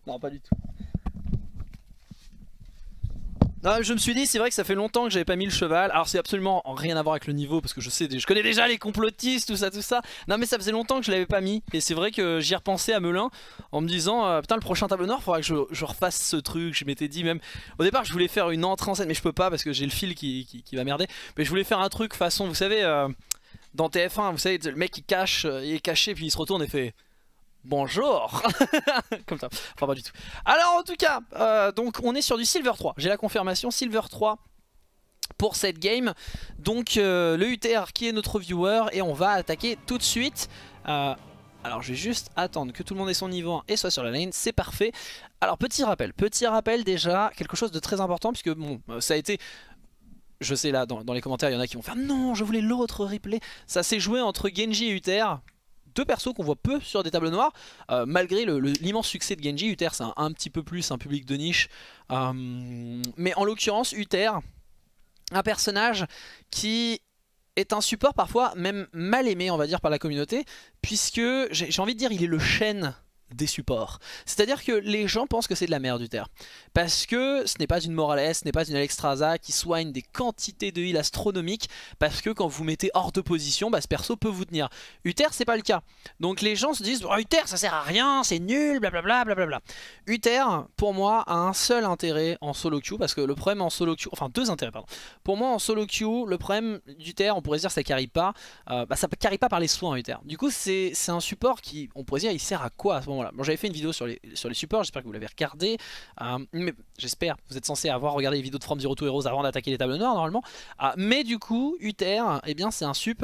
Non, pas du tout. Non, je me suis dit, c'est vrai que ça fait longtemps que j'avais pas mis le cheval. Alors c'est absolument rien à voir avec le niveau parce que je connais déjà les complotistes, tout ça, tout ça. Non mais ça faisait longtemps que je l'avais pas mis. Et c'est vrai que j'y repensais à Melun en me disant, putain le prochain tableau noir, faudra que je refasse ce truc. Je m'étais dit même, au départ je voulais faire une entrée en scène mais je peux pas parce que j'ai le fil qui va merder. Mais je voulais faire un truc façon, vous savez, dans TF1, vous savez, le mec il cache, il est caché puis il se retourne et fait... Bonjour. Comme ça, enfin pas du tout. Alors en tout cas, donc on est sur du Silver 3. J'ai la confirmation Silver 3 pour cette game. Donc le UTR qui est notre viewer et on va attaquer tout de suite. Alors je vais juste attendre que tout le monde ait son niveau 1 et soit sur la lane, c'est parfait. Alors petit rappel déjà, quelque chose de très important puisque bon, ça a été... Je sais là dans les commentaires il y en a qui vont faire non je voulais l'autre replay. Ça s'est joué entre Genji et UTR. Deux persos qu'on voit peu sur des tableaux noirs, malgré l'immense succès de Genji. UTR c'est un petit peu plus un public de niche, mais en l'occurrence UTR, un personnage qui est un support parfois même mal aimé on va dire par la communauté, puisque j'ai envie de dire il est le chêne des supports. C'est à dire que les gens pensent que c'est de la merde UTR, parce que ce n'est pas une Morales, ce n'est pas une Alexstrasza qui soigne des quantités de heal astronomiques, parce que quand vous mettez hors de position, bah, ce perso peut vous tenir. UTR c'est pas le cas, donc les gens se disent oh, UTR ça sert à rien, c'est nul, blablabla blablabla. UTR pour moi a un seul intérêt en solo queue, parce que le problème en solo queue, enfin deux intérêts pardon. Pour moi en solo queue, le problème d'UTR on pourrait se dire ça carry pas, ça carry pas par les soins UTR. Du coup c'est un support qui, on pourrait dire il sert à quoi à ce moment-là. Bon, j'avais fait une vidéo sur les supports, j'espère que vous l'avez regardé, mais j'espère, vous êtes censé avoir regardé les vidéos de From Zero to Heroes avant d'attaquer les tables noires normalement, mais du coup UTR, eh bien c'est un sup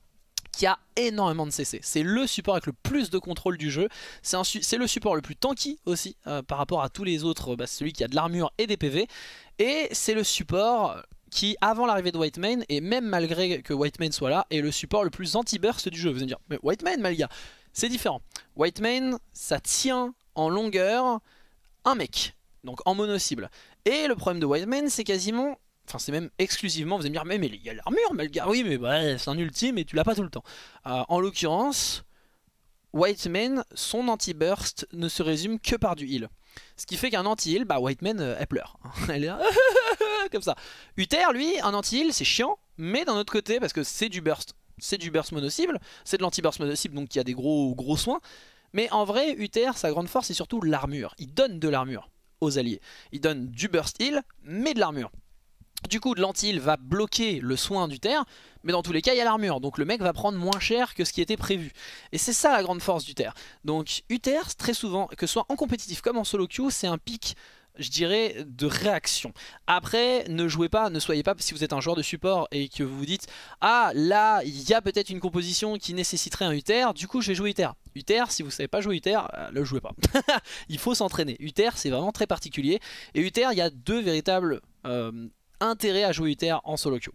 qui a énormément de CC. C'est le support avec le plus de contrôle du jeu, c'est le support le plus tanky aussi par rapport à tous les autres, celui qui a de l'armure et des PV, et c'est le support qui, avant l'arrivée de Whitemane, et même malgré que Whitemane soit là, est le support le plus anti-burst du jeu. Vous allez me dire, mais Whitemane, Malga, c'est différent. Whitemane, ça tient en longueur un mec, donc en mono-cible. Et le problème de Whitemane, c'est quasiment... Enfin c'est même exclusivement, vous allez me dire, mais il y a l'armure Malga. Oui mais bah, c'est un ultime et tu l'as pas tout le temps. En l'occurrence, Whitemane, son anti-burst ne se résume que par du heal. Ce qui fait qu'un anti-heal, bah Whitemane, elle pleure. Elle est là, comme ça. UTR, lui, un anti-heal, c'est chiant, mais d'un autre côté, parce que c'est du burst. C'est du burst mono-cible, c'est de l'anti-burst mono-cible, donc il y a des gros soins. Mais en vrai, UTR, sa grande force, c'est surtout l'armure. Il donne de l'armure aux alliés. Il donne du burst heal, mais de l'armure. Du coup, de l'anti-heal va bloquer le soin d'UTR, mais dans tous les cas, il y a l'armure. Donc le mec va prendre moins cher que ce qui était prévu. Et c'est ça la grande force d'UTR. Donc UTR, très souvent, que ce soit en compétitif comme en solo queue, c'est un pic, je dirais, de réaction. Après, ne jouez pas, ne soyez pas, si vous êtes un joueur de support et que vous vous dites ah là, il y a peut-être une composition qui nécessiterait un UTR, du coup je vais jouer UTR. UTR, si vous ne savez pas jouer UTR, le jouez pas. Il faut s'entraîner. UTR, c'est vraiment très particulier. Et UTR, il y a deux véritables intérêt à jouer UTR en solo queue.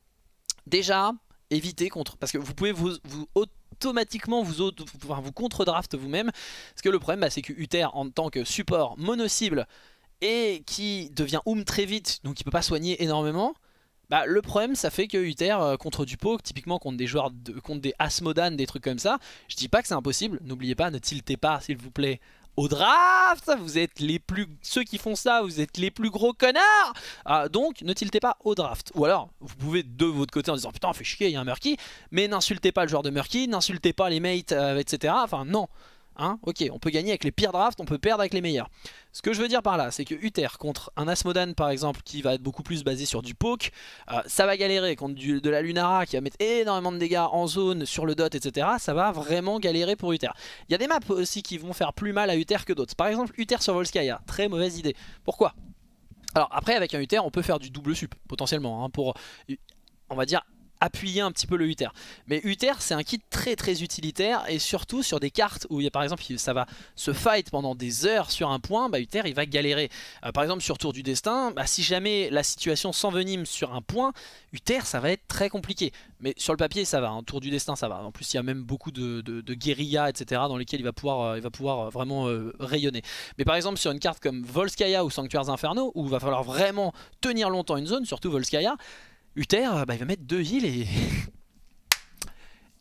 Déjà, évitez contre, parce que vous pouvez vous automatiquement vous contre-draft vous-même, parce que le problème c'est que UTR en tant que support mono-cible et qui devient très vite, donc il peut pas soigner énormément, bah, le problème ça fait que UTR contre du poke, typiquement contre des joueurs, contre des Asmodan, des trucs comme ça, je dis pas que c'est impossible, n'oubliez pas, ne tiltez pas s'il vous plaît au draft, vous êtes les plus... Ceux qui font ça, vous êtes les plus gros connards, donc ne tiltez pas au draft. Ou alors, vous pouvez de votre côté en disant putain fait chier, il y a un Murky, mais n'insultez pas le joueur de Murky, n'insultez pas les mates, etc. Enfin non, hein, ok, on peut gagner avec les pires drafts, on peut perdre avec les meilleurs. Ce que je veux dire par là, c'est que UTR contre un Asmodan par exemple, qui va être beaucoup plus basé sur du poke, ça va galérer contre de la Lunara qui va mettre énormément de dégâts en zone, sur le dot, etc. Ça va vraiment galérer pour UTR. Il y a des maps aussi qui vont faire plus mal à UTR que d'autres. Par exemple UTR sur Volskaya, très mauvaise idée. Pourquoi? Alors après avec un UTR on peut faire du double sup potentiellement, hein, pour, on va dire, appuyer un petit peu le UTR. Mais UTR c'est un kit très très utilitaire, et surtout sur des cartes où il y a, par exemple ça va se fight pendant des heures sur un point, bah UTR il va galérer. Par exemple sur Tour du Destin, bah, si jamais la situation s'envenime sur un point, UTR ça va être très compliqué. Mais sur le papier ça va, hein, Tour du Destin ça va. En plus il y a même beaucoup de guérillas etc. dans lesquels il va pouvoir vraiment rayonner. Mais par exemple sur une carte comme Volskaya ou Sanctuaires Infernaux, où il va falloir vraiment tenir longtemps une zone, surtout Volskaya, UTR, bah, il va mettre 2 heals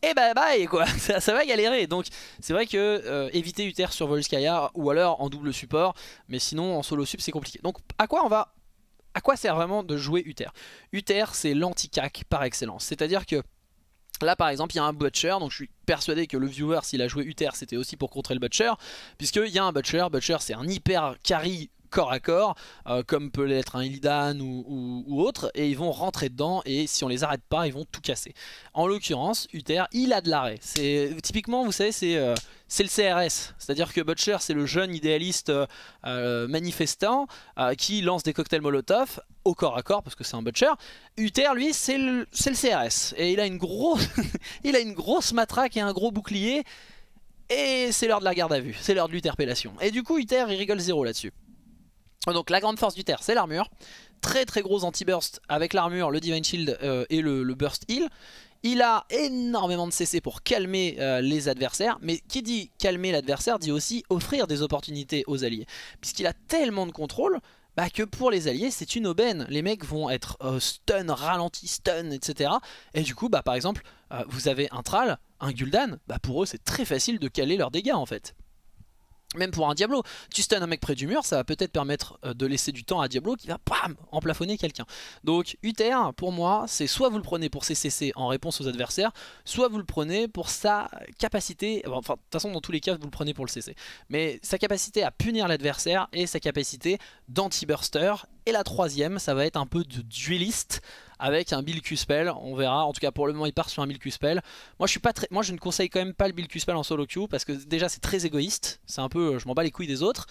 et bah bye quoi, ça va galérer. Donc c'est vrai que éviter Uther sur Volskaya ou alors en double support, mais sinon en solo sup c'est compliqué. Donc à quoi sert vraiment de jouer Uther? Uther c'est l'anti-cac par excellence, c'est-à-dire que là par exemple il y a un Butcher, donc je suis persuadé que le viewer s'il a joué Uther c'était aussi pour contrer le Butcher, puisqu'il y a un Butcher, Butcher c'est un hyper carry corps à corps, comme peut l'être un Illidan ou autre, et ils vont rentrer dedans et si on les arrête pas ils vont tout casser. En l'occurrence Uther il a de l'arrêt, typiquement vous savez c'est le CRS, c'est à dire que Butcher c'est le jeune idéaliste manifestant qui lance des cocktails Molotov au corps à corps parce que c'est un Butcher. Uther lui c'est le CRS et il a une grosse il a une grosse matraque et un gros bouclier et c'est l'heure de la garde à vue, c'est l'heure de l'interpellation. Et du coup Uther il rigole zéro là-dessus. Donc la grande force d'Uther c'est l'armure, très très gros anti-burst avec l'armure, le Divine Shield et le burst heal. Il a énormément de CC pour calmer les adversaires, mais qui dit calmer l'adversaire dit aussi offrir des opportunités aux alliés. Puisqu'il a tellement de contrôle bah, que pour les alliés c'est une aubaine. Les mecs vont être stun, ralenti, stun, etc. Et du coup bah, par exemple vous avez un Thrall, un Gul'dan, bah, pour eux c'est très facile de caler leurs dégâts en fait. Même pour un Diablo, tu stun un mec près du mur, ça va peut-être permettre de laisser du temps à Diablo qui va bam, emplafonner quelqu'un. Donc Uther, pour moi, c'est soit vous le prenez pour ses CC en réponse aux adversaires, soit vous le prenez pour sa capacité, enfin de toute façon dans tous les cas vous le prenez pour le CC, mais sa capacité à punir l'adversaire et sa capacité d'anti-burster. Et la troisième, ça va être un peu de dueliste avec un build Q-Spell, on verra. En tout cas pour le moment il part sur un build Q-Spell. Moi je ne conseille quand même pas le build Q-Spell en solo queue parce que déjà c'est très égoïste, c'est un peu je m'en bats les couilles des autres.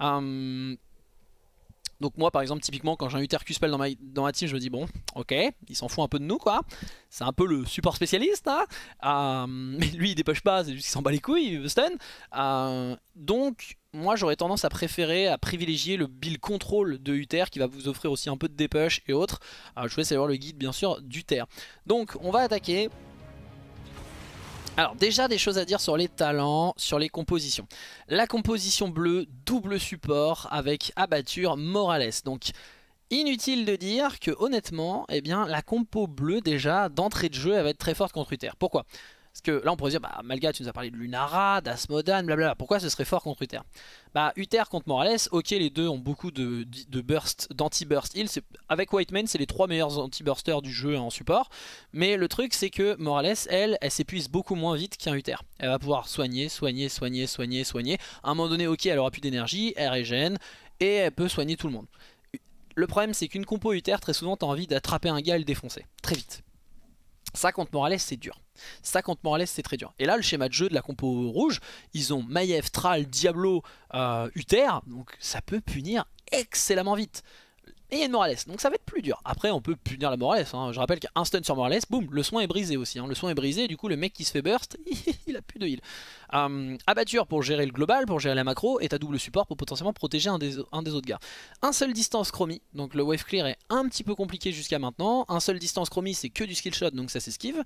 Donc moi par exemple typiquement quand j'ai un Uther Q-Spell dans ma team je me dis bon ok il s'en fout un peu de nous quoi. C'est un peu le support spécialiste hein. Mais lui il dépoche pas, c'est juste qu'il s'en bat les couilles, il veut stun. Donc moi j'aurais tendance à préférer, à privilégier le build contrôle de Uther qui va vous offrir aussi un peu de dépush et autres. Je vous laisse aller voir le guide bien sûr d'Uther. Donc on va attaquer. Alors déjà des choses à dire sur les talents, sur les compositions. La composition bleue, double support avec abatture Morales. Donc inutile de dire que honnêtement, eh bien, la compo bleue déjà d'entrée de jeu elle va être très forte contre Uther. Pourquoi ? Parce que là on pourrait dire, bah Malga tu nous as parlé de Lunara, d'Asmodan, blablabla, pourquoi ce serait fort contre Uther? Bah Uther contre Morales, ok les deux ont beaucoup de burst, d'anti-burst heal, avec Whitemane c'est les 3 meilleurs anti-bursters du jeu en support. Mais le truc c'est que Morales elle s'épuise beaucoup moins vite qu'un Uther. Elle va pouvoir soigner. À un moment donné ok elle aura plus d'énergie, elle régène et elle peut soigner tout le monde. Le problème c'est qu'une compo Uther très souvent t'as envie d'attraper un gars et le défoncer, très vite. Ça contre Morales c'est dur. Ça contre Morales c'est très dur. Et là le schéma de jeu de la compo rouge, ils ont Maiev, Thrall, Diablo, Uther, donc ça peut punir excellemment vite. Et il y a une Morales, donc ça va être plus dur. Après on peut punir la Morales, hein. Je rappelle qu'un stun sur Morales, boum, le soin est brisé aussi, hein. Le soin est brisé et du coup le mec qui se fait burst, il a plus de heal. Abatture pour gérer le global, pour gérer la macro, et ta double support pour potentiellement protéger un des autres gars. Un seul distance chromie, donc le wave clear est un petit peu compliqué jusqu'à maintenant. Un seul distance chromie c'est que du skill shot, donc ça s'esquive.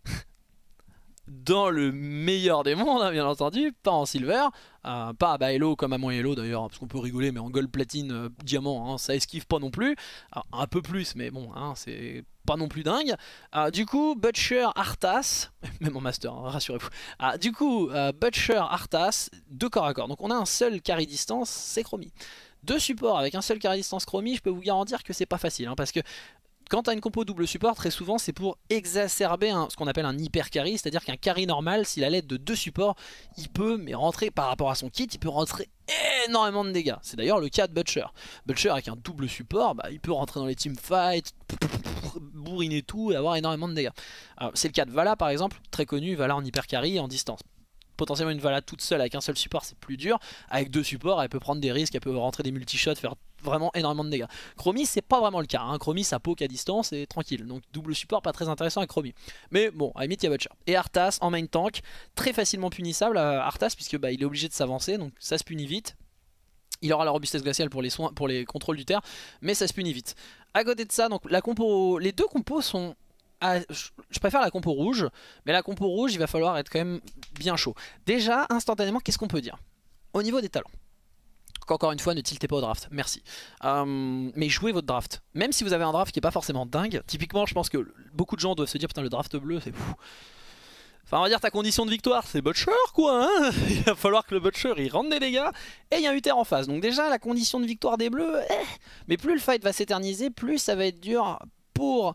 Dans le meilleur des mondes hein, bien entendu, pas en silver, pas à bas Elo comme à moins Elo d'ailleurs, parce qu'on peut rigoler mais en gold platine diamant hein, ça esquive pas non plus. Alors, un peu plus mais bon hein, c'est pas non plus dingue. Du coup Butcher, Arthas, même en master hein, rassurez-vous. Du coup Butcher, Arthas, 2 corps à corps, donc on a un seul carry distance, c'est Chromie. 2 supports avec un seul carry distance Chromie, je peux vous garantir que c'est pas facile hein, parce que quand tu as une compo double support, très souvent c'est pour exacerber ce qu'on appelle un hyper carry, c'est-à-dire qu'un carry normal, s'il a l'aide de 2 supports, il peut, mais rentrer par rapport à son kit, il peut rentrer énormément de dégâts. C'est d'ailleurs le cas de Butcher. Butcher avec un double support, bah, il peut rentrer dans les teamfights, bourriner tout et avoir énormément de dégâts. C'est le cas de Vala par exemple, très connu, Vala en hyper carry en distance. Potentiellement une Vala toute seule avec un seul support c'est plus dur, avec 2 supports elle peut prendre des risques, elle peut rentrer des multi-shots, faire vraiment énormément de dégâts. Chromie c'est pas vraiment le cas, hein. Chromie ça poke à distance et tranquille, donc double support pas très intéressant avec Chromie. Mais bon, à la limite il y a Butcher. Et Arthas en main tank, très facilement punissable Arthas puisque bah, il est obligé de s'avancer, donc ça se punit vite. Il aura la robustesse glaciale pour les soins, pour les contrôles du terre, mais ça se punit vite. À côté de ça, donc la compo, les deux compos sont... je préfère la compo rouge, mais la compo rouge il va falloir être quand même bien chaud. Déjà instantanément qu'est-ce qu'on peut dire au niveau des talents? Encore une fois ne tiltez pas au draft, merci. Mais jouez votre draft. Même si vous avez un draft qui est pas forcément dingue, typiquement je pense que beaucoup de gens doivent se dire putain le draft bleu c'est fou. Enfin on va dire ta condition de victoire c'est Butcher quoi hein. Il va falloir que le Butcher il rentre des dégâts et il y a un Uther en face. Donc déjà la condition de victoire des bleus, mais plus le fight va s'éterniser, plus ça va être dur pour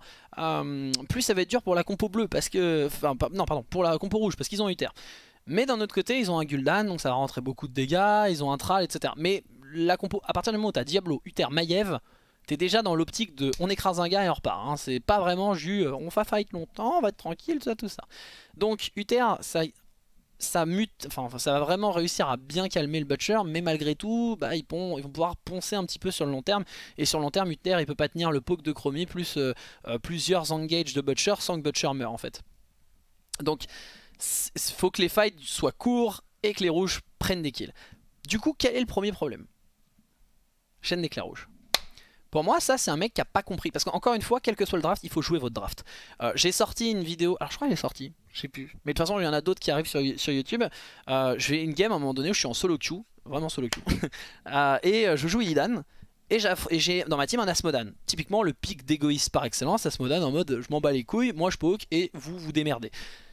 la compo bleue parce que... Enfin non pardon, pour la compo rouge parce qu'ils ont Uther. Mais d'un autre côté ils ont un Gul'dan donc ça va rentrer beaucoup de dégâts, ils ont un Thrall etc. Mais la compo, à partir du moment où t'as Diablo, Uther, Maiev, t'es déjà dans l'optique de on écrase un gars et on repart hein. C'est pas vraiment on va fight longtemps, on va être tranquille, tout ça. Donc Uther ça mute, enfin ça va vraiment réussir à bien calmer le Butcher, mais malgré tout bah, ils vont pouvoir poncer un petit peu sur le long terme. Et sur le long terme Uther il peut pas tenir le poke de Chromie plus plusieurs engages de Butcher sans que Butcher meure en fait. Donc il faut que les fights soient courts et que les rouges prennent des kills. Du coup quel est le premier problème? Chaîne d'éclairs rouges. Pour moi ça c'est un mec qui a pas compris. Parce qu'encore une fois quel que soit le draft il faut jouer votre draft. J'ai sorti une vidéo, alors je crois qu'elle est sortie, je sais plus. Mais de toute façon il y en a d'autres qui arrivent sur YouTube. Je fais une game à un moment donné où je suis en solo queue. Vraiment solo queue. Et je joue Illidan. Et j'ai dans ma team un Asmodan. Typiquement le pic d'égoïste par excellence. Asmodan en mode je m'en bats les couilles, moi je poke et vous vous démerdez.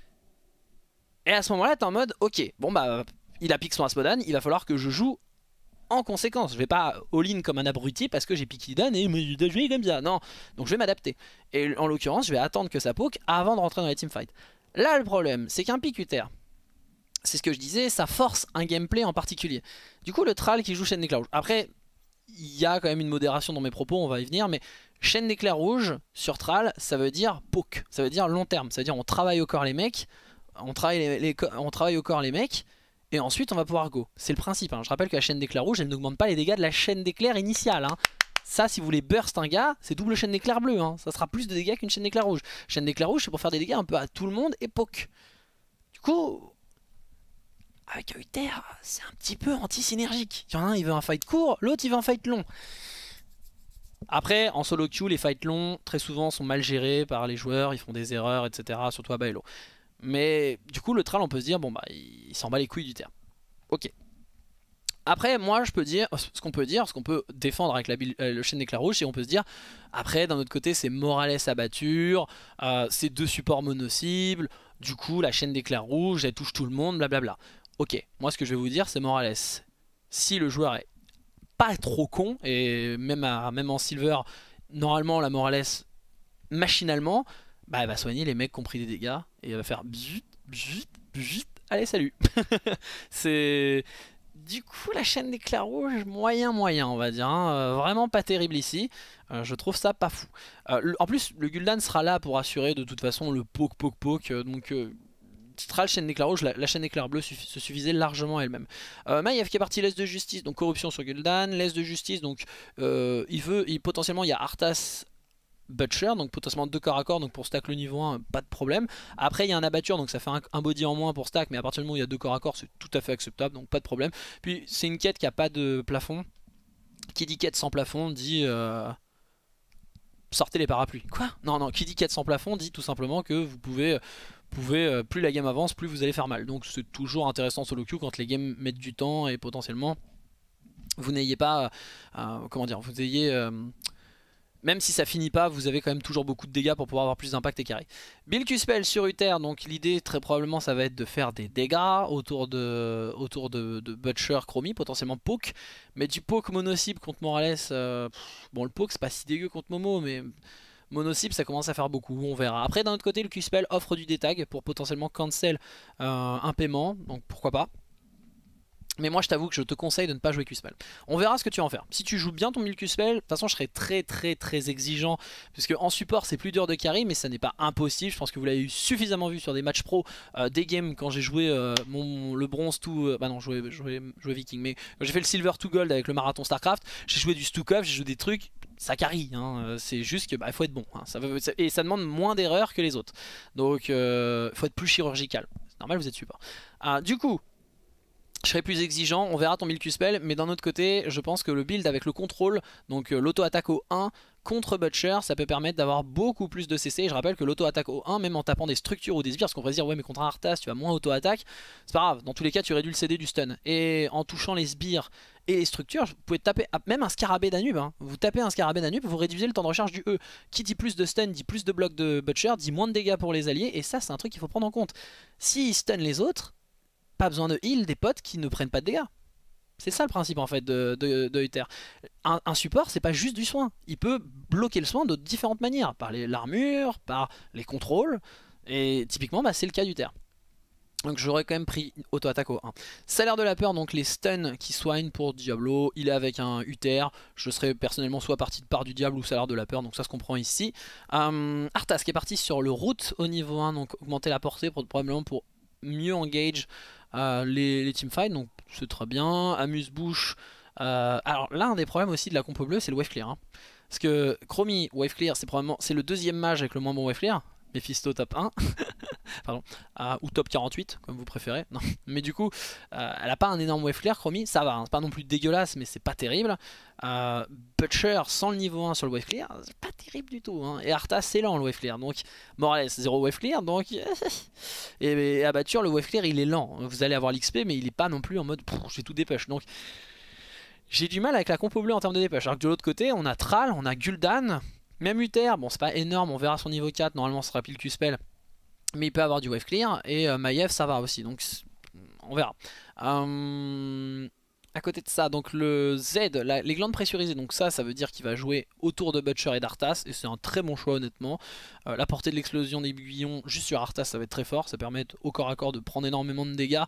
Et à ce moment là t'es en mode ok bon bah il a piqué son Asmodan, il va falloir que je joue en conséquence. Je vais pas all-in comme un abruti parce que j'ai piqué Illidan et je dois jouer comme ça. Non, donc je vais m'adapter. Et en l'occurrence je vais attendre que ça poke avant de rentrer dans les teamfights. Là le problème c'est qu'un pick Uther, c'est ce que je disais, ça force un gameplay en particulier. Du coup le Thrall qui joue chaîne d'éclairs rouges. Après il y a quand même une modération dans mes propos, on va y venir, mais chaîne d'éclairs rouges sur Thrall ça veut dire poke, ça veut dire long terme, ça veut dire on travaille au corps les mecs, on travaille au corps les mecs. Et ensuite on va pouvoir go. C'est le principe hein. Je rappelle que la chaîne d'éclairs rouge elle n'augmente pas les dégâts de la chaîne d'éclairs initiale hein. Ça si vous voulez burst un gars c'est double chaîne d'éclairs bleu hein. Ça sera plus de dégâts qu'une chaîne d'éclairs rouge. Chaîne d'éclairs rouge c'est pour faire des dégâts un peu à tout le monde et poke. Du coup avec Uther c'est un petit peu anti-synergique. Il y en a un il veut un fight court, l'autre il veut un fight long. Après en solo queue les fights longs très souvent sont mal gérés par les joueurs, ils font des erreurs etc. Surtout à Baello. Mais du coup le Thrall on peut se dire bon bah il s'en bat les couilles d'Uther. Ok. Après moi je peux dire ce qu'on peut défendre avec le chaîne d'éclairs rouge, et on peut se dire après d'un autre côté c'est Morales abatture, c'est deux supports mono-cibles, du coup la chaîne d'éclairs rouge elle touche tout le monde blablabla. Ok, moi ce que je vais vous dire c'est Morales, si le joueur est pas trop con, et même en silver normalement la Morales machinalement bah elle va soigner les mecs qui ont pris des dégâts et elle va faire bzut, bzut, bzut, allez salut. C'est du coup la chaîne d'éclairs rouges moyen on va dire hein. Vraiment pas terrible ici. Je trouve ça pas fou. En plus le Gul'dan sera là pour assurer de toute façon le poke donc Thrall chaîne d'éclairs rouge, la chaîne d'éclairs bleu se suffisait largement elle-même. Maiev qui est parti laisse de justice, donc corruption sur Gul'dan, laisse de justice, donc potentiellement il y a Arthas Butcher, donc potentiellement 2 corps à corps, donc pour stack le niveau 1 pas de problème. Après il y a un abatture donc ça fait un body en moins pour stack, mais à partir du moment où il y a 2 corps à corps c'est tout à fait acceptable, donc pas de problème. Puis c'est une quête qui a pas de plafond, qui dit quête sans plafond dit sortez les parapluies. Quoi? Non, qui dit quête sans plafond dit tout simplement que vous pouvez plus la game avance, plus vous allez faire mal. Donc c'est toujours intéressant solo queue quand les games mettent du temps et potentiellement vous n'ayez pas comment dire, vous ayez même si ça finit pas, vous avez quand même toujours beaucoup de dégâts pour pouvoir avoir plus d'impact et carré. Build Q-Spell sur Uther, donc l'idée très probablement ça va être de faire des dégâts autour de Butcher, Chromie, potentiellement poke. Mais du poke mono-cible contre Morales, bon le poke c'est pas si dégueu contre Momo, mais mono-cible ça commence à faire beaucoup, on verra. Après d'un autre côté le Q-Spell offre du détag pour potentiellement cancel un paiement, donc pourquoi pas. Mais moi je t'avoue que je te conseille de ne pas jouer Q-Spell. On verra ce que tu vas en faire. Si tu joues bien ton build Q-Spell, de toute façon je serai très exigeant, puisque en support c'est plus dur de carry, mais ça n'est pas impossible. Je pense que vous l'avez suffisamment vu sur des matchs pro, des games quand j'ai joué le bronze tout... bah non, je jouais Viking, mais quand j'ai fait le silver to gold avec le marathon Starcraft, j'ai joué du Stukov, j'ai joué des trucs, ça carry, hein. C'est juste que il faut être bon, hein. Et ça demande moins d'erreurs que les autres. Donc il faut être plus chirurgical. C'est normal, vous êtes support. Du coup... je serai plus exigeant, on verra ton build Q-Spell, mais d'un autre côté, je pense que le build avec le contrôle, donc l'auto-attaque au 1, contre Butcher, ça peut permettre d'avoir beaucoup plus de CC. Et je rappelle que l'auto-attaque au 1, même en tapant des structures ou des sbires, parce qu'on pourrait se dire ouais mais contre un Arthas tu vas moins auto-attaque, c'est pas grave, dans tous les cas tu réduis le CD du stun. Et en touchant les sbires et les structures, vous pouvez taper même un scarabée Danube, hein. Vous tapez un scarabée Danube, vous réduisez le temps de recharge du E. Qui dit plus de stun, dit plus de blocs de Butcher, dit moins de dégâts pour les alliés, et ça c'est un truc qu'il faut prendre en compte. S'il stun les autres, pas besoin de heal des potes qui ne prennent pas de dégâts. C'est ça le principe en fait de Uther. Un support c'est pas juste du soin, il peut bloquer le soin de différentes manières, par l'armure, par les contrôles, et typiquement c'est le cas d'Uther. Donc j'aurais quand même pris auto-attaque au 1. Salaire de la peur, donc les stuns qui soignent pour Diablo, il est avec un Uther. Je serais personnellement soit parti de part du diable ou salaire de la peur, donc ça se comprend ici. Arthas qui est parti sur le route au niveau 1, donc augmenter la portée probablement pour mieux engage les teamfights, donc c'est très bien. Amuse-bouche. Alors là un des problèmes aussi de la compo bleue c'est le wave clear. Hein. Parce que Chromie, wave clear c'est le deuxième mage avec le moins bon wave clear. Mephisto top 1 pardon, ou top 48 comme vous préférez, non. Mais du coup elle a pas un énorme wave clear. Chromie ça va, hein. C'est pas non plus dégueulasse mais c'est pas terrible. Butcher sans le niveau 1 sur le wave clear c'est pas terrible du tout, hein. Et Arthas c'est lent le wave clear, donc Morales 0 wave clear, donc et Abatture le wave clear il est lent, vous allez avoir l'XP mais il est pas non plus en mode j'ai tout dépêche, donc j'ai du mal avec la compo bleue en termes de dépêche. Alors que de l'autre côté on a Thrall, on a Gul'dan. Même Uther, bon c'est pas énorme, on verra son niveau 4, normalement ce sera pile Q-spell, mais il peut avoir du wave clear, et Maiev ça va aussi, donc on verra. À côté de ça, donc le Z, les glandes pressurisées, donc ça veut dire qu'il va jouer autour de Butcher et d'Arthas, et c'est un très bon choix honnêtement. La portée de l'explosion des aiguillons juste sur Arthas ça va être très fort, ça permet au corps à corps de prendre énormément de dégâts,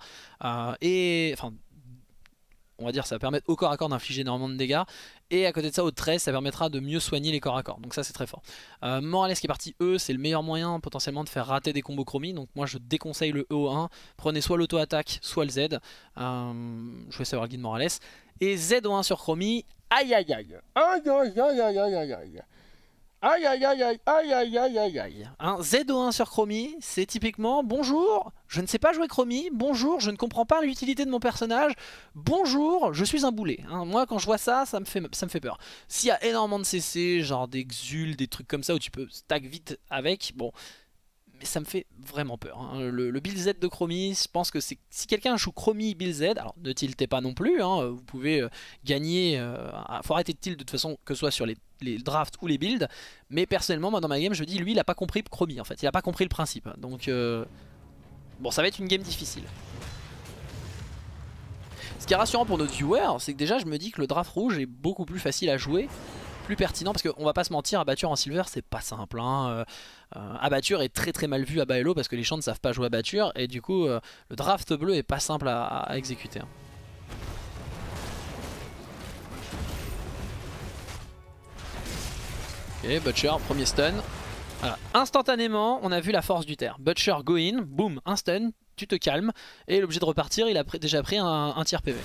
on va dire ça va permettre au corps à corps d'infliger énormément de dégâts. Et à côté de ça au 13 ça permettra de mieux soigner les corps à corps. Donc ça c'est très fort. Morales qui est parti E, c'est le meilleur moyen potentiellement de faire rater des combos chromie. Donc moi je déconseille le E au 1. Prenez soit l'auto-attaque soit le Z. Je vais savoir le guide Morales. Et Z au 1 sur chromie. Aïe aïe aïe. Aïe aïe aïe aïe aïe aïe aïe. Aïe aïe aïe aïe aïe aïe aïe aïe aïe. ZO1 sur Chromie, c'est typiquement bonjour, je ne sais pas jouer Chromie, bonjour, je ne comprends pas l'utilité de mon personnage, bonjour, je suis un boulet. Moi quand je vois ça, ça me fait peur. S'il y a énormément de CC, genre des Xul, des trucs comme ça où tu peux stack vite avec, bon, mais ça me fait vraiment peur. Le build Z de Chromie, je pense que si quelqu'un joue Chromie build Z, alors ne tiltez pas non plus, vous pouvez gagner, faut arrêter de tilt de toute façon que ce soit sur les drafts ou les builds, mais personnellement moi dans ma game je dis lui il a pas compris Chromie en fait, il a pas compris le principe, donc bon ça va être une game difficile. Ce qui est rassurant pour notre viewer, c'est que déjà je me dis que le draft rouge est beaucoup plus facile à jouer, plus pertinent, parce qu'on va pas se mentir, Abatture en silver c'est pas simple, hein. Abatture est très très mal vu à bas elo parce que les champs ne savent pas jouer Abatture, et du coup le draft bleu est pas simple à exécuter, hein. Ok, Butcher, premier stun. Voilà. Instantanément, on a vu la force du terre. Butcher go in, boum, un stun, tu te calmes, et l'objet de repartir, il a déjà pris un tir PV.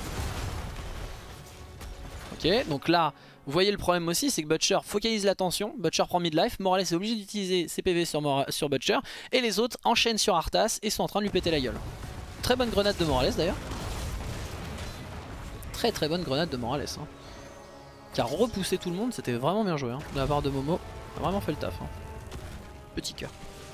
Ok, donc là, vous voyez le problème aussi, c'est que Butcher focalise l'attention, Butcher prend mid-life, Morales est obligé d'utiliser ses PV sur Butcher, et les autres enchaînent sur Arthas et sont en train de lui péter la gueule. Très bonne grenade de Morales d'ailleurs. Très très bonne grenade de Morales, hein. Qui a repoussé tout le monde, c'était vraiment bien joué, hein, de la part de Momo, a vraiment fait le taf, hein. Petit cœur.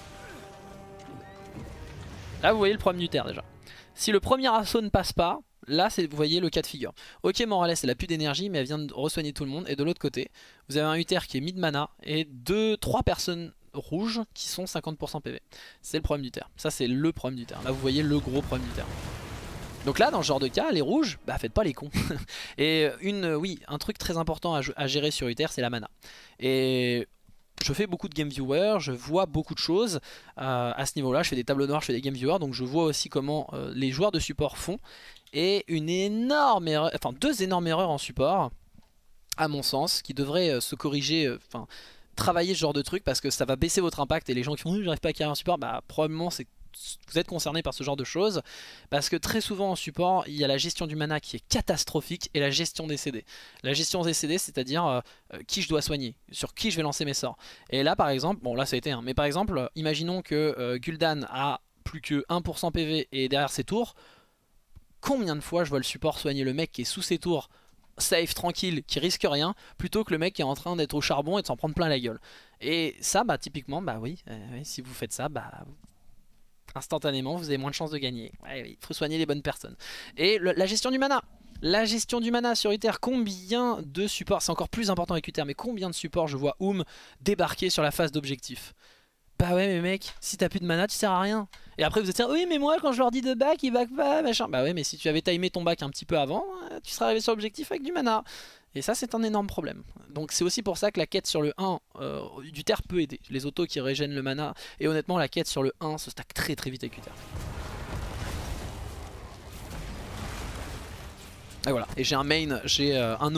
Là vous voyez le problème du terre déjà. Si le premier assaut ne passe pas, là vous voyez le cas de figure. Ok, Morales elle a plus d'énergie mais elle vient de re-soigner tout le monde, et de l'autre côté vous avez un Uther qui est mid mana et 3 personnes rouges qui sont 50% PV. C'est le problème du terre, ça c'est le problème du terre. Là vous voyez le gros problème du terre. Donc là dans ce genre de cas les rouges, bah faites pas les cons. Et oui, un truc très important à gérer sur Uther c'est la mana. Et je fais beaucoup de game viewer, je vois beaucoup de choses à ce niveau là, je fais des tableaux noirs, je fais des game viewers, donc je vois aussi comment les joueurs de support font. Et une énorme erreur, enfin 2 énormes erreurs en support à mon sens qui devraient se corriger, travailler ce genre de truc, parce que ça va baisser votre impact, et les gens qui font j'arrive pas à carrer un support, bah probablement c'est vous êtes concerné par ce genre de choses, parce que très souvent en support il y a la gestion du mana qui est catastrophique et la gestion des CD. La gestion des CD c'est à dire qui je dois soigner, sur qui je vais lancer mes sorts. Et là par exemple, bon là ça a été mais par exemple imaginons que Gul'dan a plus que 1% PV et derrière ses tours, combien de fois je vois le support soigner le mec qui est sous ses tours safe, tranquille, qui risque rien, plutôt que le mec qui est en train d'être au charbon et de s'en prendre plein la gueule. Et ça, bah typiquement, bah oui, si vous faites ça, bah instantanément vous avez moins de chances de gagner. Ouais, oui, il faut soigner les bonnes personnes. Et la gestion du mana. La gestion du mana sur Uther, combien de supports, c'est encore plus important avec Uther, mais combien de supports je vois débarquer sur la phase d'objectif. Bah ouais mais mec, si t'as plus de mana tu sers à rien. Et après vous êtes oui mais moi quand je leur dis de back ils back pas machin. Bah ouais mais si tu avais timé ton back un petit peu avant, tu serais arrivé sur l'objectif avec du mana. Et ça c'est un énorme problème. Donc c'est aussi pour ça que la quête sur le 1 d'Uther peut aider. Les autos qui régènent le mana. Et honnêtement la quête sur le 1 se stack très très vite avec Uther. Et voilà, et j'ai un main, j'ai un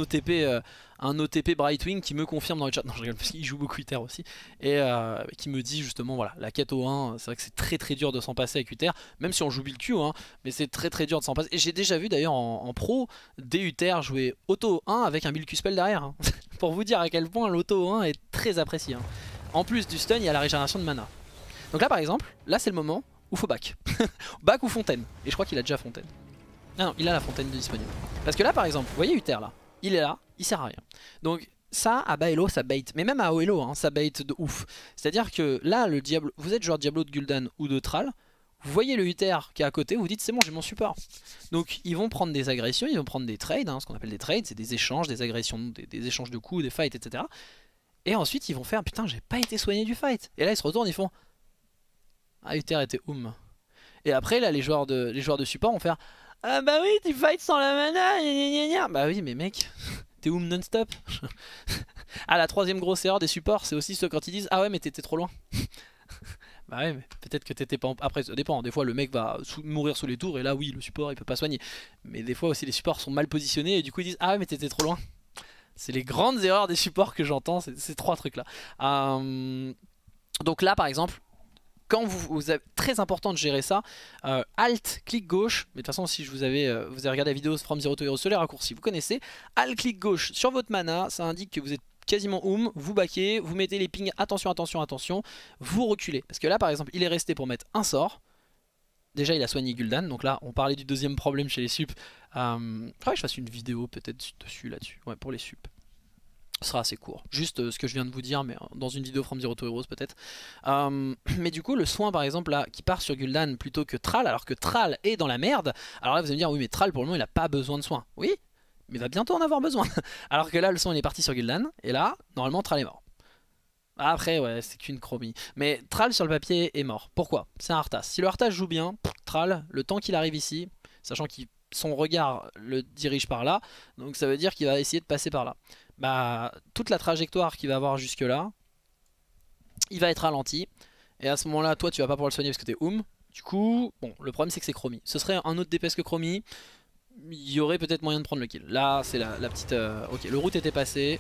OTP Brightwing qui me confirme dans le chat, non je rigole parce qu'il joue beaucoup Uther aussi, et qui me dit justement voilà, la quête au 1, c'est vrai que c'est très très dur de s'en passer avec Uther, même si on joue build Q, hein, mais c'est très très dur de s'en passer, et j'ai déjà vu d'ailleurs en pro des Uther jouer auto 1 avec un build Q spell derrière, hein. Pour vous dire à quel point l'auto 1 est très apprécié, hein. En plus du stun, il y a la régénération de mana. Donc là par exemple, là c'est le moment où faut back, back ou fontaine, et je crois qu'il a déjà fontaine. Ah non, il a la fontaine de disponible. Parce que là par exemple, vous voyez Uther là, il est là, il sert à rien. Donc ça à bas elo ça bait, mais même à haut elo hein, ça bait de ouf. C'est à dire que là le Diablo, vous êtes joueur Diablo de Gul'dan ou de Thrall, vous voyez le Uther qui est à côté, vous dites c'est bon j'ai mon support. Donc ils vont prendre des agressions, ils vont prendre des trades, hein, ce qu'on appelle des trades, c'est des échanges, des agressions, des échanges de coups, des fights etc. Et ensuite ils vont faire putain j'ai pas été soigné du fight. Et là ils se retournent, ils font ah Uther était Et après là les joueurs de support vont faire ah bah oui, tu fight sans la mana, gna gna gna. Bah oui, mais mec, t'es non-stop. Ah, la troisième grosse erreur des supports, c'est aussi ceux quand ils disent ah ouais, mais t'étais trop loin. Bah ouais, mais peut-être que t'étais pas. Après, ça dépend. Des fois, le mec va mourir sous les tours et là, oui, le support il peut pas soigner. Mais des fois aussi, les supports sont mal positionnés et du coup, ils disent ah ouais, mais t'étais trop loin. C'est les grandes erreurs des supports que j'entends, ces trois trucs là. Donc là, par exemple. Quand vous avez, très important de gérer ça, Alt, clic gauche, mais de toute façon si vous avez regardé la vidéo From Zero to Hero sur les raccourcis, vous connaissez, Alt, clic gauche sur votre mana, ça indique que vous êtes quasiment vous backez, vous mettez les pings, attention, attention, attention, vous reculez. Parce que là par exemple, il est resté pour mettre un sort, déjà il a soigné Gul'dan, donc là on parlait du deuxième problème chez les sups, faudrait que je fasse une vidéo peut-être dessus, là-dessus, ouais pour les sups. Ce sera assez court, juste ce que je viens de vous dire mais dans une vidéo From Zero to Heroes peut-être. Mais du coup le soin par exemple là qui part sur Gul'dan plutôt que Thrall, alors que Thrall est dans la merde. Alors là vous allez me dire oui mais Thrall pour le moment il a pas besoin de soin. Oui mais il va bientôt en avoir besoin. Alors que là le soin il est parti sur Gul'dan et là normalement Thrall est mort. Après ouais c'est qu'une chromie. Mais Thrall sur le papier est mort. Pourquoi? C'est un Arthas. Si le Arthas joue bien, Thrall le temps qu'il arrive ici, sachant que son regard le dirige par là, donc ça veut dire qu'il va essayer de passer par là. Bah, toute la trajectoire qu'il va avoir jusque là, il va être ralenti. Et à ce moment là, toi tu vas pas pouvoir le soigner parce que t'es Du coup, bon, le problème c'est que c'est Chromie. Ce serait un autre DPS que Chromie. Il y aurait peut-être moyen de prendre le kill. Là, c'est la petite... Ok, le route était passé.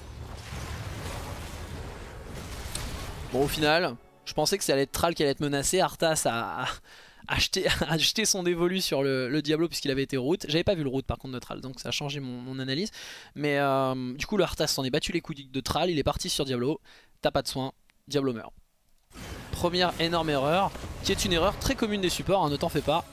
Bon, au final, je pensais que ça allait être Thrall qui allait être menacé. Arthas a acheté son dévolu sur le Diablo puisqu'il avait été route. J'avais pas vu le route par contre de Thrall, donc ça a changé mon analyse. Mais du coup le Arthas s'en est battu les coups de Thrall, il est parti sur Diablo. T'as pas de soin, Diablo meurt. Première énorme erreur, qui est une erreur très commune des supports, hein, ne t'en fais pas.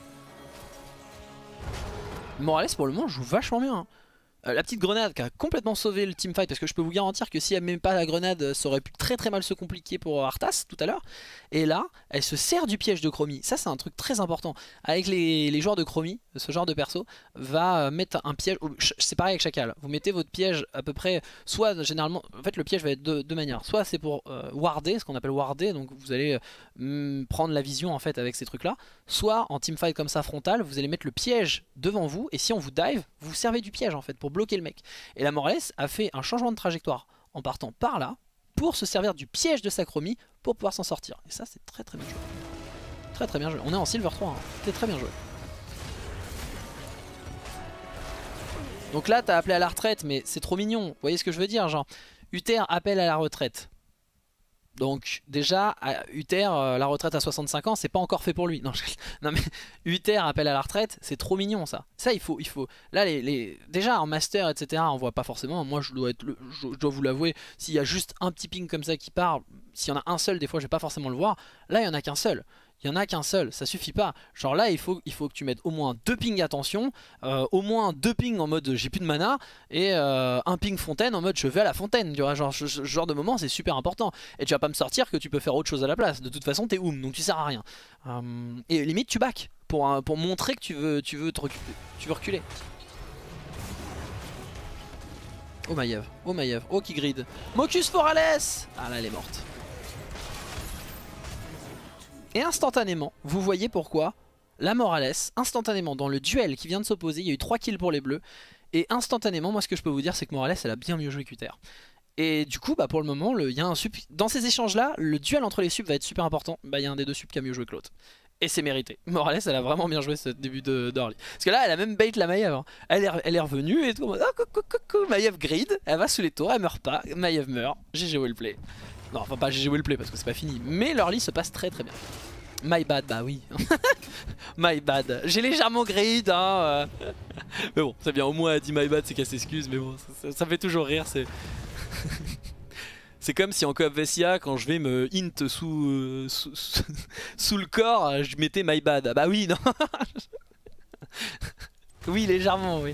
Morales pour le moment joue vachement bien, hein. La petite grenade qui a complètement sauvé le teamfight, parce que je peux vous garantir que si elle met pas la grenade ça aurait pu très très mal se compliquer pour Arthas tout à l'heure. Et là elle se sert du piège de Chromie, ça c'est un truc très important. Avec les joueurs de Chromie, ce genre de perso va mettre un piège, c'est pareil avec Chacal, vous mettez votre piège à peu près, soit généralement, en fait le piège va être de deux manières. Soit c'est pour warder, ce qu'on appelle warder, donc vous allez prendre la vision en fait avec ces trucs là. Soit en teamfight comme ça frontal, vous allez mettre le piège devant vous, et si on vous dive, vous servez du piège en fait pour bloquer le mec. Et la Morales a fait un changement de trajectoire en partant par là pour se servir du piège de sa Chromie pour pouvoir s'en sortir. Et ça c'est très très bien joué. Très très bien joué. On est en Silver 3, hein. C'est très bien joué. Donc là t'as appelé à la retraite, mais c'est trop mignon. Vous voyez ce que je veux dire, genre Uther appelle à la retraite. Donc déjà, Uther, la retraite à 65 ans, c'est pas encore fait pour lui. Non, non mais Uther appelle à la retraite, c'est trop mignon ça. Ça il faut. Là déjà en master etc. on voit pas forcément. Moi je dois vous l'avouer, s'il y a juste un petit ping comme ça qui part, s'il y en a un seul, des fois je vais pas forcément le voir. Là il y en a qu'un seul. Il y en a qu'un seul, ça suffit pas. Genre là il faut que tu mettes au moins 2 pings attention, au moins 2 pings en mode j'ai plus de mana, et un ping fontaine en mode je vais à la fontaine. Tu vois, genre ce genre de moment c'est super important. Et tu vas pas me sortir que tu peux faire autre chose à la place. De toute façon t'es donc tu sers à rien. Et limite tu back pour montrer que tu veux reculer. Oh Maiev, oh Maiev, oh qui grid. Mocus Forales. Ah là elle est morte. Et instantanément, vous voyez pourquoi la Morales, instantanément dans le duel qui vient de s'opposer, il y a eu 3 kills pour les bleus. Et instantanément, moi ce que je peux vous dire c'est que Morales elle a bien mieux joué qu'Uther. Et du coup bah pour le moment, il y a un sup. Dans ces échanges là, le duel entre les subs va être super important. Bah il y a un des deux subs qui a mieux joué que l'autre. Et c'est mérité. Morales elle a vraiment bien joué ce début d'early. Parce que là elle a même bait la Maiev. Hein. Elle est revenue et tout. Ah, coucou, Maiev grid, elle va sous les tours, elle meurt pas. Maiev meurt. GG wellplay. Non enfin pas GG wellplay parce que c'est pas fini. Mais l'early se passe très bien. My bad, bah oui. My bad. J'ai légèrement grid hein. Mais bon c'est bien, au moins elle dit my bad, c'est qu'elle s'excuse. Mais bon ça fait toujours rire. C'est c'est comme si en coop Vessia, quand je vais me int sous le corps, je mettais my bad. Ah bah oui, non. Oui, légèrement, oui.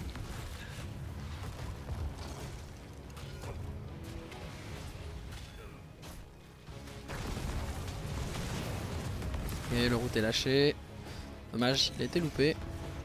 Et le route est lâché. Dommage, il a été loupé.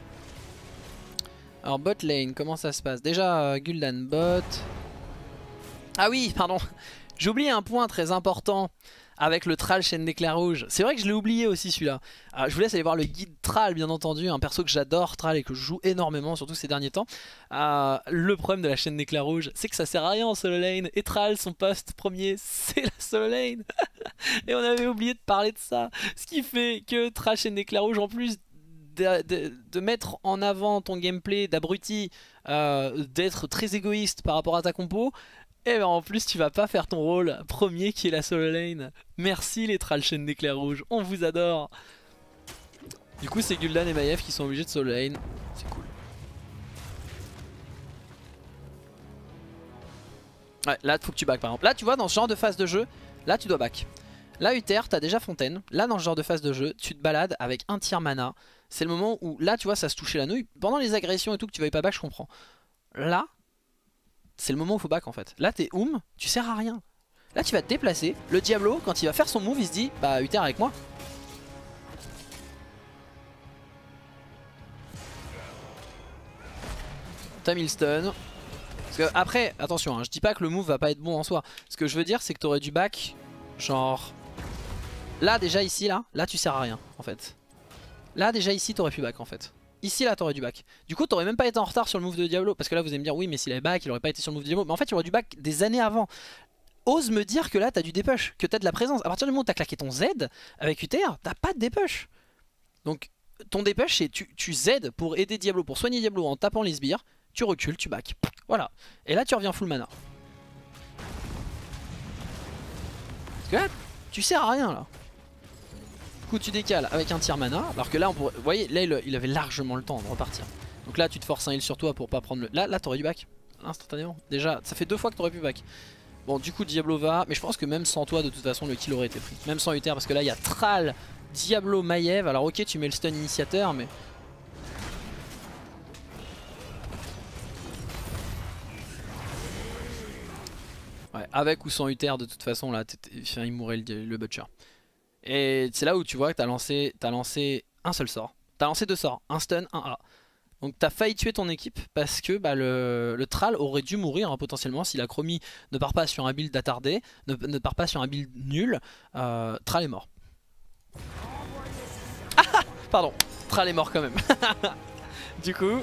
Alors bot lane, comment ça se passe? Déjà Gul'dan bot. Ah oui, pardon. J'ai oublié un point très important avec le Thrall chaîne d'éclairs rouges. C'est vrai que je l'ai oublié aussi celui-là. Je vous laisse aller voir le guide Thrall bien entendu, un perso que j'adore, Thrall, et que je joue énormément, surtout ces derniers temps. Le problème de la chaîne d'éclairs rouges, c'est que ça sert à rien en solo lane. Et Thrall, son poste premier, c'est la solo lane. Et on avait oublié de parler de ça. Ce qui fait que Thrall chaîne d'éclairs rouges, en plus de mettre en avant ton gameplay d'abruti, d'être très égoïste par rapport à ta compo, et ben en plus tu vas pas faire ton rôle premier qui est la solo lane. Merci les Thrall chaîne d'éclairs rouges, on vous adore. Du coup c'est Gul'dan et Maiev qui sont obligés de solo lane, c'est cool. Ouais là faut que tu back par exemple. Là tu vois dans ce genre de phase de jeu, là tu dois back. Là Uther t'as déjà fontaine, là dans ce genre de phase de jeu tu te balades avec un tiers mana. C'est le moment où là tu vois ça se touchait la nouille. Pendant les agressions et tout que tu veuilles pas back je comprends. Là c'est le moment où il faut back en fait. Là t'es tu sers à rien. Là tu vas te déplacer. Le Diablo quand il va faire son move il se dit bah Uther avec moi. T'as mis le stun. Parce que après attention hein, je dis pas que le move va pas être bon en soi. Ce que je veux dire c'est que t'aurais dû back genre. Là déjà ici là tu sers à rien en fait. Là déjà ici t'aurais pu back en fait. Ici là t'aurais dû back. Du coup t'aurais même pas été en retard sur le move de Diablo. Parce que là vous allez me dire oui mais s'il avait back il aurait pas été sur le move de Diablo. Mais en fait il aurait dû back des années avant. Ose me dire que là t'as du dépush, que t'as de la présence. À partir du moment où t'as claqué ton Z avec Uther, t'as pas de dépush. Donc ton dépush c'est tu Z pour aider Diablo, pour soigner Diablo en tapant les sbires. Tu recules, tu back. Voilà. Et là tu reviens full mana. Parce que là tu sers à rien là. Tu décales avec un tiers mana, alors que là on pourrait, vous voyez là il avait largement le temps de repartir. Donc là tu te forces un heal sur toi pour pas prendre le. Là t'aurais dû back instantanément. Déjà ça fait 2 fois que t'aurais pu back. Bon du coup Diablo va, mais je pense que même sans toi de toute façon le kill aurait été pris. Même sans Uther parce que là il y a Thrall, Diablo, Maiev. Alors ok tu mets le stun initiateur mais. Ouais avec ou sans Uther de toute façon là il mourrait le butcher. Et c'est là où tu vois que t'as lancé un seul sort. T'as lancé 2 sorts, un stun, un A. Donc t'as failli tuer ton équipe parce que bah, le Thrall aurait dû mourir hein, potentiellement si la chromie ne part pas sur un build attardé, ne part pas sur un build nul. Thrall est mort. Ah pardon, Thrall est mort quand même. Du coup...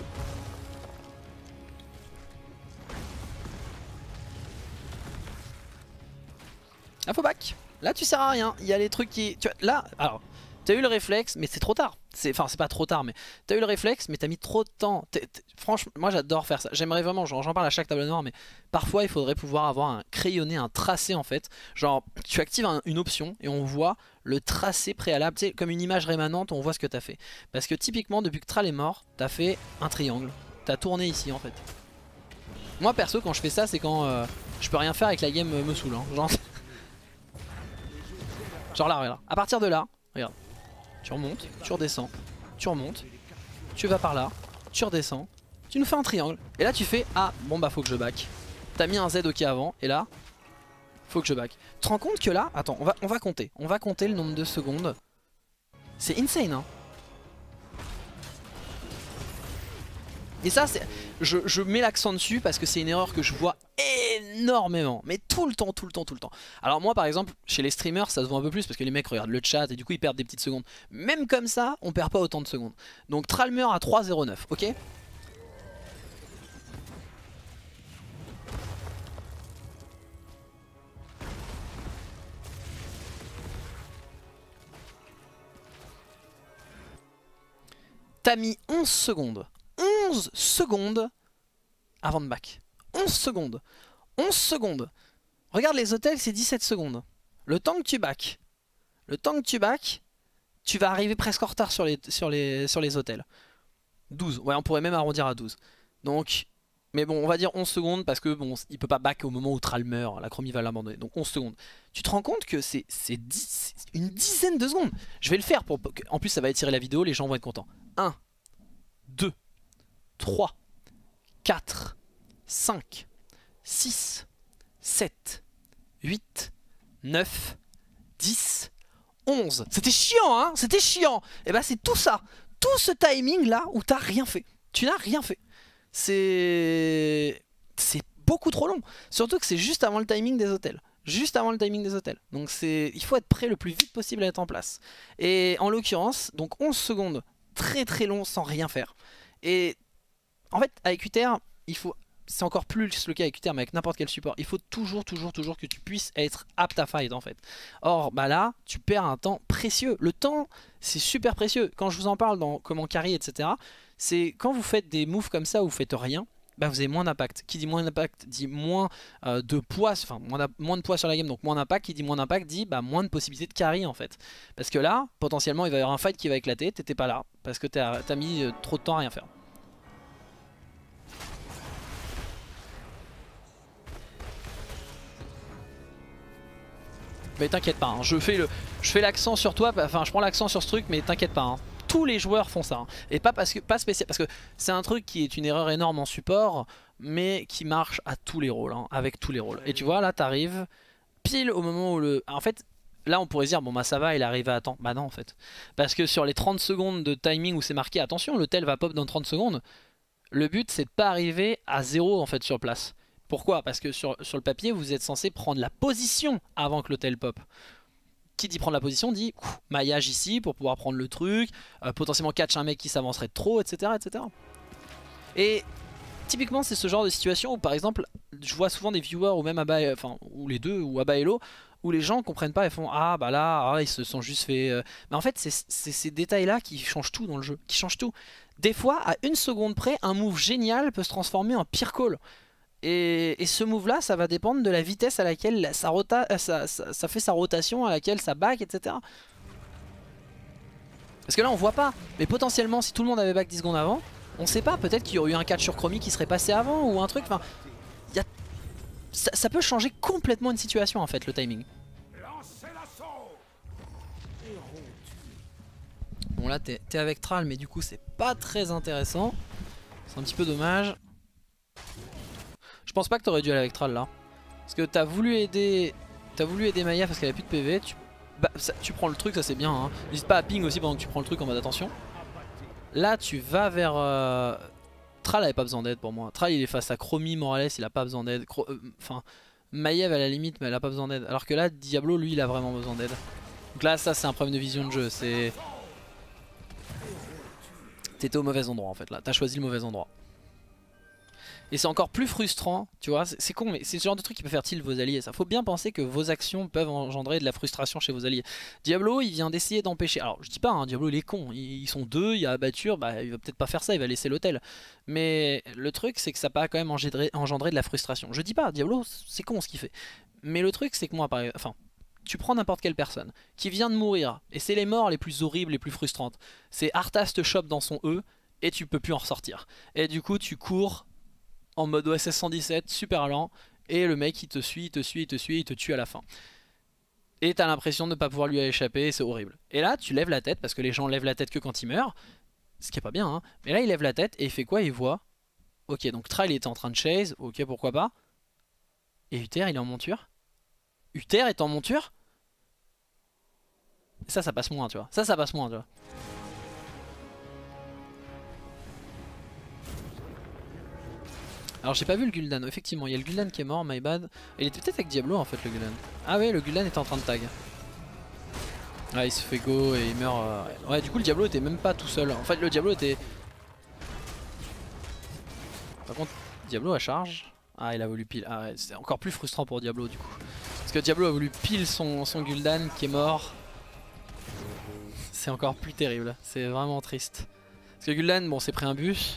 Ah faut back. Là tu sers à rien, il y a les trucs qui... Tu vois, là, alors, t'as eu le réflexe, mais c'est trop tard. Enfin c'est pas trop tard, mais t'as eu le réflexe, mais t'as mis trop de temps. Franchement, moi j'adore faire ça. J'aimerais vraiment, j'en parle à chaque table noire, mais parfois il faudrait pouvoir avoir un crayonné, un tracé en fait. Genre, tu actives une option et on voit le tracé préalable, tu sais, comme une image rémanente, on voit ce que t'as fait. Parce que typiquement, depuis que Thrall est mort, t'as fait un triangle. T'as tourné ici en fait. Moi perso, quand je fais ça, c'est quand je peux rien faire avec la game me saoule. Hein. Genre là, regarde. À partir de là, regarde. tu remontes, tu redescends, tu remontes, tu vas par là, tu redescends, tu nous fais un triangle. Et là tu fais, ah bon bah faut que je back. T'as mis un Z ok avant, et là, faut que je back. Tu te rends compte que là, attends, on va compter. On va compter le nombre de secondes. C'est insane hein. Et ça, je mets l'accent dessus parce que c'est une erreur que je vois énormément. Mais tout le temps, tout le temps, tout le temps. Alors moi par exemple, chez les streamers, ça se voit un peu plus parce que les mecs regardent le chat et du coup ils perdent des petites secondes. Même comme ça, on perd pas autant de secondes. Donc Tralmer à 3,09, ok? T'as mis 11 secondes. 11 secondes avant de back. 11 secondes. 11 secondes. Regarde les hôtels, c'est 17 secondes. Le temps que tu back. Tu vas arriver presque en retard sur les hôtels. 12. Ouais, on pourrait même arrondir à 12. Donc, mais bon, on va dire 11 secondes parce que bon, il peut pas back au moment où Tral meurt. La chromie va l'abandonner. Donc 11 secondes. Tu te rends compte que c'est une dizaine de secondes. Je vais le faire pour. En plus, ça va étirer la vidéo, les gens vont être contents. 1, 2, 3, 4, 5, 6, 7, 8, 9, 10, 11. C'était chiant hein, c'était chiant. Et bah c'est tout ça, tout ce timing là où t'as rien fait. Tu n'as rien fait. C'est beaucoup trop long. Surtout que c'est juste avant le timing des hôtels. Juste avant le timing des hôtels. Donc il faut être prêt le plus vite possible à être en place. Et en l'occurrence, donc 11 secondes, très très long sans rien faire. Et en fait avec Uther, il faut... C'est encore plus le cas avec Uther mais avec n'importe quel support. Il faut toujours que tu puisses être apte à fight en fait. Or bah là tu perds un temps précieux. Le temps c'est super précieux. Quand je vous en parle dans comment carry etc, c'est quand vous faites des moves comme ça où vous faites rien, bah vous avez moins d'impact. Qui dit moins d'impact dit moins de poids, enfin moins de poids sur la game, donc moins d'impact. Qui dit moins d'impact dit bah, moins de possibilités de carry en fait. Parce que là potentiellement il va y avoir un fight qui va éclater, t'étais pas là parce que t'as mis trop de temps à rien faire. Mais t'inquiète pas, hein, je fais l'accent sur toi, enfin je prends l'accent sur ce truc, mais t'inquiète pas. Hein. Tous les joueurs font ça. Hein. Et pas spécial, parce que c'est un truc qui est une erreur énorme en support, mais qui marche à tous les rôles, hein, avec tous les rôles. Et tu vois, là t'arrives pile au moment où le... En fait, là on pourrait se dire, bon bah ça va, il est arrivé à temps. Bah non en fait. Parce que sur les 30 secondes de timing où c'est marqué, attention, l'hôtel va pop dans 30 secondes, le but c'est de pas arriver à 0 en fait sur place. Pourquoi? Parce que sur le papier, vous êtes censé prendre la position avant que l'hôtel pop. Qui dit prendre la position dit maillage ici pour pouvoir prendre le truc, potentiellement catch un mec qui s'avancerait trop, etc. etc. Et typiquement, c'est ce genre de situation où par exemple, je vois souvent des viewers ou même Abba, enfin, ou les deux, ou Abba Hello, où les gens comprennent pas et font ah bah là, ah, ils se sont juste fait. Mais en fait, c'est ces détails-là qui changent tout dans le jeu, qui changent tout. Des fois, à une seconde près, un move génial peut se transformer en pire call. Et ce move là ça va dépendre de la vitesse à laquelle ça fait sa rotation, à laquelle ça back etc. Parce que là on voit pas, mais potentiellement si tout le monde avait back 10 secondes avant, on sait pas, peut-être qu'il y aurait eu un catch sur Chromie qui serait passé avant ou un truc, enfin ça peut changer complètement une situation en fait le timing. Bon là t'es avec Tral mais du coup c'est pas très intéressant, c'est un petit peu dommage. Je pense pas que t'aurais dû aller avec Tral là. Parce que t'as voulu aider Maya parce qu'elle a plus de PV. Tu prends le truc, ça c'est bien. Hein. N'hésite pas à ping aussi pendant que tu prends le truc en mode attention. Là tu vas vers... Tral avait pas besoin d'aide pour moi. Tral il est face à Chromie, Morales, il a pas besoin d'aide. Enfin, Maiev à la limite mais elle a pas besoin d'aide. Alors que là Diablo lui il a vraiment besoin d'aide. Donc là ça c'est un problème de vision de jeu. T'étais au mauvais endroit en fait là. T'as choisi le mauvais endroit. Et c'est encore plus frustrant, tu vois, c'est con mais c'est ce genre de truc qui peut faire tilt vos alliés. Ça faut bien penser que vos actions peuvent engendrer de la frustration chez vos alliés. Diablo il vient d'essayer d'empêcher, alors je dis pas hein, Diablo il est con, ils sont deux, il y a abatture, bah il va peut-être pas faire ça, il va laisser l'hôtel. Mais le truc c'est que ça peut quand même engendrer de la frustration. Je dis pas, Diablo c'est con ce qu'il fait. Mais le truc c'est que moi, enfin, tu prends n'importe quelle personne qui vient de mourir, et c'est les morts les plus horribles, les plus frustrantes. C'est Arthas te chope dans son E, et tu peux plus en ressortir. Et du coup tu cours en mode OSS 117, super lent, et le mec il te suit, il te tue à la fin. Et t'as l'impression de ne pas pouvoir lui échapper et c'est horrible. Et là tu lèves la tête parce que les gens lèvent la tête que quand ils meurent. Ce qui est pas bien hein. Mais là il lève la tête et il fait quoi? Il voit. Ok donc Trial était en train de chase. Ok pourquoi pas. Et Uther il est en monture. Uther est en monture. Ça passe moins tu vois. Ça passe moins tu vois. Alors j'ai pas vu le Gul'dan, effectivement il y a le Gul'dan qui est mort, my bad. Il était peut-être avec Diablo en fait le Gul'dan. Ah ouais le Gul'dan était en train de tag. Ouais il se fait go et il meurt. Ouais du coup le Diablo était même pas tout seul. En fait le Diablo était... Par contre Diablo à charge. Ah il a voulu pile. Ah ouais c'est encore plus frustrant pour Diablo du coup. Parce que Diablo a voulu pile son Gul'dan qui est mort. C'est encore plus terrible, c'est vraiment triste. Parce que Gul'dan bon s'est pris un bus.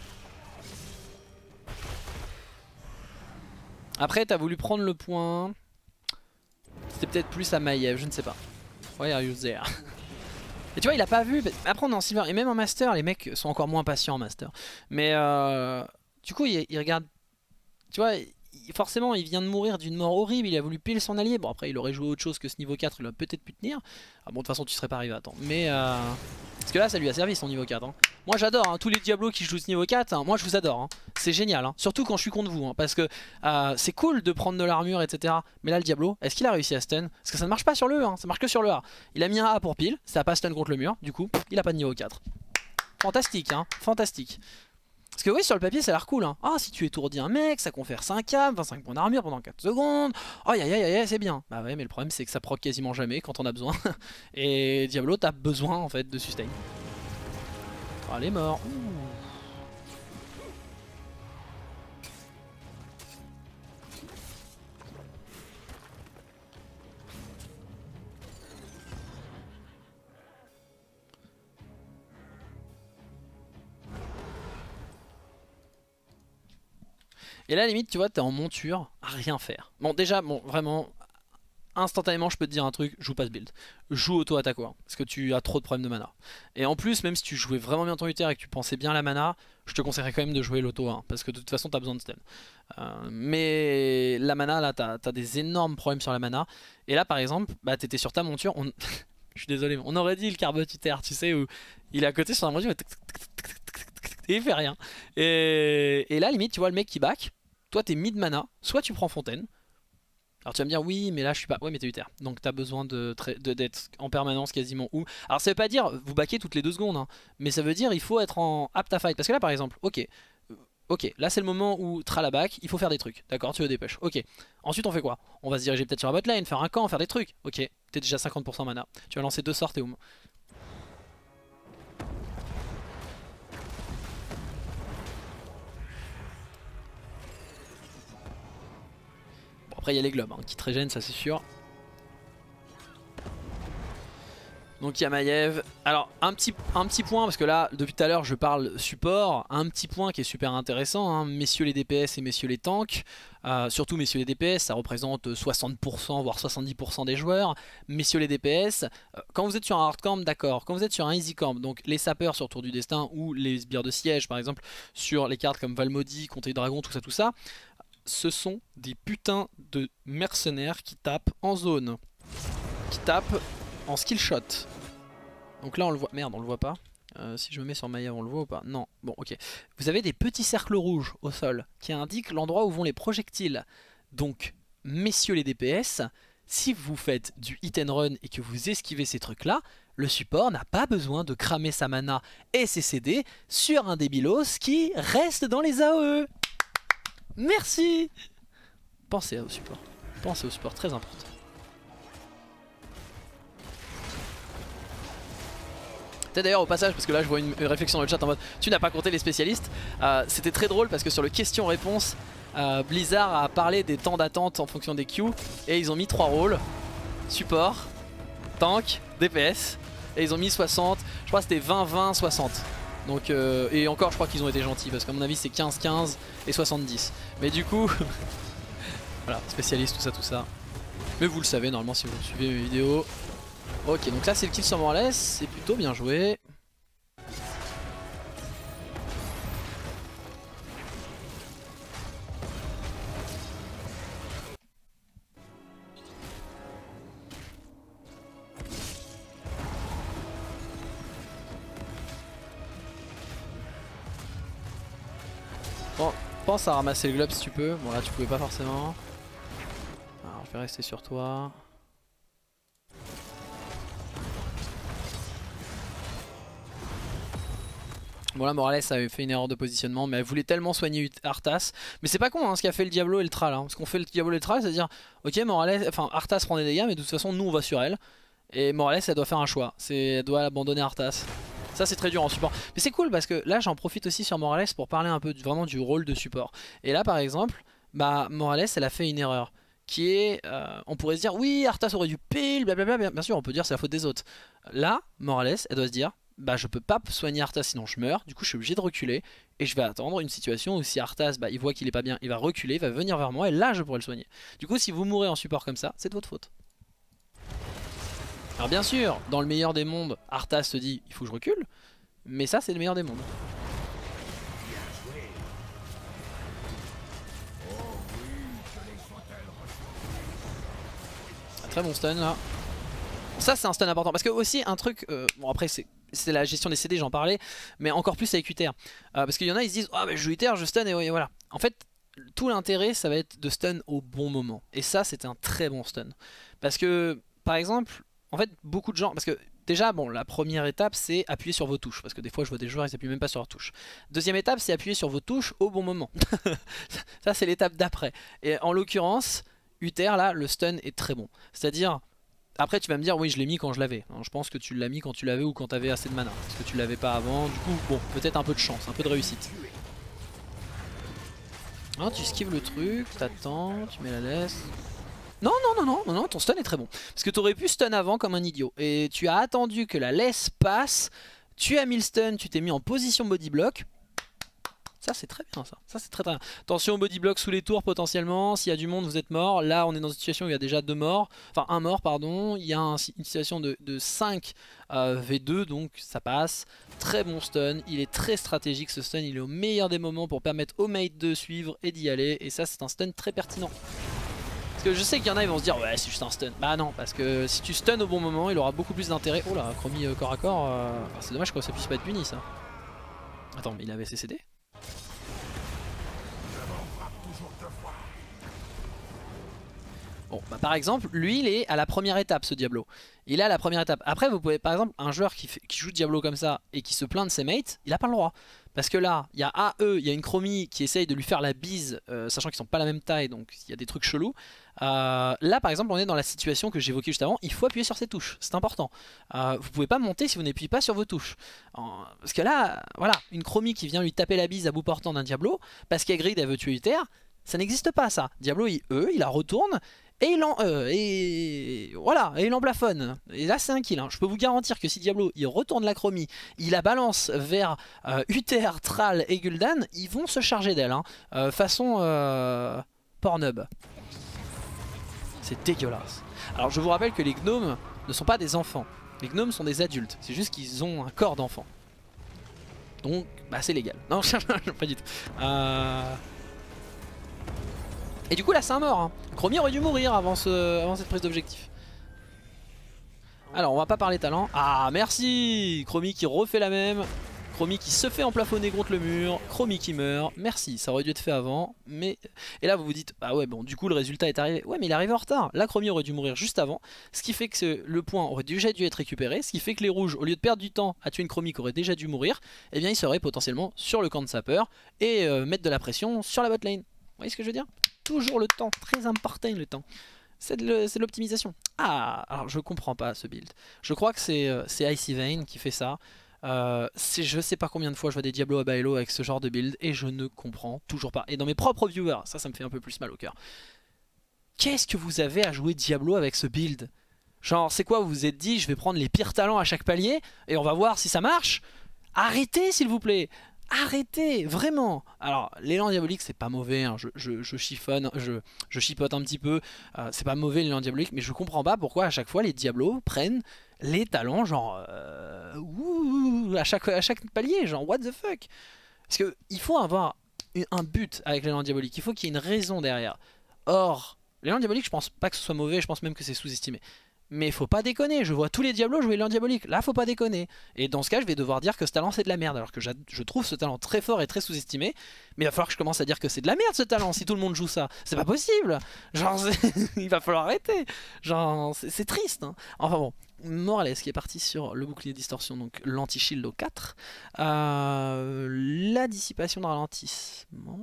Après t'as voulu prendre le point. C'était peut-être plus à Maiev, je ne sais pas. Why are you there? Et tu vois il a pas vu. Après on est en silver et même en master les mecs sont encore moins patients en master. Mais du coup il regarde. Tu vois forcément il vient de mourir d'une mort horrible. Il a voulu pile son allié. Bon après il aurait joué autre chose que ce niveau 4. Il aurait peut-être pu tenir. Ah bon de toute façon tu serais pas arrivé à temps. Mais parce que là ça lui a servi son niveau 4 hein. Moi j'adore hein, tous les Diablos qui jouent ce niveau 4 hein, moi je vous adore hein. C'est génial hein. Surtout quand je suis contre vous hein, parce que c'est cool de prendre de l'armure etc. Mais là le Diablo, est-ce qu'il a réussi à stun? Parce que ça ne marche pas sur le E hein, ça marche que sur le A. Il a mis un A pour pile, ça a pas stun contre le mur. Du coup il a pas de niveau 4. Fantastique hein, fantastique. Parce que oui sur le papier ça a l'air cool hein. Ah si tu étourdis un mec ça confère 5 âmes, 25 points d'armure pendant 4 secondes. Oh aïe aïe aïe c'est bien. Bah ouais mais le problème c'est que ça proc quasiment jamais quand on a besoin. Et Diablo t'as besoin en fait de sustain. Oh elle est morte. Et là limite tu vois t'es en monture à rien faire. Bon déjà bon vraiment instantanément je peux te dire un truc, joue pas ce build. Joue auto-attaquant hein, parce que tu as trop de problèmes de mana. Et en plus même si tu jouais vraiment bien ton Uther et que tu pensais bien la mana, je te conseillerais quand même de jouer l'auto 1 parce que de toute façon t'as besoin de stun. Mais la mana là t'as des énormes problèmes sur la mana. Et là par exemple bah t'étais sur ta monture, je suis désolé on aurait dit le Carbot Uther tu sais où il est à côté sur la monture et il fait rien. Et là limite tu vois le mec qui back. Toi t'es mid mana, soit tu prends fontaine. Alors tu vas me dire oui mais là je suis pas... Ouais mais t'es Uther. Donc t'as besoin d'être en permanence quasiment où. Alors ça veut pas dire vous backez toutes les 2 secondes hein, mais ça veut dire il faut être en apte à fight. Parce que là par exemple, ok là c'est le moment où la back, il faut faire des trucs. D'accord tu veux dépêches. Ok. Ensuite on fait quoi? On va se diriger peut-être sur la botlane, faire un camp, faire des trucs. Ok. T'es déjà 50% mana. Tu vas lancer 2 sorts et Oum. Après il y a les globes hein, qui te régènent ça c'est sûr. Donc il y a Maiev. Alors un petit point parce que là depuis tout à l'heure je parle support. Un petit point qui est super intéressant hein, messieurs les DPS et messieurs les tanks. Surtout messieurs les DPS ça représente 60% voire 70% des joueurs. Messieurs les DPS quand vous êtes sur un hard camp d'accord. Quand vous êtes sur un easy camp donc les sapeurs sur Tour du Destin ou les sbires de siège par exemple sur les cartes comme Valmaudit, Comté Dragon tout ça. Ce sont des putains de mercenaires qui tapent en zone. Qui tapent en skill shot. Donc là on le voit. Merde on le voit pas. Si je me mets sur Maiev on le voit ou pas? Non. Bon ok. Vous avez des petits cercles rouges au sol qui indiquent l'endroit où vont les projectiles. Donc messieurs les DPS, si vous faites du hit and run et que vous esquivez ces trucs là, le support n'a pas besoin de cramer sa mana et ses CD sur un débilos qui reste dans les AOE. Merci. Pensez au support. Pensez au support, très important. Peut-être d'ailleurs au passage, parce que là je vois une réflexion dans le chat en mode tu n'as pas compté les spécialistes. C'était très drôle parce que sur le question-réponse, Blizzard a parlé des temps d'attente en fonction des queues. Et ils ont mis 3 rôles. Support, tank, DPS. Et ils ont mis 60, je crois que c'était 20, 20, 60. Donc, et encore je crois qu'ils ont été gentils parce qu'à mon avis c'est 15, 15 et 70. Mais du coup, voilà, spécialiste, tout ça. Mais vous le savez normalement si vous suivez mes vidéos. Ok, donc là c'est le kill sur Morales, c'est plutôt bien joué. Bon, pense à ramasser le globe si tu peux. Bon là tu pouvais pas forcément. Alors je vais rester sur toi. Bon là Morales avait fait une erreur de positionnement, mais elle voulait tellement soigner Arthas. Mais c'est pas con hein, ce qu'a fait le Diablo et le Thrall. Hein. Ce qu'on fait le Diablo et le Thrall, c'est à dire ok Morales, enfin Arthas prend des dégâts, mais de toute façon nous on va sur elle. Et Morales elle doit faire un choix, elle doit abandonner Arthas. Ça c'est très dur en support. Mais c'est cool parce que là j'en profite aussi sur Morales pour parler un peu vraiment du rôle de support. Et là par exemple, bah Morales elle a fait une erreur. Qui est, on pourrait se dire oui Arthas aurait dû pile, blablabla, bien sûr on peut dire c'est la faute des autres. Là Morales elle doit se dire bah je peux pas soigner Arthas sinon je meurs, du coup je suis obligé de reculer et je vais attendre une situation où si Arthas bah, il voit qu'il est pas bien, il va reculer, il va venir vers moi et là je pourrai le soigner. Du coup si vous mourrez en support comme ça, c'est de votre faute. Alors bien sûr, dans le meilleur des mondes, Arthas se dit il faut que je recule, mais ça c'est le meilleur des mondes. Très bon stun là. Ça c'est un stun important parce que aussi un truc, bon après c'est la gestion des CD j'en parlais, mais encore plus avec Uther. Parce qu'il y en a ils se disent ah oh, mais je joue Uther, je stun et voilà. En fait tout l'intérêt ça va être de stun au bon moment. Et ça c'était un très bon stun. Parce que par exemple, en fait beaucoup de gens, parce que déjà bon la première étape c'est appuyer sur vos touches. Parce que des fois je vois des joueurs ils appuient même pas sur leurs touches. Deuxième étape c'est appuyer sur vos touches au bon moment. Ça c'est l'étape d'après. Et en l'occurrence Uther là le stun est très bon. C'est à dire... Après tu vas me dire oui je l'ai mis quand je l'avais. Je pense que tu l'as mis quand tu l'avais ou quand tu avais assez de mana. Parce que tu l'avais pas avant. Du coup bon peut-être un peu de chance, un peu de réussite. Ah, tu esquives le truc, t'attends, tu mets la laisse. Non non non non non ton stun est très bon. Parce que tu aurais pu stun avant comme un idiot. Et tu as attendu que la laisse passe. Tu as mis le stun, tu t'es mis en position body block. Ça c'est très bien ça, c'est très bien. Attention au body block sous les tours potentiellement, s'il y a du monde vous êtes mort. Là on est dans une situation où il y a déjà 2 morts, enfin 1 mort pardon. Il y a une situation de 5 V2 donc ça passe. Très bon stun, il est très stratégique ce stun, il est au meilleur des moments pour permettre au mate de suivre et d'y aller. Et ça c'est un stun très pertinent. Parce que je sais qu'il y en a ils vont se dire ouais c'est juste un stun. Bah non parce que si tu stun au bon moment il aura beaucoup plus d'intérêt. Oh là Chromie corps à corps, c'est dommage que ça puisse pas être puni ça. Attends mais il avait CCD. Bon, bah par exemple, lui il est à la première étape ce Diablo. Il est à la première étape. Après vous pouvez par exemple un joueur qui joue Diablo comme ça et qui se plaint de ses mates, il a pas le droit. Parce que là, il y a AE, il y a une Chromie qui essaye de lui faire la bise, sachant qu'ils sont pas la même taille, donc il y a des trucs chelous. Là par exemple on est dans la situation que j'évoquais juste avant, il faut appuyer sur ses touches, c'est important. Vous pouvez pas monter si vous n'appuyez pas sur vos touches. Parce que là, voilà, une Chromie qui vient lui taper la bise à bout portant d'un Diablo, parce qu'Aigrid elle veut tuer Uther, ça n'existe pas ça. Diablo il la retourne. Et il en plafonne. Et là c'est un kill hein. Je peux vous garantir que si Diablo il retourne la Chromie, il la balance vers Uther, Thrall et Gul'dan, ils vont se charger d'elle hein. Façon Pornhub. C'est dégueulasse. Alors je vous rappelle que les gnomes ne sont pas des enfants. Les gnomes sont des adultes. C'est juste qu'ils ont un corps d'enfant. Donc bah c'est légal. Non pas du tout. Et du coup là c'est un mort hein. Chromie aurait dû mourir avant cette prise d'objectif. Alors on va pas parler talent. Ah merci Chromie qui refait la même. Chromie qui se fait emplafonner contre le mur. Chromie qui meurt. Merci, ça aurait dû être fait avant. Mais... Et là vous vous dites, bah ouais bon du coup le résultat est arrivé. Ouais mais il est arrivé en retard. Là Chromie aurait dû mourir juste avant. Ce qui fait que le point aurait déjà dû être récupéré. Ce qui fait que les rouges, au lieu de perdre du temps à tuer une Chromie qui aurait déjà dû mourir, eh bien ils seraient potentiellement sur le camp de sapeur et mettre de la pression sur la botlane. Vous voyez ce que je veux dire? Toujours le temps, très important le temps. C'est de l'optimisation. Ah, alors je comprends pas ce build. Je crois que c'est Icy Vein qui fait ça. Je sais pas combien de fois je vois des Diablo à Baello avec ce genre de build et je ne comprends toujours pas. Et dans mes propres viewers, ça me fait un peu plus mal au cœur. Qu'est-ce que vous avez à jouer Diablo avec ce build? Genre c'est quoi, vous vous êtes dit je vais prendre les pires talents à chaque palier et on va voir si ça marche? Arrêtez s'il vous plaît. Arrêtez, vraiment. Alors l'élan diabolique c'est pas mauvais hein. Je chiffonne, je chipote un petit peu. C'est pas mauvais l'élan diabolique, mais je comprends pas pourquoi à chaque fois les Diablos prennent les talents genre à chaque palier, genre what the fuck. Parce que il faut avoir un but avec l'élan diabolique, il faut qu'il y ait une raison derrière. Or l'élan diabolique je pense pas que ce soit mauvais, je pense même que c'est sous-estimé. Mais faut pas déconner, je vois tous les Diablos jouer l'élan diabolique, là faut pas déconner. Et dans ce cas je vais devoir dire que ce talent c'est de la merde, alors que je trouve ce talent très fort et très sous-estimé. Mais il va falloir que je commence à dire que c'est de la merde ce talent si tout le monde joue ça. C'est pas possible. Genre il va falloir arrêter. Genre c'est triste hein. Enfin bon, Morales qui est parti sur le bouclier distorsion, donc l'anti-shield au 4. La dissipation de ralentissement.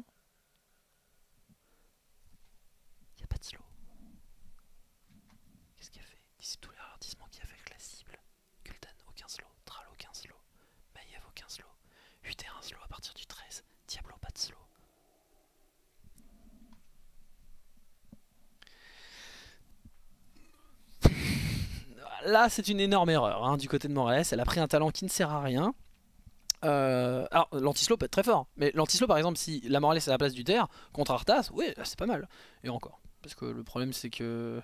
Il n'y a pas de slow. Qu'est-ce qu'il a fait? Dissipe tous les ralentissements qu'il y a avec la cible. Gul'dan aucun slow, Thrall aucun slow, Maiev aucun slow, Uther un slow à partir du 13, Diablo pas de slow. Là c'est une énorme erreur hein, du côté de Morales, elle a pris un talent qui ne sert à rien. Alors l'anti-slow peut être très fort, mais l'anti-slow par exemple si la Morales est à la place d'Uther contre Arthas, oui c'est pas mal. Et encore, parce que le problème c'est que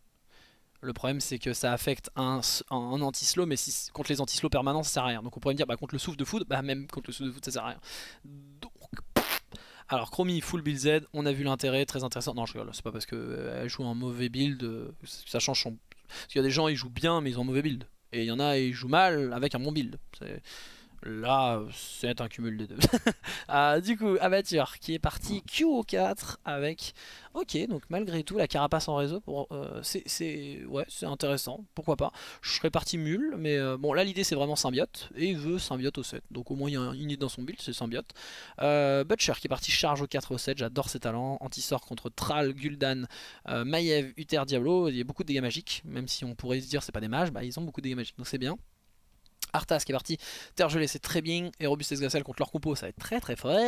ça affecte un anti-slow, mais si, contre les anti-slow permanents ça sert à rien. Donc on pourrait me dire bah, contre le souffle de foudre, bah même contre le souffle de foudre ça sert à rien. Donc alors Chromie full build Z, on a vu l'intérêt, très intéressant. Non je rigole, c'est pas parce qu'elle joue un mauvais build, ça change son... Parce qu'il y a des gens ils jouent bien mais ils ont un mauvais build. Et il y en a ils jouent mal avec un bon build. Là, c'est un cumul des deux. Du coup, Abatture qui est parti Q au 4 avec... Ok, donc malgré tout, la carapace en réseau, ouais, c'est intéressant, pourquoi pas. Je serais parti mule, mais bon, là l'idée c'est vraiment symbiote, et il veut symbiote au 7. Donc au moins il y a une idée dans son build, c'est symbiote. Butcher qui est parti charge au 4 au 7, j'adore ses talents. Anti-sort contre Thrall, Gul'dan, Maiev, Uther, Diablo, il y a beaucoup de dégâts magiques, même si on pourrait se dire c'est pas des mages, bah ils ont beaucoup de dégâts magiques, donc c'est bien. Arthas qui est parti, Terre gelée c'est très bien, et Robustes Glacial contre leur compo ça va être très très fort.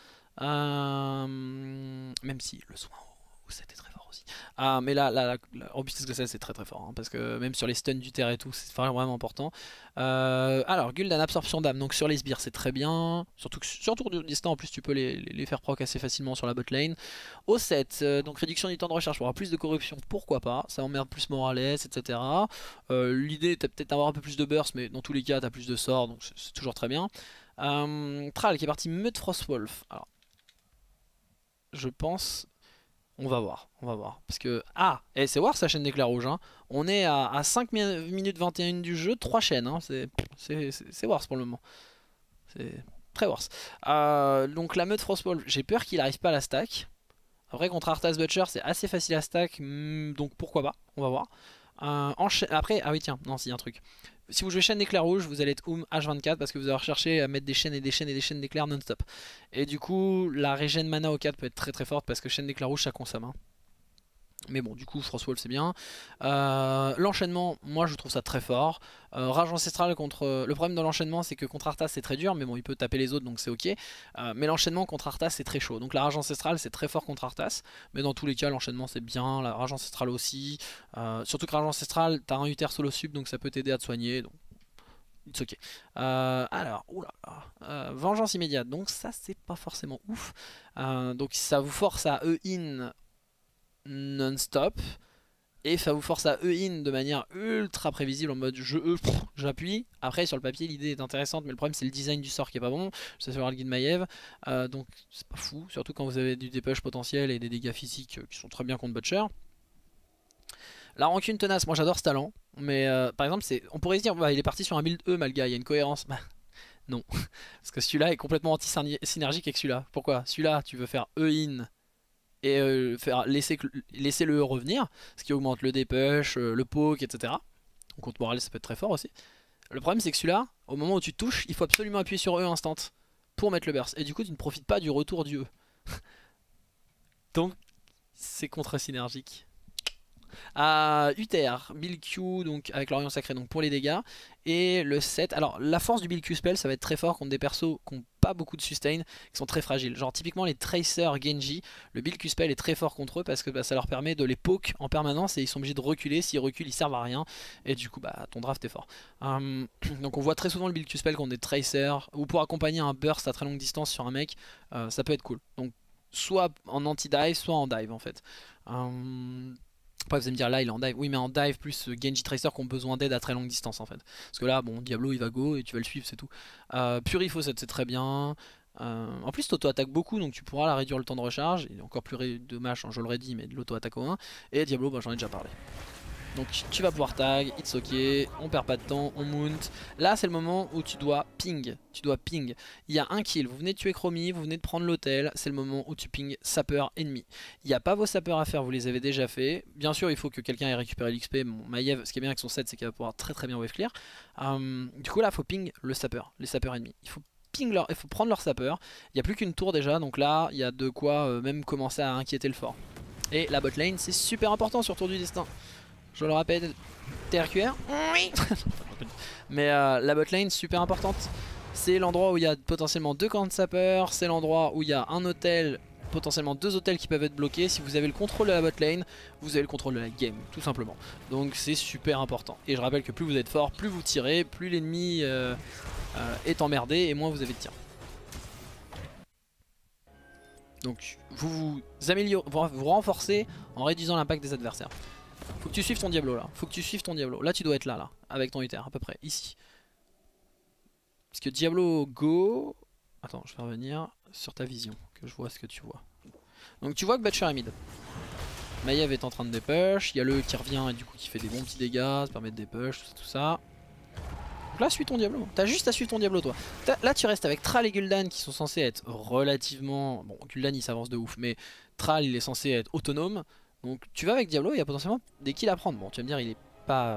Même si le soin au 7 est très fort aussi. Mais là, la Robustes Glacial c'est très très fort, hein, parce que même sur les stuns du terre et tout, c'est vraiment important. Alors Gul'dan absorption d'âme, donc sur les sbires c'est très bien, surtout que sur tour distant en plus tu peux les faire proc assez facilement sur la bot lane. Au 7, donc réduction du temps de recharge pour avoir plus de corruption, pourquoi pas, ça emmerde plus Morales, etc. L'idée t'as peut-être avoir un peu plus de burst, mais dans tous les cas t'as plus de sorts, donc c'est toujours très bien. Thrall qui est parti Meute Frostwolf, alors je pense... On va voir, parce que... Ah, et c'est voir sa chaîne d'éclair rouge, hein. On est à 5 minutes 21 du jeu, 3 chaînes, hein. C'est worse pour le moment. C'est très worse. Donc la meute Frostwolf, j'ai peur qu'il n'arrive pas à la stack. Après contre Arthas Butcher c'est assez facile à stack, donc pourquoi pas, on va voir. Après, ah oui tiens, non s'il y a un truc. Si vous jouez chaîne d'éclair rouge, vous allez être H24 parce que vous allez rechercher à mettre des chaînes et des chaînes et des chaînes d'éclair non-stop. Et du coup, la régène mana au 4 peut être très très forte parce que chaîne d'éclair rouge ça consomme. Hein. Mais bon, du coup, Frostwolf c'est bien. L'enchaînement, moi je trouve ça très fort. Rage ancestrale contre... Le problème de l'enchaînement c'est que contre Arthas c'est très dur, mais bon il peut taper les autres donc c'est ok. Mais l'enchaînement contre Arthas c'est très chaud. Donc la rage ancestrale c'est très fort contre Arthas. Mais dans tous les cas l'enchaînement c'est bien, la rage ancestrale aussi. Surtout que rage ancestrale, t'as un Uther solo sub donc ça peut t'aider à te soigner. Donc it's ok. Alors, oulala, vengeance immédiate, donc ça c'est pas forcément ouf. Donc ça vous force à E-in non-stop. Et ça vous force à E-in de manière ultra prévisible en mode je j'appuie. Après sur le papier l'idée est intéressante mais le problème c'est le design du sort qui est pas bon. Ça sur le guide Maiev. Donc c'est pas fou, surtout quand vous avez du dépush potentiel et des dégâts physiques qui sont très bien contre Butcher. La rancune tenace, moi j'adore ce talent. Mais par exemple on pourrait se dire bah, il est parti sur un build E Malga, il y a une cohérence. Bah non. Parce que celui-là est complètement anti-synergique avec celui-là. Pourquoi? Celui-là tu veux faire E-in et laisser le E revenir, ce qui augmente le dépush, le poke, etc. Donc contre Morales ça peut être très fort aussi. Le problème c'est que celui-là, au moment où tu touches, il faut absolument appuyer sur E instant pour mettre le burst. Et du coup tu ne profites pas du retour du E. Donc c'est contre-synergique. Uther, Build Q donc avec l'Orient Sacré donc pour les dégâts. Et le 7, alors la force du Build Q spell ça va être très fort contre des persos qui n'ont pas beaucoup de sustain, qui sont très fragiles. Genre typiquement les Tracer Genji, le Build Q spell est très fort contre eux parce que bah, ça leur permet de les poke en permanence et ils sont obligés de reculer. S'ils reculent ils servent à rien et du coup bah ton draft est fort. Donc on voit très souvent le Build Q spell contre des Tracer ou pour accompagner un burst à très longue distance sur un mec, ça peut être cool. Donc soit en anti-dive soit en dive en fait. Après vous allez me dire là il est en dive, oui mais en dive plus Genji Tracer qui ont besoin d'aide à très longue distance en fait. Parce que là bon Diablo il va go et tu vas le suivre c'est tout. Purifo c'est très bien. En plus t'auto-attaque beaucoup donc tu pourras la réduire le temps de recharge. Il est encore plus dommage, hein, je l'aurais dit mais de l'auto-attaque au 1. Et Diablo bah, j'en ai déjà parlé. Donc tu vas pouvoir tag, it's ok, on perd pas de temps, on mount. Là c'est le moment où tu dois ping. Il y a un kill, vous venez de tuer Chromie, vous venez de prendre l'hôtel. C'est le moment où tu ping sapeur ennemi. Il n'y a pas vos sapeurs à faire, vous les avez déjà fait. Bien sûr il faut que quelqu'un ait récupéré l'XP. Bon, Maiev, ce qui est bien avec son set c'est qu'il va pouvoir très bien wave clear. Du coup là il faut ping le sapeur, les sapeurs ennemis. Il faut il faut prendre leur sapeur. Il n'y a plus qu'une tour déjà, donc là il y a de quoi même commencer à inquiéter le fort. Et la bot lane c'est super important sur Tour du Destin. Je le rappelle, TRQR. Oui. Mais la bot lane super importante. C'est l'endroit où il y a potentiellement 2 camps de sapeurs. C'est l'endroit où il y a un hôtel, potentiellement 2 hôtels qui peuvent être bloqués. Si vous avez le contrôle de la bot lane, vous avez le contrôle de la game, tout simplement. Donc c'est super important. Et je rappelle que plus vous êtes fort, plus vous tirez, plus l'ennemi est emmerdé et moins vous avez de tir. Donc vous améliorez, vous renforcez en réduisant l'impact des adversaires. Faut que tu suives ton Diablo là. Faut que tu suives ton Diablo. Là tu dois être là avec ton Uther à peu près ici. Parce que Diablo go. Attends, je vais revenir sur ta vision que je vois ce que tu vois. Donc tu vois que Butcher est mid. Maiev est en train de dépush. Il y a le qui revient et du coup qui fait des bons petits dégâts, ça permet de dépush, tout ça. Donc là suis ton Diablo. T'as juste à suivre ton Diablo toi. Là tu restes avec Thrall et Gul'dan qui sont censés être relativement. Bon, Gul'dan il s'avance de ouf, mais Thrall il est censé être autonome. Donc tu vas avec Diablo, il y a potentiellement des kills à prendre. Bon, tu vas me dire, il est pas...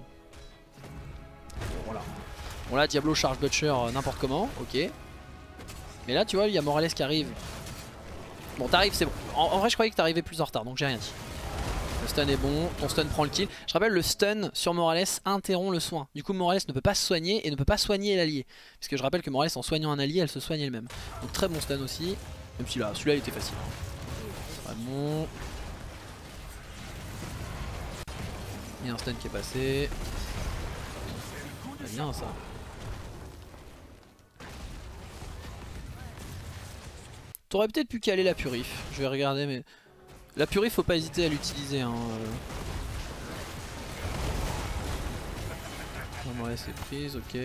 Bon, voilà. Bon là, Diablo charge Butcher n'importe comment, ok. Mais là, tu vois, il y a Morales qui arrive. Bon, t'arrives, c'est bon. En vrai, je croyais que t'arrivais plus en retard, donc j'ai rien dit. Le stun est bon, ton stun prend le kill. Je rappelle, le stun sur Morales interrompt le soin. Du coup, Morales ne peut pas se soigner et ne peut pas soigner l'allié. Parce que je rappelle que Morales, en soignant un allié, elle se soigne elle-même. Donc très bon stun aussi. Même si là, celui-là, il était facile. Vraiment... Il y a un stun qui est passé. C'est bien ça. T'aurais peut-être pu caler la purif. Je vais regarder mais... La purif faut pas hésiter à l'utiliser hein. Ouais c'est prise, ok.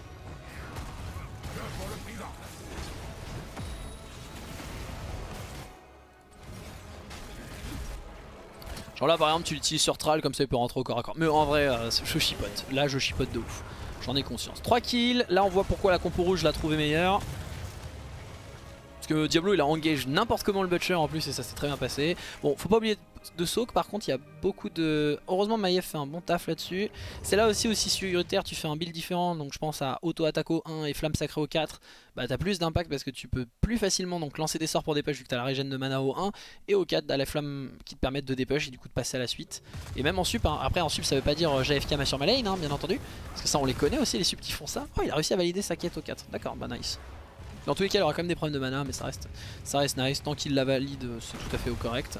Genre là par exemple tu l'utilises sur Thrall comme ça il peut rentrer au corps à corps. Mais en vrai je chipote, là je chipote de ouf. J'en ai conscience. 3 kills, là on voit pourquoi la compo rouge l'a trouvé meilleure. Parce que Diablo il a engage n'importe comment le Butcher en plus et ça s'est très bien passé. Bon faut pas oublier de soak par contre il y a beaucoup de... Heureusement Maiev fait un bon taf là-dessus. C'est là aussi sur Uther tu fais un build différent. Donc je pense à auto-attaque au 1 et flamme sacrée au 4. Bah t'as plus d'impact parce que tu peux plus facilement donc lancer des sorts pour dépush vu que t'as la régène de mana au 1. Et au 4 t'as la flamme qui te permettent de dépush et du coup de passer à la suite. Et même en sup, hein. Après en sup ça veut pas dire j'AFK ma sur ma lane hein, bien entendu. Parce que ça on les connaît aussi les subs qui font ça. Oh il a réussi à valider sa quête au 4. D'accord bah nice. Dans tous les cas il aura quand même des problèmes de mana mais ça reste nice. Tant qu'il la valide c'est tout à fait au correct.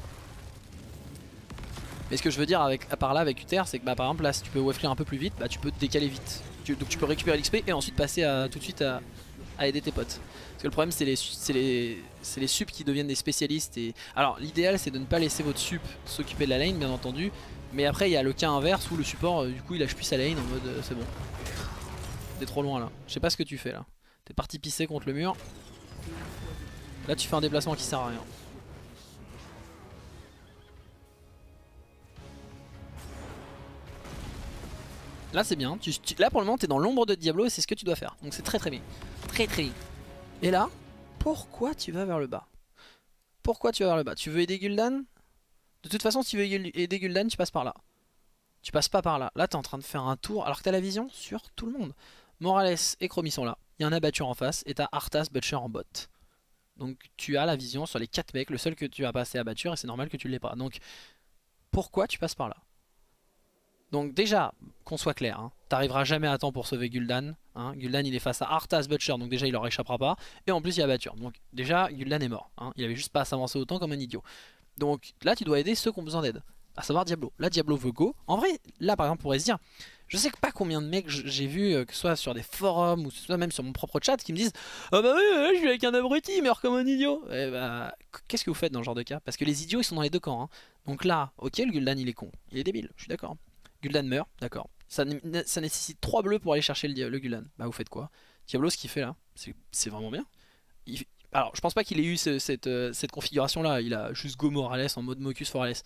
Mais ce que je veux dire par là avec Uther c'est que bah, par exemple là si tu peux wave clear un peu plus vite bah tu peux te décaler vite. Donc tu peux récupérer l'XP et ensuite passer tout de suite à aider tes potes. Parce que le problème c'est les subs qui deviennent des spécialistes et... Alors l'idéal c'est de ne pas laisser votre sup s'occuper de la lane bien entendu. Mais après il y a le cas inverse où le support du coup il lâche plus sa lane en mode c'est bon. T'es trop loin là, je sais pas ce que tu fais là. T'es parti pisser contre le mur. Là tu fais un déplacement qui sert à rien. Là c'est bien, là pour le moment t'es dans l'ombre de Diablo et c'est ce que tu dois faire. Donc c'est très bien. Très bien. Et là, pourquoi tu vas vers le bas? Pourquoi tu vas vers le bas? Tu veux aider Gul'dan? De toute façon si tu veux aider Gul'dan tu passes par là. Tu passes pas par là. Là t'es en train de faire un tour alors que t'as la vision sur tout le monde. Morales et Chromie sont là. Il y a un abatture en face et t'as Arthas Butcher en bot. Donc tu as la vision sur les 4 mecs. Le seul que tu vas passer à abatture et c'est normal que tu l'aies pas. Donc pourquoi tu passes par là? Donc déjà, qu'on soit clair, hein, t'arriveras jamais à temps pour sauver Gul'dan. Hein. Gul'dan il est face à Arthas Butcher, donc déjà il leur échappera pas. Et en plus il y a abatture. Donc déjà Gul'dan est mort. Hein. Il avait juste pas à s'avancer autant comme un idiot. Donc là tu dois aider ceux qui ont besoin d'aide. À savoir Diablo. Là Diablo veut go. En vrai, là par exemple on pourrait se dire, je sais pas combien de mecs j'ai vu, que ce soit sur des forums ou soit même sur mon propre chat, qui me disent ah bah oui, je suis avec un abruti, il meurt comme un idiot. Et bah, qu'est-ce que vous faites dans ce genre de cas? Parce que les idiots ils sont dans les deux camps. Hein. Donc là, ok le Gul'dan il est con, il est débile, je suis d'accord. Gul'dan meurt, d'accord. Ça nécessite 3 bleus pour aller chercher le Gul'dan. Bah vous faites quoi? Diablo ce qu'il fait là, c'est vraiment bien. Alors je pense pas qu'il ait eu cette configuration là, il a juste go Morales en mode Mocus Morales.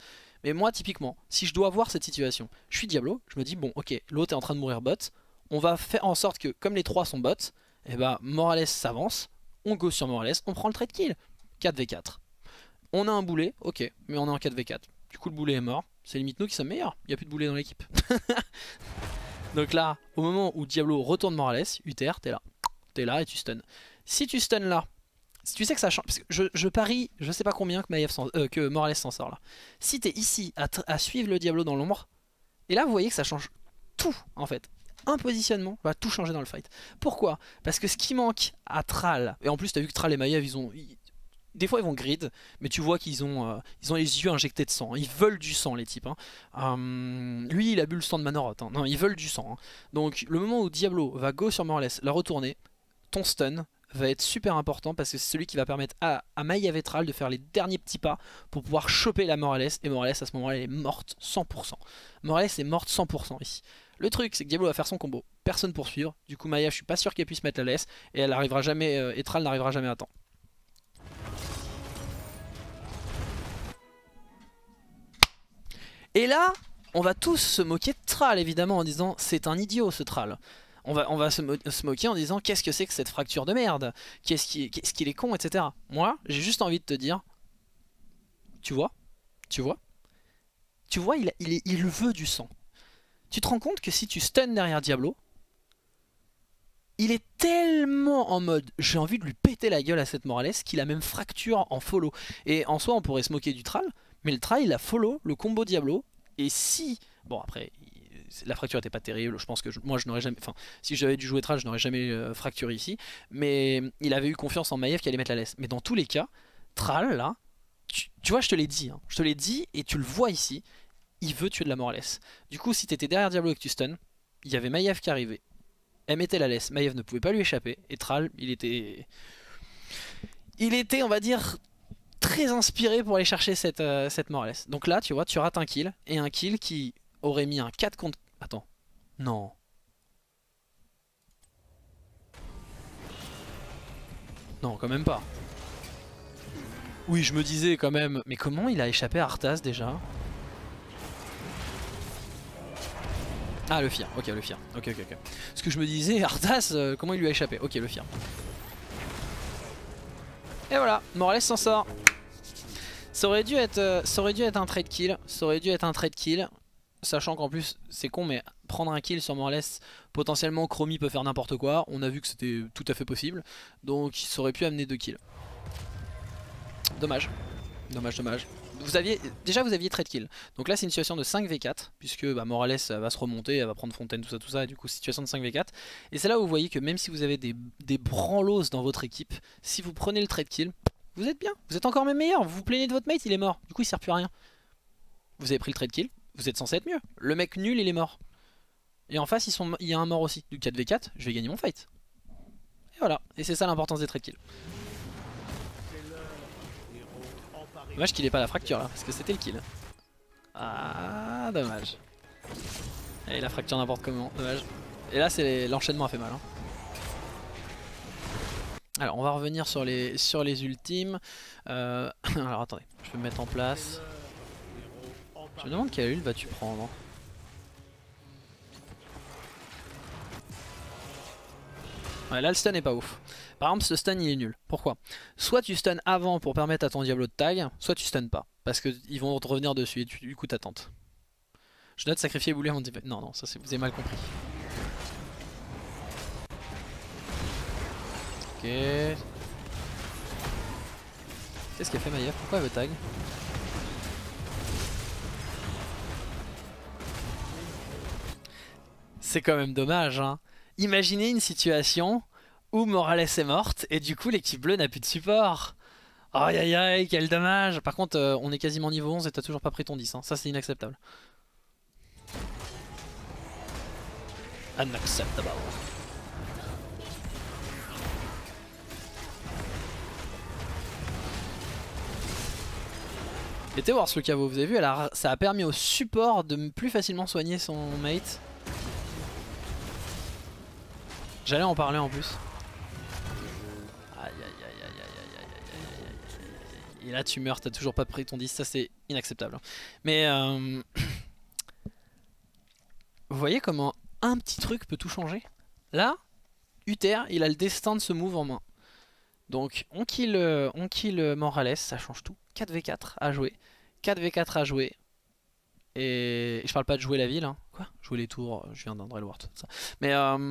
Mais moi typiquement, si je dois voir cette situation, je suis Diablo, je me dis bon ok, l'autre est en train de mourir bot, on va faire en sorte que comme les 3 sont bots, et bah Morales s'avance, on go sur Morales, on prend le trade kill, 4v4. On a un boulet, ok, mais on est en 4v4. Du coup le boulet est mort, c'est limite nous qui sommes meilleurs, il n'y a plus de boulet dans l'équipe. Donc là, au moment où Diablo retourne Morales, Uther, t'es là et tu stun. Si tu stun là, si tu sais que ça change, parce que je parie, je sais pas combien que Morales s'en sort là. Si t'es ici à suivre le Diablo dans l'ombre, et là vous voyez que ça change tout en fait. Un positionnement va tout changer dans le fight. Pourquoi? Parce que ce qui manque à Thrall, et en plus t'as vu que Thrall et Maiev des fois ils vont grid, mais tu vois qu'ils ont les yeux injectés de sang. Ils veulent du sang les types. Lui il a bu le sang de Manoroth. Non, ils veulent du sang. Donc le moment où Diablo va go sur Morales, la retourner, ton stun va être super important parce que c'est celui qui va permettre à Maiev et Thrall de faire les derniers petits pas pour pouvoir choper la Morales. Et Morales à ce moment-là elle est morte 100%. Morales est morte 100% ici. Le truc c'est que Diablo va faire son combo, personne pour suivre. Du coup Maiev je suis pas sûr qu'elle puisse mettre la laisse et elle arrivera jamais, et Thrall n'arrivera jamais à temps. Et là, on va tous se moquer de Thrall évidemment en disant c'est un idiot ce Thrall. On va se moquer en disant qu'est-ce que c'est que cette fracture de merde, qu'est-ce qu'il est con, etc. Moi, j'ai juste envie de te dire, tu vois, il veut du sang. Tu te rends compte que si tu stun derrière Diablo, il est tellement en mode j'ai envie de lui péter la gueule à cette Morales qu'il a même fracture en follow. Et en soi on pourrait se moquer du Thrall, mais le Thrall il a follow le combo Diablo. Et si, bon après la fracture était pas terrible, je pense que moi je n'aurais jamais, enfin si j'avais dû jouer Thrall je n'aurais jamais fracturé ici. Mais il avait eu confiance en Maiev qui allait mettre la laisse. Mais dans tous les cas, Thrall là, tu vois je te l'ai dit, je te l'ai dit et tu le vois ici, il veut tuer de la Morales. Du coup si t'étais derrière Diablo et que tu stun, il y avait Maiev qui arrivait. Elle mettait la laisse, Maiev ne pouvait pas lui échapper, et Thrall, il était, on va dire, très inspiré pour aller chercher cette Morales. Donc là, tu vois, tu rates un kill, et un kill qui aurait mis un 4 contre... Attends, non. Non, quand même pas. Oui, je me disais quand même, mais comment il a échappé à Arthas déjà? Ah le Fear, ok le Fear, ok. Ce que je me disais, Arthas, comment il lui a échappé? Ok le Fear. Et voilà, Morales s'en sort. Ça aurait dû être un trade kill, sachant qu'en plus c'est con mais prendre un kill sur Morales, potentiellement Chromie peut faire n'importe quoi, on a vu que c'était tout à fait possible, donc ça aurait pu amener 2 kills. Dommage. Vous aviez trade kill. Donc là c'est une situation de 5v4 puisque Morales va se remonter, elle va prendre Fontaine, tout ça et du coup situation de 5v4. Et c'est là où vous voyez que même si vous avez des branlos dans votre équipe, si vous prenez le trade kill, vous êtes bien, vous êtes encore même meilleur. Vous vous plaignez de votre mate, il est mort, du coup il sert plus à rien. Vous avez pris le trade kill, vous êtes censé être mieux. Le mec nul il est mort. Et en face il y a un mort aussi. Du 4v4, je vais gagner mon fight. Et voilà, et c'est ça l'importance des trade kills. Dommage qu'il ait pas la fracture là, parce que c'était le kill. Ah, dommage. Et la fracture n'importe comment, dommage. Et là l'enchaînement a fait mal. Alors on va revenir sur les ultimes. Alors attendez, je vais me mettre en place. Je me demande quelle ult vas-tu prendre. Ouais, là le stun est pas ouf. Par exemple ce stun il est nul. Pourquoi? Soit tu stun avant pour permettre à ton Diablo de tag, soit tu stun pas. Parce qu'ils vont te revenir dessus et du coup t'attentes. Je note sacrifier boulet à mon div. Non, ça vous avez mal compris. Ok. Qu'est-ce qu'elle fait Maiev? Pourquoi elle veut tag? C'est quand même dommage hein. Imaginez une situation où Morales est morte et du coup l'équipe bleue n'a plus de support. Aïe aïe aïe, quel dommage. Par contre on est quasiment niveau 11 et t'as toujours pas pris ton 10 hein. Ça c'est inacceptable. Unacceptable. Et Wars le caveau, vous avez vu, ça a permis au support de plus facilement soigner son mate. J'allais en parler en plus. Aïe aïe aïe aïe aïe aïe aïe aïe aïe aïe. Et là tu meurs, t'as toujours pas pris ton 10, ça c'est inacceptable. Mais vous voyez comment un petit truc peut tout changer. Là, Uther, il a le destin de ce move en main. Donc on kill Morales, ça change tout. 4v4 à jouer. 4v4 à jouer. Et je parle pas de jouer la ville, hein. Quoi? Jouer les tours, je viens d'Andrelwart. Mais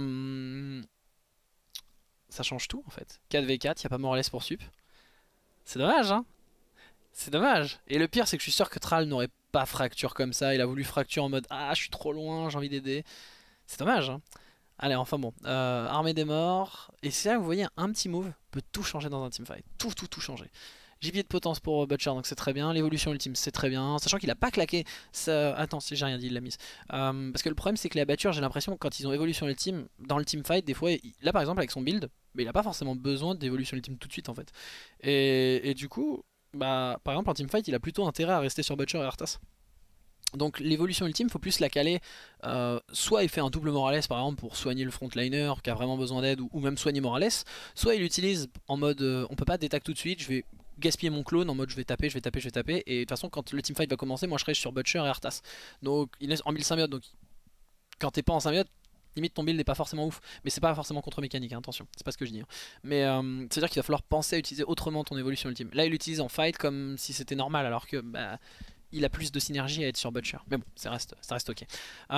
ça change tout en fait. 4v4, y a pas Morales pour sup. C'est dommage, hein. C'est dommage. Et le pire, c'est que je suis sûr que Thrall n'aurait pas fracture comme ça. Il a voulu fracture en mode ah, je suis trop loin, j'ai envie d'aider. C'est dommage, hein. Allez, enfin bon. Armée des morts. Et c'est là que vous voyez, un petit move peut tout changer dans un teamfight. Tout changer. Gibier de potence pour Butcher, donc c'est très bien. L'évolution ultime, c'est très bien. Sachant qu'il a pas claqué. Ça... Attends, si j'ai rien dit, il l'a mise. Parce que le problème, c'est que les abattures, j'ai l'impression que quand ils ont évolution ultime, dans le teamfight, des fois, là par exemple, avec son build, mais il a pas forcément besoin d'évolution ultime tout de suite en fait. Et du coup, bah, par exemple, en teamfight, il a plutôt intérêt à rester sur Butcher et Arthas. Donc l'évolution ultime, faut plus la caler. Soit il fait un double Morales par exemple pour soigner le frontliner qui a vraiment besoin d'aide, ou même soigner Morales. Soit il l'utilise en mode on peut pas détac tout de suite, je vais gaspiller mon clone en mode je vais taper. Et de toute façon quand le teamfight va commencer, moi je serai sur Butcher et Arthas. Donc il est en build symbiote, donc quand t'es pas en symbiote, limite ton build n'est pas forcément ouf. Mais c'est pas forcément contre mécanique, hein, attention, c'est pas ce que je dis, hein. Mais c'est à dire qu'il va falloir penser à utiliser autrement ton évolution ultime. Là il l'utilise en fight comme si c'était normal, alors que bah, il a plus de synergie à être sur Butcher. Mais bon, ça reste ok.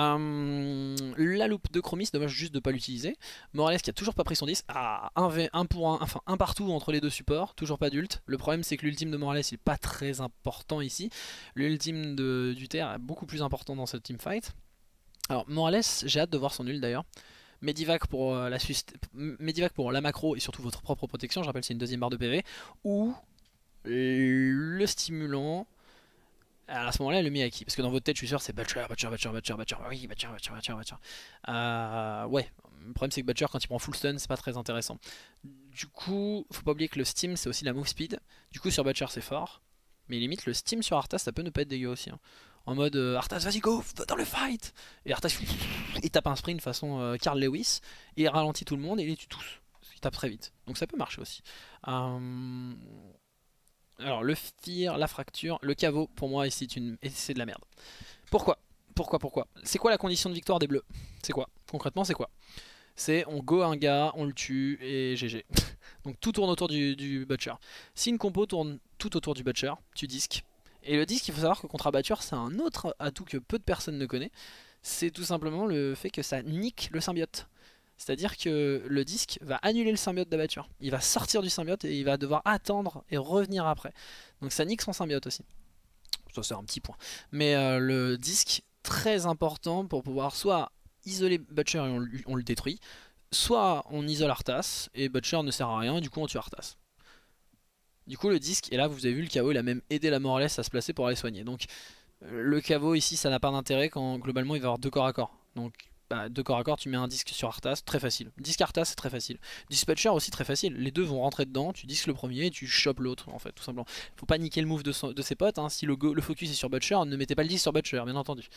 La loupe de Chromis, dommage juste de ne pas l'utiliser. Morales qui a toujours pas pris son 10. Ah, 1 pour 1, enfin 1 partout entre les deux supports. Toujours pas d'ult. Le problème c'est que l'ultime de Morales il est pas très important ici. L'ultime d'Uther est beaucoup plus important dans cette teamfight. Alors Morales, j'ai hâte de voir son ult d'ailleurs. Medivac pour, Medivac pour la macro et surtout votre propre protection. Je rappelle c'est une deuxième barre de PV. Ou le stimulant. Alors à ce moment-là, le Miyaki, parce que dans votre tête, je suis sûr, c'est Butcher. Oui, Butcher. Ouais, le problème c'est que Butcher, quand il prend full stun, c'est pas très intéressant. Du coup, faut pas oublier que le Steam, c'est aussi la move speed. Du coup, sur Butcher, c'est fort. Mais limite, le Steam sur Arthas, ça peut ne pas être dégueu aussi, hein. En mode Arthas, vas-y, go, dans le fight. Et Arthas, il tape un sprint façon Carl Lewis, et il ralentit tout le monde et il les tue tous. Il tape très vite. Donc ça peut marcher aussi. Alors le fear, la fracture, le caveau, pour moi ici c'est de la merde. Pourquoi? C'est quoi la condition de victoire des bleus? C'est quoi? Concrètement c'est quoi? C'est on go un gars, on le tue et GG. Donc tout tourne autour du Butcher. Si une compo tourne tout autour du Butcher, tu disques. Et le disque, il faut savoir que contre Abatture, c'est un autre atout que peu de personnes ne connaissent. C'est tout simplement le fait que ça nique le symbiote. C'est-à-dire que le disque va annuler le symbiote d'Abatture. Il va sortir du symbiote et il va devoir attendre et revenir après. Donc ça nique son symbiote aussi. Ça c'est un petit point. Mais le disque, très important pour pouvoir soit isoler Butcher et on le détruit, soit on isole Arthas et Butcher ne sert à rien et du coup on tue Arthas. Du coup le disque, et là vous avez vu le caveau, il a même aidé la Morales à se placer pour aller soigner. Donc le caveau ici ça n'a pas d'intérêt quand globalement il va avoir 2 corps à corps. Donc bah, 2 corps à corps, tu mets un disque sur Arthas, très facile. Disque Arthas, c'est très facile. Disque Butcher aussi très facile. Les deux vont rentrer dedans, tu disques le premier et tu chopes l'autre en fait, tout simplement. Faut pas niquer le move de ses potes, hein. Si le focus est sur Butcher, ne mettez pas le disque sur Butcher, bien entendu.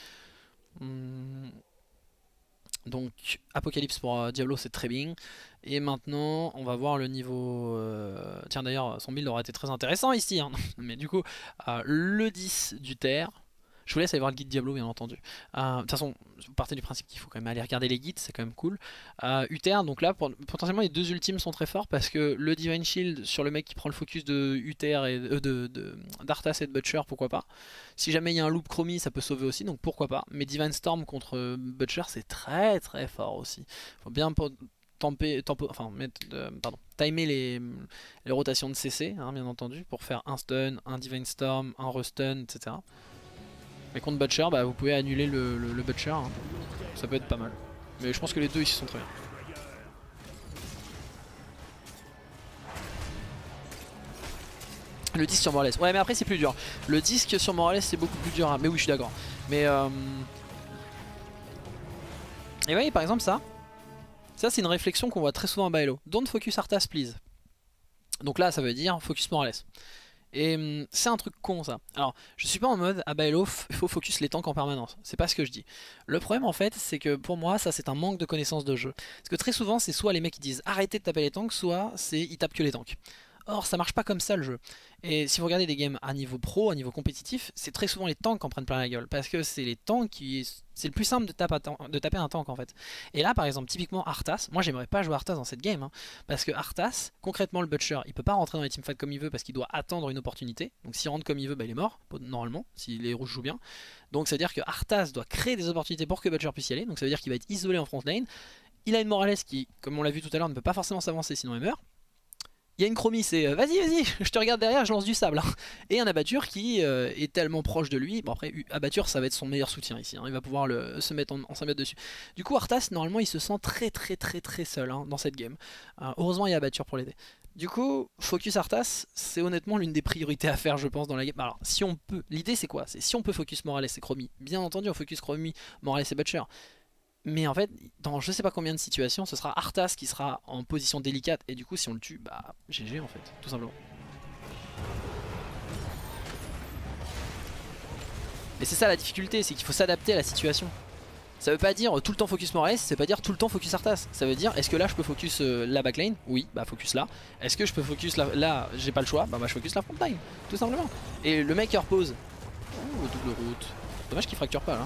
Donc Apocalypse pour Diablo c'est très bien. Et maintenant on va voir le niveau... Tiens d'ailleurs son build aura été très intéressant ici, hein. Mais du coup le 10 d'Uther. Je vous laisse aller voir le guide Diablo bien entendu. De toute façon, vous partez du principe qu'il faut quand même aller regarder les guides, c'est quand même cool. Uther, donc là potentiellement les deux ultimes sont très forts parce que le Divine Shield sur le mec qui prend le focus de Uther et d'Arthas et de Butcher, pourquoi pas. Si jamais il y a un loop Chromie, ça peut sauver aussi, donc pourquoi pas. Mais Divine Storm contre Butcher, c'est très très fort aussi. Faut bien timer les rotations de CC, hein, bien entendu, pour faire un stun, un Divine Storm, un restun, etc. Mais contre Butcher, bah, vous pouvez annuler le Butcher, hein. Ça peut être pas mal. Mais je pense que les deux ici sont très bien. Le disque sur Morales. Ouais mais après c'est plus dur. Le disque sur Morales c'est beaucoup plus dur, hein. Mais oui je suis d'accord. Mais et voyez par exemple ça c'est une réflexion qu'on voit très souvent à Baello. Don't focus Arthas please. Donc là ça veut dire focus Morales. Et c'est un truc con ça. Alors je suis pas en mode à Baello il faut focus les tanks en permanence. C'est pas ce que je dis. Le problème en fait c'est que pour moi ça c'est un manque de connaissance de jeu. Parce que très souvent c'est soit les mecs qui disent arrêtez de taper les tanks, soit c'est ils tapent que les tanks. Or ça marche pas comme ça le jeu. Et si vous regardez des games à niveau pro, à niveau compétitif, c'est très souvent les tanks qui en prennent plein la gueule. Parce que c'est les tanks qui... C'est le plus simple de taper un tank en fait. Et là par exemple typiquement Arthas, moi j'aimerais pas jouer Arthas dans cette game. Hein, parce que Arthas, concrètement le Butcher, il peut pas rentrer dans les teamfights comme il veut parce qu'il doit attendre une opportunité. Donc s'il rentre comme il veut, bah, il est mort, normalement, si les rouges jouent bien. Donc ça veut dire que Arthas doit créer des opportunités pour que Butcher puisse y aller. Donc ça veut dire qu'il va être isolé en front lane. Il a une Morales qui, comme on l'a vu tout à l'heure, ne peut pas forcément s'avancer sinon il meurt. Il y a une Chromie, c'est vas-y, vas-y, je te regarde derrière, je lance du sable. Hein. Et un Abatture qui est tellement proche de lui. Bon, après, Abatture, ça va être son meilleur soutien ici. Hein. Il va pouvoir se mettre en 5 mètres dessus. Du coup, Arthas, normalement, il se sent très seul hein, dans cette game. Heureusement, il y a Abatture pour l'aider. Du coup, focus Arthas, c'est honnêtement l'une des priorités à faire, je pense, dans la game. Alors, si on peut, l'idée c'est quoi? C'est si on peut focus Morales et Chromie. Bien entendu, on focus Chromie, Morales et Butcher. Mais en fait, dans je sais pas combien de situations, ce sera Arthas qui sera en position délicate. Et du coup, si on le tue, bah GG en fait, tout simplement. Mais c'est ça la difficulté, c'est qu'il faut s'adapter à la situation. Ça veut pas dire tout le temps focus Morales, ça veut pas dire tout le temps focus Arthas. Ça veut dire, est-ce que là je peux focus la backline? Oui, bah focus là. Est-ce que je peux focus là, j'ai pas le choix, bah je focus la frontline, tout simplement. Et le mec il repose. Oh, double route. Dommage qu'il fracture pas là.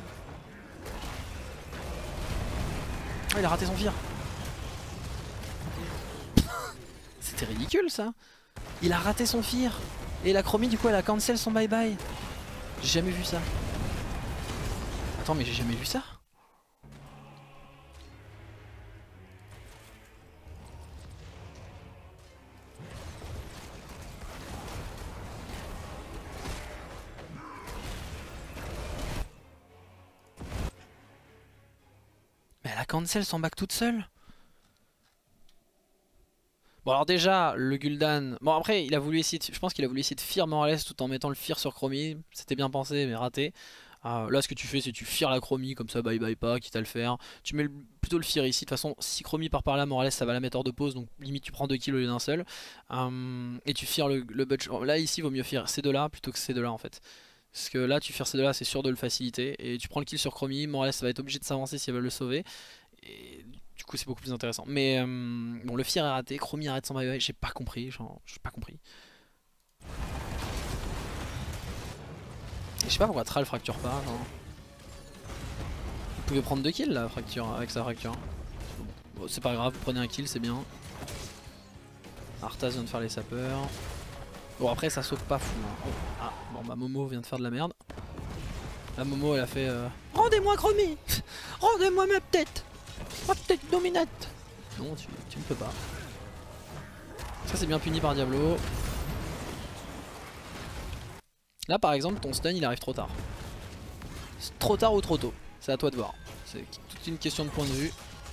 Oh, il a raté son fear. C'était ridicule ça. Il a raté son fear. Et la Chromie du coup elle a cancel son bye bye. J'ai jamais vu ça. Attends mais j'ai jamais vu ça. Mais elle a cancel son back toute seule. Bon alors déjà le Gul'dan, bon après il a voulu essayer je pense qu'il a voulu essayer de fear Morales tout en mettant le fear sur Chromie. C'était bien pensé mais raté. Là ce que tu fais c'est tu fear la Chromie comme ça bye bye pas quitte à le faire. Tu mets plutôt le fear ici, de toute façon si Chromie part par là Morales ça va la mettre hors de pause donc limite tu prends 2 kills au lieu d'un seul. Et tu fear le Butcher, là ici vaut mieux fear ces deux là plutôt que ces deux là en fait. Parce que là tu fear ces deux là c'est sûr de le faciliter. Et tu prends le kill sur Chromie, Morales va être obligé de s'avancer si elle veut le sauver. Et du coup c'est beaucoup plus intéressant. Mais bon le fear est raté, Chromie arrête son bye, j'ai pas compris, j'ai pas compris. Et je sais pas pourquoi Thrall fracture pas. Genre. Vous pouvez prendre 2 kills là fracture, avec sa fracture. Bon, c'est pas grave, vous prenez un kill, c'est bien. Arthas vient de faire les sapeurs. Bon après ça saute pas fou. Hein. Oh. Ah bon bah Momo vient de faire de la merde. La Momo elle a fait rendez-moi Chromie. Rendez-moi ma tête. Ma tête dominate. Non tu ne peux pas. Ça c'est bien puni par Diablo. Là par exemple ton stun il arrive trop tard. Trop tard ou trop tôt, c'est à toi de voir. C'est toute une question de point de vue.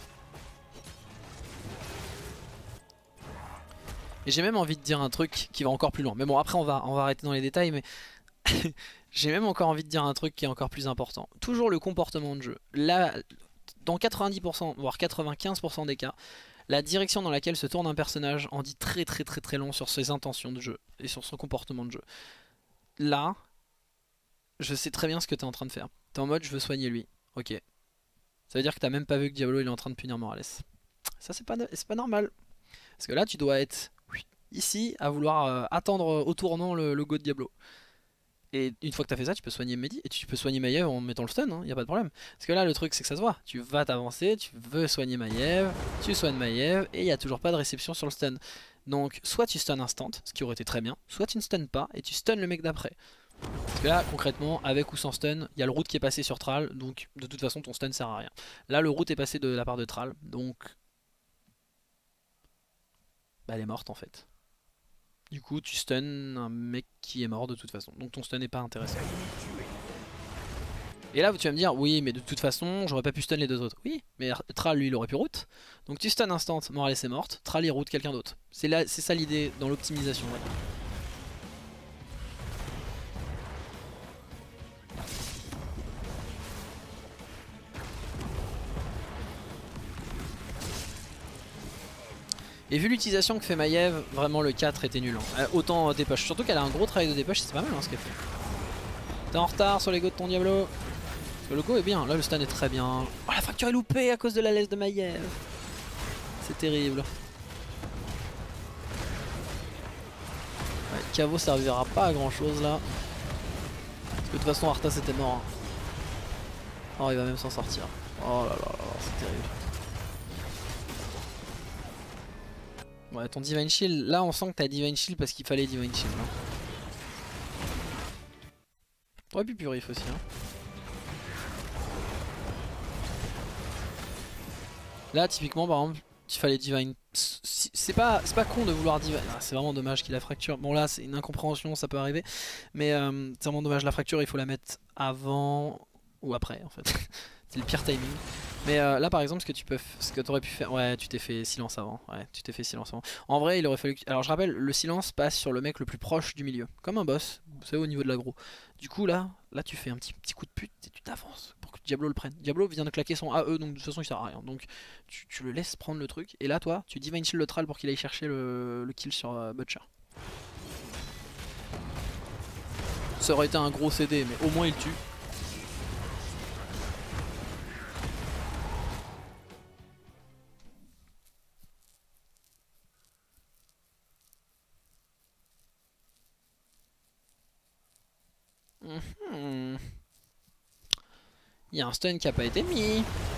Et j'ai même envie de dire un truc qui va encore plus loin. Mais bon après on va arrêter dans les détails mais j'ai même encore envie de dire un truc qui est encore plus important. Toujours le comportement de jeu. Là, dans 90% voire 95% des cas, la direction dans laquelle se tourne un personnage en dit très long sur ses intentions de jeu et sur son comportement de jeu. Là, je sais très bien ce que tu es en train de faire. Tu es en mode je veux soigner lui. Ok. Ça veut dire que tu n'as même pas vu que Diablo il est en train de punir Morales. Ça c'est pas normal. Parce que là tu dois être ici à vouloir attendre au tournant le go de Diablo. Et une fois que tu as fait ça tu peux soigner Mehdi et tu peux soigner Maiev en mettant le stun, hein, y a pas de problème. Parce que là le truc c'est que ça se voit. Tu vas t'avancer, tu veux soigner Maiev, tu soignes Maiev et il n'y a toujours pas de réception sur le stun. Donc soit tu stun instant, ce qui aurait été très bien, soit tu ne stun pas et tu stun le mec d'après. Parce que là concrètement avec ou sans stun, il y a le route qui est passé sur Thrall, donc de toute façon ton stun sert à rien. Là le route est passé de la part de Thrall, donc bah elle est morte en fait. Du coup tu stun un mec qui est mort de toute façon, donc ton stun n'est pas intéressant. Et là tu vas me dire oui mais de toute façon j'aurais pas pu stun les deux autres. Oui mais Thrall lui il aurait pu route. Donc tu stun instant, Morales est morte, Thrall il route quelqu'un d'autre. C'est ça l'idée dans l'optimisation. Ouais. Et vu l'utilisation que fait Maiev, vraiment le 4 était nul. Hein. Autant dépush, surtout qu'elle a un gros travail de dépush, c'est pas mal hein, ce qu'elle fait. T'es en retard sur les go de ton Diablo. Parce que le go est bien, là le stun est très bien. Oh la fracture est loupée à cause de la laisse de Maiev. C'est terrible. caveau servira pas à grand chose là. Parce que de toute façon Arthas était mort. Hein. Oh il va même s'en sortir. Oh là là là, c'est terrible. Ouais ton Divine Shield, là on sent que t'as Divine Shield parce qu'il fallait Divine Shield. Hein. T'aurais pu Purif aussi hein. Là typiquement par exemple il fallait Divine. C'est pas con de vouloir Divine. Ah, c'est vraiment dommage qu'il a fracture. Bon là c'est une incompréhension, ça peut arriver. Mais c'est vraiment dommage, la fracture il faut la mettre avant ou après en fait. C'est le pire timing. Mais là par exemple ce que t'aurais pu faire. Ouais tu t'es fait silence avant. Ouais tu t'es fait silence avant. En vrai il aurait fallu que... Alors je rappelle, le silence passe sur le mec le plus proche du milieu. Comme un boss, vous savez au niveau de l'aggro. Du coup là tu fais un petit coup de pute et tu t'avances pour que Diablo le prenne. Diablo vient de claquer son AE donc de toute façon il sert à rien. Donc tu le laisses prendre le truc. Et là toi tu Divine Shield le Thrall pour qu'il aille chercher le kill sur Butcher. Ça aurait été un gros CD mais au moins il tue. Il y a un stun qui a pas été mis.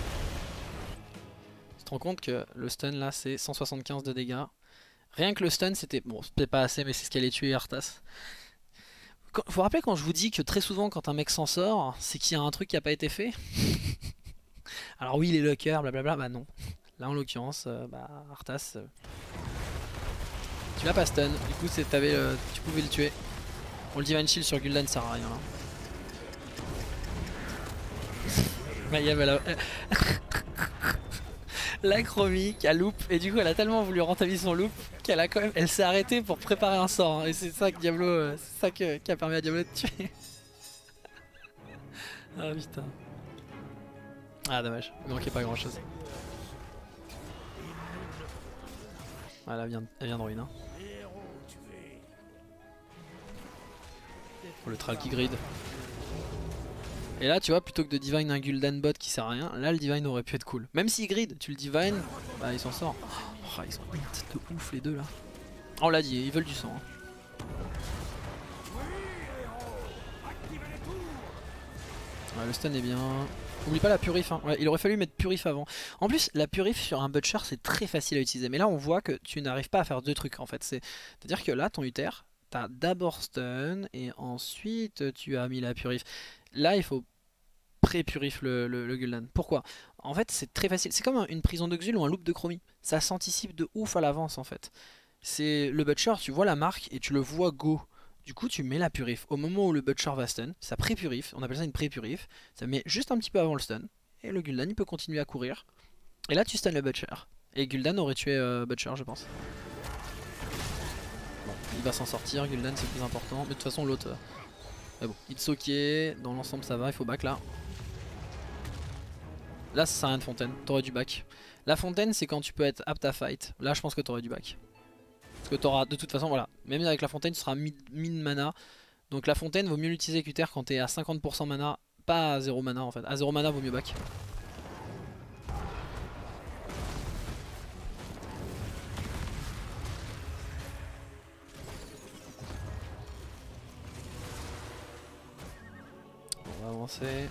Tu te rends compte que le stun là c'est 175 de dégâts. Rien que le stun c'était... Bon c'était pas assez mais c'est ce qui allait tuer Arthas. Faut vous rappeler quand je vous dis que très souvent quand un mec s'en sort, c'est qu'il y a un truc qui a pas été fait. Alors oui les lockers blablabla, bah non. Là en l'occurrence, Arthas... tu l'as pas stun, du coup tu pouvais le tuer. Bon le Divine Shield sur Gul'dan sert à rien là. Mayhem elle a... la chromie qui a loop et du coup elle a tellement voulu rentabiliser son loop qu'elle a quand même... Elle s'est arrêtée pour préparer un sort hein. Et c'est ça que Diablo... c'est ça qui a permis à Diablo de tuer. Ah putain. Ah dommage, il manquait pas grand chose. Voilà elle vient de ruine hein. Oh, le Thrall qui grid. Et là tu vois plutôt que de divine un Gul'dan bot qui sert à rien, là le divine aurait pu être cool. Même s'il grid, tu le divine, bah il s'en sort. Oh, ils sont de ouf les deux là. On l'a dit, ils veulent du sang. Hein. Ouais, le stun est bien. Oublie pas la purif hein. Ouais, il aurait fallu mettre purif avant. En plus la purif sur un butcher c'est très facile à utiliser. Mais là on voit que tu n'arrives pas à faire deux trucs en fait. C'est-à-dire que là ton Uther, t'as d'abord stun et ensuite tu as mis la purif. Là il faut pré-purif le Gul'dan. Pourquoi? En fait c'est très facile. C'est comme une prison de Xul ou un loop de chromie. Ça s'anticipe de ouf à l'avance en fait. C'est le butcher, tu vois la marque et tu le vois go. Du coup tu mets la purif au moment où le butcher va stun, ça pré-purif, on appelle ça une pré-purif, ça met juste un petit peu avant le stun, et le Gul'dan il peut continuer à courir, et là tu stun le butcher, et Gul'dan aurait tué butcher je pense. Bon, il va s'en sortir, Gul'dan c'est le plus important, mais de toute façon l'autre... mais bon, it's ok, dans l'ensemble ça va, il faut back là. Là ça sert à rien de fontaine, t'aurais dû back. La fontaine c'est quand tu peux être apte à fight, là je pense que t'aurais dû back. Parce que t'auras de toute façon, voilà, même avec la fontaine tu seras mid mana. Donc la fontaine vaut mieux l'utiliser avec Uther quand t'es à 50% mana, pas à 0 mana en fait. À 0 mana vaut mieux back. On va avancer.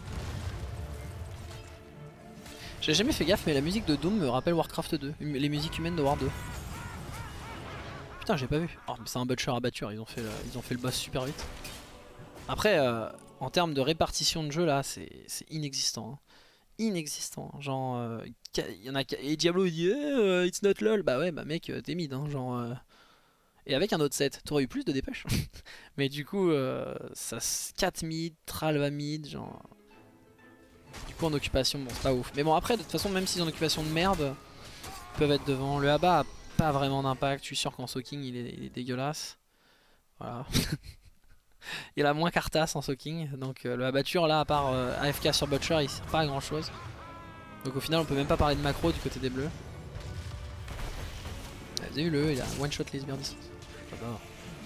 J'ai jamais fait gaffe mais la musique de Doom me rappelle Warcraft 2, les musiques humaines de War 2. Putain j'ai pas vu. Oh mais c'est un butcher abatture, ils ont fait le boss super vite. Après en termes de répartition de jeu là c'est inexistant hein. Inexistant hein. Genre y en a et Diablo il dit it's not lol. Bah ouais bah mec t'es mid hein, genre et avec un autre set t'aurais eu plus de dépêche. Mais du coup ça 4 mid, Thrall va mid genre. Du coup en occupation bon c'est pas ouf. Mais bon après de toute façon même s'ils ont en occupation de merde ils peuvent être devant. Le Abba a pas vraiment d'impact, je suis sûr qu'en soaking il est dégueulasse. Voilà. Il a moins qu'Arthas en soaking, donc le abatture là à part AFK sur Butcher il sert pas à grand chose. Donc au final on peut même pas parler de macro du côté des bleus. Vous avez vu le, il a one shot les Beardis. J'adore.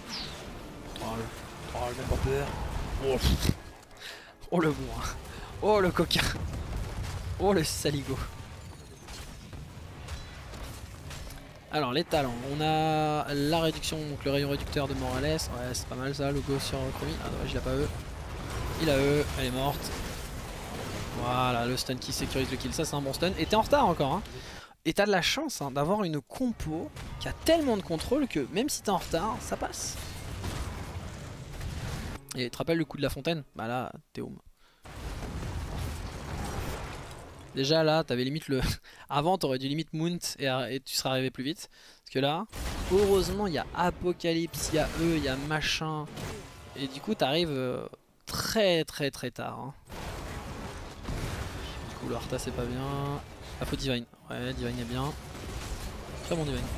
Troll, même pas peur. Oh, oh le bourrin. Oh le coquin. Oh le saligo. Alors les talents, on a la réduction, donc le rayon réducteur de Morales. Ouais, c'est pas mal ça, logo sur Chromie. Ah dommage, il a pas E. Il a E, elle est morte. Voilà, le stun qui sécurise le kill, ça c'est un bon stun. Et t'es en retard encore hein. Et t'as de la chance hein, d'avoir une compo qui a tellement de contrôle que même si t'es en retard, ça passe. Et tu te rappelles le coup de la fontaine? Bah là, t'es home. Déjà là, t'avais limite le... Avant, t'aurais dû limite mount et tu serais arrivé plus vite. Parce que là, heureusement, il y a Apocalypse, il y a eux, il y a machin. Et du coup, t'arrives très tard. Hein. Du coup, le Arthas c'est pas bien. Ah, faut Divine. Ouais, Divine est bien. Très bon Divine.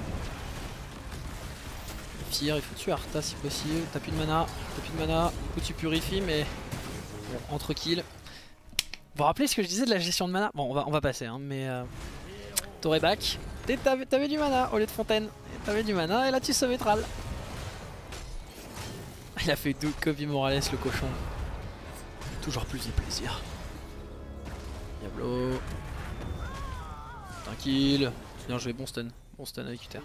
Fire, il faut tuer Arthas si possible. T'as plus de mana. Du coup, tu purifies, mais bon, entre kills. Vous vous rappelez ce que je disais de la gestion de mana? Bon, on va passer, hein, mais t'aurais back. T'avais du mana au lieu de fontaine. T'avais du mana et là tu sauvais Thrall. Il a fait copie Morales le cochon. Toujours plus de plaisir. Diablo. Tranquille. Bien joué, bon stun. Bon stun avec Uther.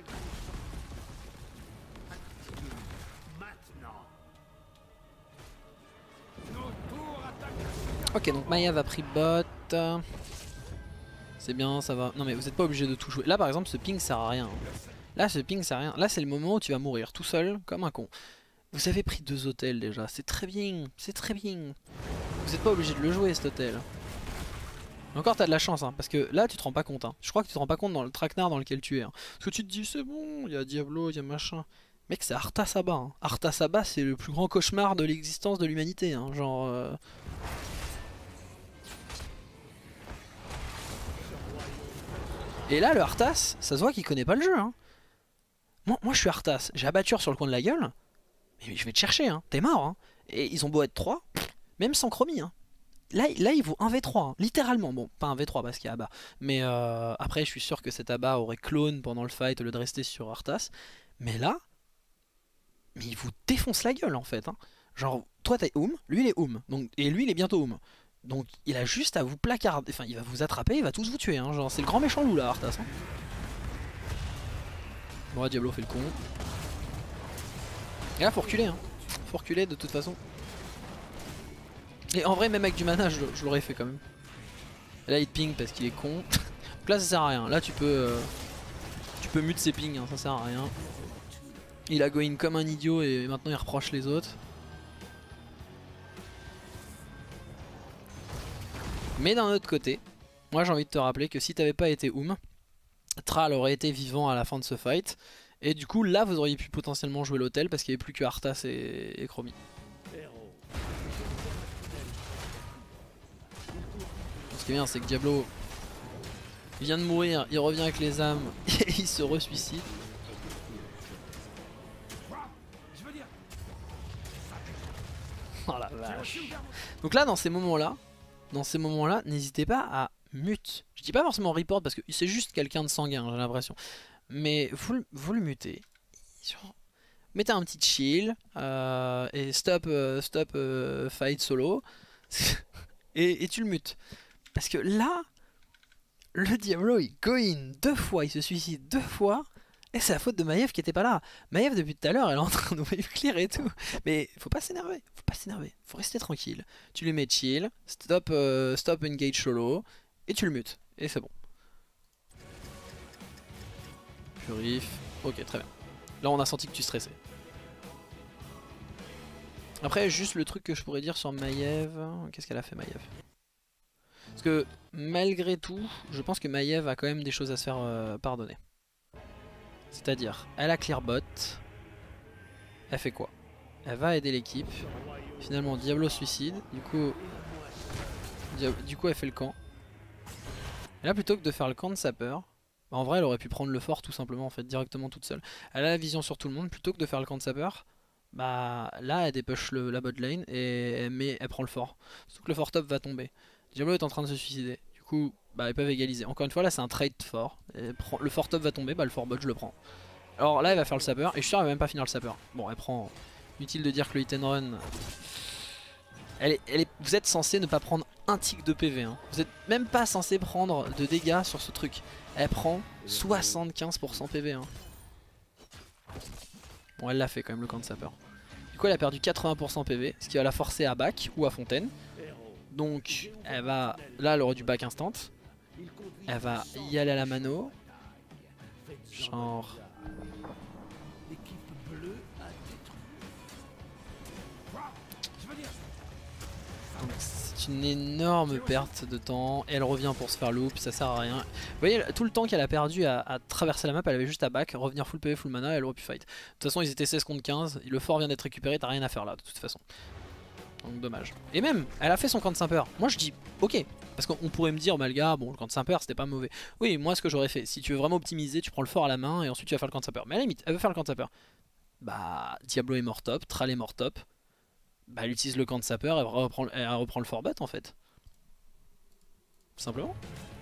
Ok, donc Maiev a pris bot. C'est bien, ça va. Non mais vous êtes pas obligé de tout jouer. Là par exemple ce ping sert à rien. Là ce ping sert à rien. Là c'est le moment où tu vas mourir tout seul comme un con. Vous avez pris 2 hôtels déjà, c'est très bien. C'est très bien. Vous êtes pas obligé de le jouer cet hôtel. Encore t'as de la chance hein, parce que là tu te rends pas compte hein. Je crois que tu te rends pas compte dans le traquenard dans lequel tu es hein. Parce que tu te dis c'est bon, il y a Diablo, il y a machin. Mec c'est Arthas Abba hein. Arthas Abba c'est le plus grand cauchemar de l'existence de l'humanité hein. Genre Et là le Arthas, ça se voit qu'il connaît pas le jeu hein. Moi je suis Arthas, j'ai abatture sur le coin de la gueule. Mais je vais te chercher hein, t'es mort hein. Et ils ont beau être 3, même sans chromie hein. Là il vaut 1v3 hein, littéralement. Bon pas 1v3 parce qu'il y a Abba. Mais après je suis sûr que cet Abba aurait clone pendant le fight au lieu de rester sur Arthas. Mais là, mais il vous défonce la gueule en fait hein. Genre toi t'es Oum, lui il est Oum, donc, et lui il est bientôt Oum. Donc il a juste à vous placarder, enfin il va vous attraper, il va tous vous tuer hein. Genre c'est le grand méchant loup là Arthas hein. Bon Diablo fait le con. Et là faut reculer hein. Faut reculer de toute façon. Et en vrai même avec du mana je l'aurais fait quand même. Et là il te ping parce qu'il est con. Donc là ça sert à rien, là tu peux mute ses pings hein, ça sert à rien. Il a go in comme un idiot et maintenant il reproche les autres. Mais d'un autre côté, moi j'ai envie de te rappeler que si t'avais pas été Oum, Thrall aurait été vivant à la fin de ce fight. Et du coup là vous auriez pu potentiellement jouer l'hôtel parce qu'il n'y avait plus que Arthas et Chromie. Ce qui est bien c'est que Diablo il vient de mourir, il revient avec les âmes et il se re-suicide. Oh la vache. Donc là dans ces moments là, n'hésitez pas à mute. Je dis pas forcément report parce que c'est juste quelqu'un de sanguin j'ai l'impression. Mais vous le mutez. Genre, mettez un petit chill et stop fight solo. et tu le mutes. Parce que là, le Diablo il go in 2 fois, il se suicide 2 fois. Et c'est la faute de Maiev qui était pas là. Maiev depuis tout à l'heure elle est en train de wave clear et tout. Mais faut pas s'énerver, faut rester tranquille. Tu lui mets chill, stop engage solo, et tu le mutes. Et c'est bon. Purif, ok très bien. Là on a senti que tu stressais. Après juste le truc que je pourrais dire sur Maiev, qu'est-ce qu'elle a fait Maiev? Parce que malgré tout, je pense que Maiev a quand même des choses à se faire pardonner. C'est-à-dire, elle a clear bot. Elle fait quoi? Elle va aider l'équipe. Finalement, Diablo suicide. Du coup, elle fait le camp. Et là, plutôt que de faire le camp de sapeur, bah, en vrai, elle aurait pu prendre le fort tout simplement, en fait, directement toute seule. Elle a la vision sur tout le monde. Plutôt que de faire le camp de sapeur, bah là, elle dépush la bot lane et elle prend le fort. Surtout que le fort top va tomber. Diablo est en train de se suicider. Du coup, bah ils peuvent égaliser. Encore une fois là c'est un trade fort. Le fort top va tomber, bah le fort bot je le prends. Alors là elle va faire le sapeur et je suis sûr elle va même pas finir le sapeur. Bon elle prend. Inutile de dire que le hit and run vous êtes censé ne pas prendre un tick de PV. Hein. Vous êtes même pas censé prendre de dégâts sur ce truc. Elle prend 75% PV. Hein. Bon, elle l'a fait quand même le camp de sapeur. Du coup, elle a perdu 80% PV, ce qui va la forcer à back ou à fontaine. Donc, elle va. Là, elle aurait du back instant. Elle va y aller à la mano. Genre. Donc c'est une énorme perte de temps. Elle revient pour se faire loop, ça sert à rien. Vous voyez, tout le temps qu'elle a perdu à traverser la map, elle avait juste à back, revenir full PV, full mana, elle aurait pu fight. De toute façon, ils étaient 16 contre 15. Le fort vient d'être récupéré, t'as rien à faire là, de toute façon. Donc dommage. Et même, elle a fait son camp de Saint-Peur. Moi je dis ok. Parce qu'on pourrait me dire, bah le gars, bon le camp de Saint-Peur c'était pas mauvais. Oui, moi ce que j'aurais fait, si tu veux vraiment optimiser, tu prends le fort à la main et ensuite tu vas faire le camp de Saint-Peur. Mais à la limite, elle veut faire le camp de Saint-Peur. Bah Diablo est mort top, Thrall est mort top. Bah elle utilise le camp de Saint-Peur, elle reprend le fort bot en fait. Simplement.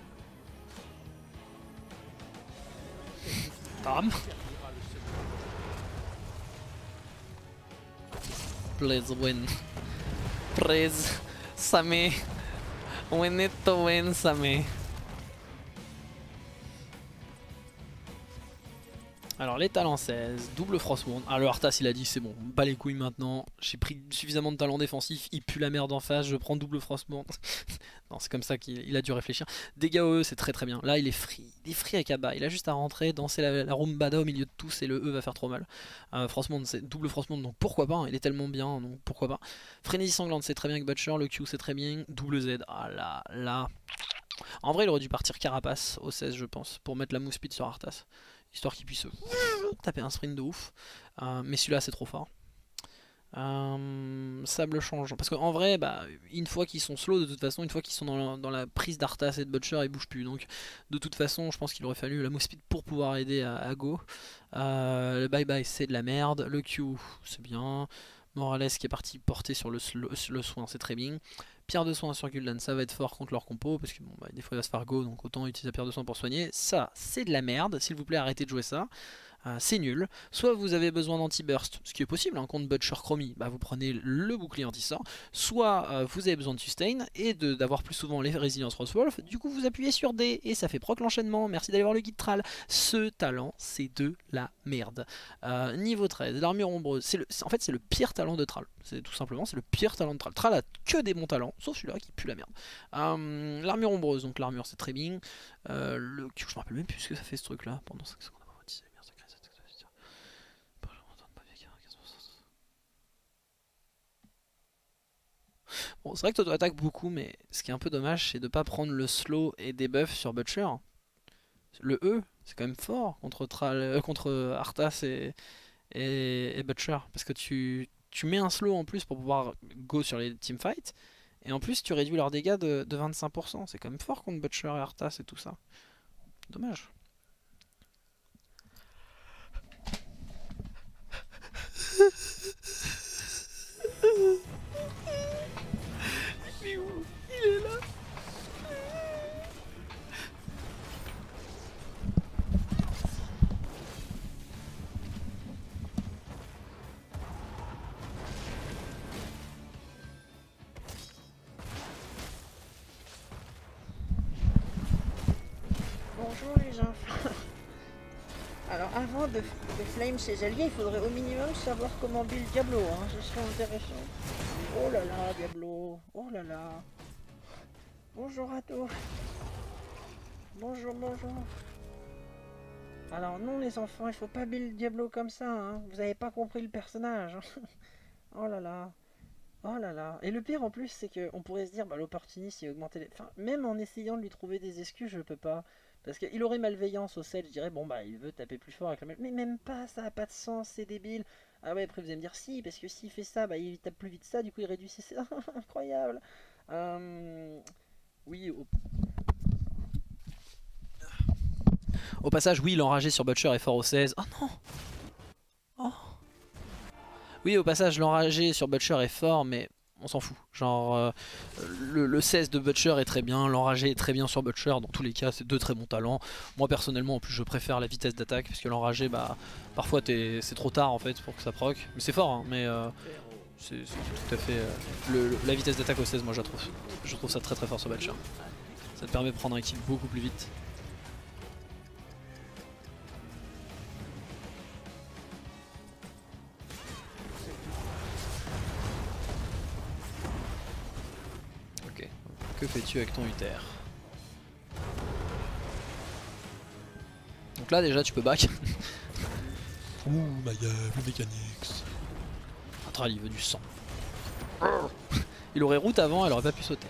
Bam. Please win. Please, Sammy. We need to win, Sammy. Alors les talents 16, double Frostmourne. Alors le Arthas il a dit c'est bon, pas les couilles maintenant. J'ai pris suffisamment de talents défensifs, il pue la merde en face, je prends double Frostmourne. Non c'est comme ça qu'il a dû réfléchir. Dégâts OE c'est très très bien. Là il est free avec Abba. Il a juste à rentrer, danser la Rumbada au milieu de tous et le E va faire trop mal. Frostmourne c'est double Frostmourne donc pourquoi pas, hein, il est tellement bien donc pourquoi pas. Frénésie sanglante c'est très bien avec Butcher, le Q c'est très bien. Double Z, ah là. En vrai il aurait dû partir Carapace au 16 je pense, pour mettre la move speed sur Arthas. Histoire qu'il puisse taper un sprint de ouf. Mais celui-là c'est trop fort. Sable changeant. Parce qu'en vrai, bah, une fois qu'ils sont slow, de toute façon, une fois qu'ils sont dans la prise d'Arthas et de Butcher, ils bougent plus. Donc de toute façon, je pense qu'il aurait fallu la move speed pour pouvoir aider à Go. Le bye bye c'est de la merde. Le Q c'est bien. Morales qui est parti porter sur le soin, c'est très bien. Pierre de soin sur Gul'dan, ça va être fort contre leur compo, parce que bon, bah, des fois il va se faire go, donc autant utiliser la pierre de soin pour soigner. Ça, c'est de la merde, s'il vous plaît, arrêtez de jouer ça. C'est nul. Soit vous avez besoin d'anti-burst, ce qui est possible, hein, contre Butcher Chromie, bah, vous prenez le bouclier anti-sort. Soit vous avez besoin de sustain et d'avoir plus souvent les résiliences Frostwolf. Du coup, vous appuyez sur D et ça fait proc l'enchaînement. Merci d'aller voir le guide Thrall. Ce talent, c'est de la merde. Niveau 13, l'armure ombreuse. En fait, c'est le pire talent de Thrall. C'est tout simplement, c'est le pire talent de Thrall. Thrall a que des bons talents, sauf celui-là qui pue la merde. L'armure ombreuse, donc l'armure c'est très bien. Le Q, je me rappelle même plus ce que ça fait ce truc-là pendant 5 secondes. Bon, c'est vrai que toi tu attaques beaucoup, mais ce qui est un peu dommage, c'est de pas prendre le slow et debuff sur Butcher. Le E, c'est quand même fort contre Arthas et Butcher, parce que tu mets un slow en plus pour pouvoir go sur les teamfights, et en plus tu réduis leurs dégâts de 25%. C'est quand même fort contre Butcher et Arthas et tout ça. Dommage. Il est où? Il est là. Bonjour les enfants. Alors avant de flame ses alliés, il faudrait au minimum savoir comment build Diablo, hein. Ce serait intéressant. Oh là là, Diablo. Oh là là. Bonjour à tous. Bonjour. Alors non les enfants, il faut pas build Diablo comme ça, hein. Vous avez pas compris le personnage. Oh là là. Oh là là. Et le pire en plus, c'est qu'on pourrait se dire, bah l'opportuniste il a augmenté les... Enfin, même en essayant de lui trouver des excuses, je peux pas. Parce qu'il aurait malveillance au sel, je dirais, bon bah il veut taper plus fort avec la... Mais même pas, ça a pas de sens, c'est débile. Ah ouais, après vous allez me dire, si, parce que s'il fait ça, bah il tape plus vite ça, du coup il réduit ses... Incroyable. Oui, au passage, oui, l'enragé sur Butcher est fort au 16. Oh non. Oh. Oui, au passage, l'enragé sur Butcher est fort, mais on s'en fout. Genre, le 16 de Butcher est très bien, l'enragé est très bien sur Butcher. Dans tous les cas, c'est deux très bons talents. Moi, personnellement, en plus, je préfère la vitesse d'attaque, parce que l'enragé, bah, parfois, c'est trop tard, en fait, pour que ça proc. Mais c'est fort, hein, mais c'est tout à fait... la vitesse d'attaque au 16, moi je trouve ça très très fort sur Balcher. Ça te permet de prendre un kill beaucoup plus vite. Ok, que fais-tu avec ton UTR? Donc là déjà tu peux back. Ouh, Maiev, le mécanix. Atral, il veut du sang. Il aurait route avant, elle aurait pas pu sauter.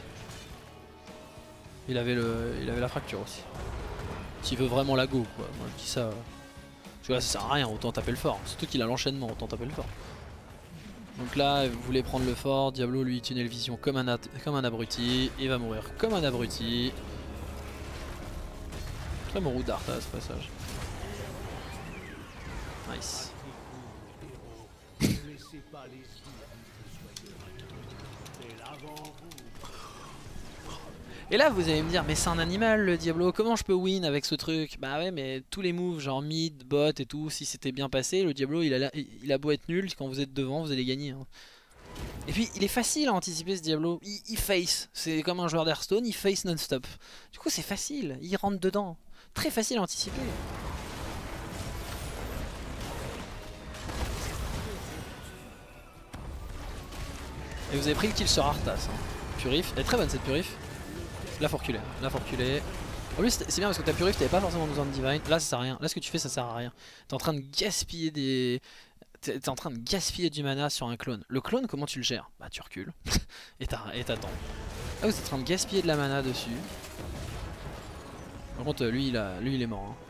Il avait la fracture aussi. S'il veut vraiment la go quoi, moi je dis ça. Parce que là ça sert à rien, autant taper le fort. Surtout qu'il a l'enchaînement, autant taper le fort. Donc là, vous voulez prendre le fort, Diablo lui tunnel vision comme un abruti, il va mourir comme un abruti. Très bon route d'art à ce passage. Nice. Et là vous allez me dire mais c'est un animal le Diablo, comment je peux win avec ce truc? Bah ouais mais tous les moves genre mid, bot et tout, si c'était bien passé, le Diablo il a beau être nul, quand vous êtes devant vous allez gagner hein. Et puis il est facile à anticiper ce Diablo, il face, c'est comme un joueur d'Hearthstone, il face non-stop. Du coup c'est facile, il rentre dedans, très facile à anticiper. Et vous avez pris le kill sur Arthas hein. Purif, elle est très bonne cette Purif. Là faut reculer, là faut reculer. En plus c'est bien parce que ta Purif t'avais pas forcément besoin de Divine. Là ça sert à rien, là ce que tu fais ça sert à rien. T'es en train de gaspiller T'es en train de gaspiller du mana sur un clone. Le clone comment tu le gères? Bah tu recules et t'attends. Là vous êtes en train de gaspiller de la mana dessus. Par contre lui il est mort hein.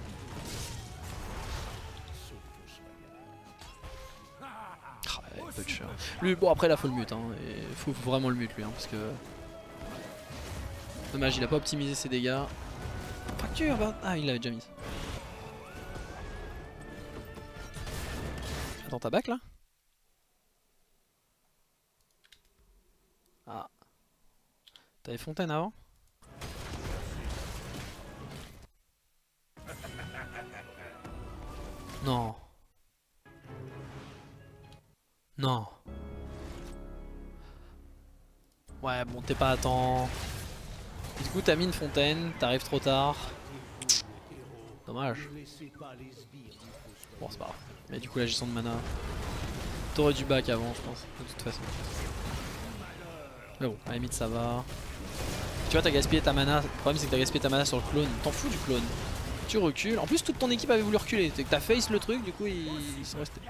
Lui bon après là faut le mute hein. Et faut vraiment le mute lui hein, parce que... Dommage il a pas optimisé ses dégâts. Fracture bah... Ah il l'avait déjà mis. Attends ta back là? Ah. T'avais fontaine avant? Non. Non. Ouais bon t'es pas à temps. Du coup t'as mis une fontaine, t'arrives trop tard. Dommage. Bon c'est pas grave. Mais du coup la gestion de mana. T'aurais dû back avant je pense, de toute façon. Mais bon, à la limite ça va. Tu vois t'as gaspillé ta mana, le problème c'est que t'as gaspillé ta mana sur le clone. T'en fous du clone. Tu recules, en plus toute ton équipe avait voulu reculer. C'est que t'as face le truc, du coup ils sont restés.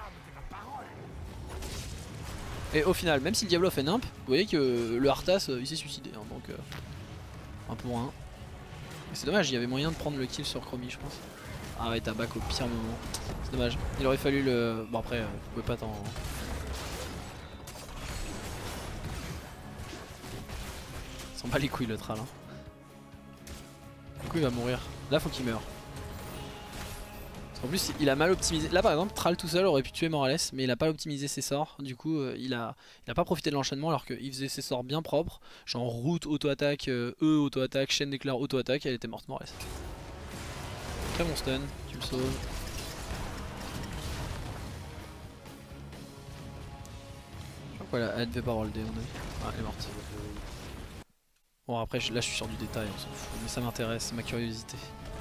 Et au final, même si le Diablo fait nimp, vous voyez que le Arthas il s'est suicidé hein, donc 1 pour 1. C'est dommage, il y avait moyen de prendre le kill sur Chromie je pense. Ah ouais t'as back au pire moment. C'est dommage, il aurait fallu le... Bon après vous pouvez pas t'en... Il s'en bat les couilles le Tral hein. Du coup il va mourir. Là faut qu'il meure. En plus il a mal optimisé, là par exemple Tral tout seul aurait pu tuer Morales mais il a pas optimisé ses sorts, du coup il a pas profité de l'enchaînement alors qu'il faisait ses sorts bien propres, genre route auto-attaque, auto-attaque, chaîne d'éclair auto-attaque, elle était morte Morales. Très bon stun, tu le sauves. Je crois qu'elle elle devait pas avoir le dé, ah elle est morte. Bon après là je suis sur du détail, on s'en fout, mais ça m'intéresse, c'est ma curiosité.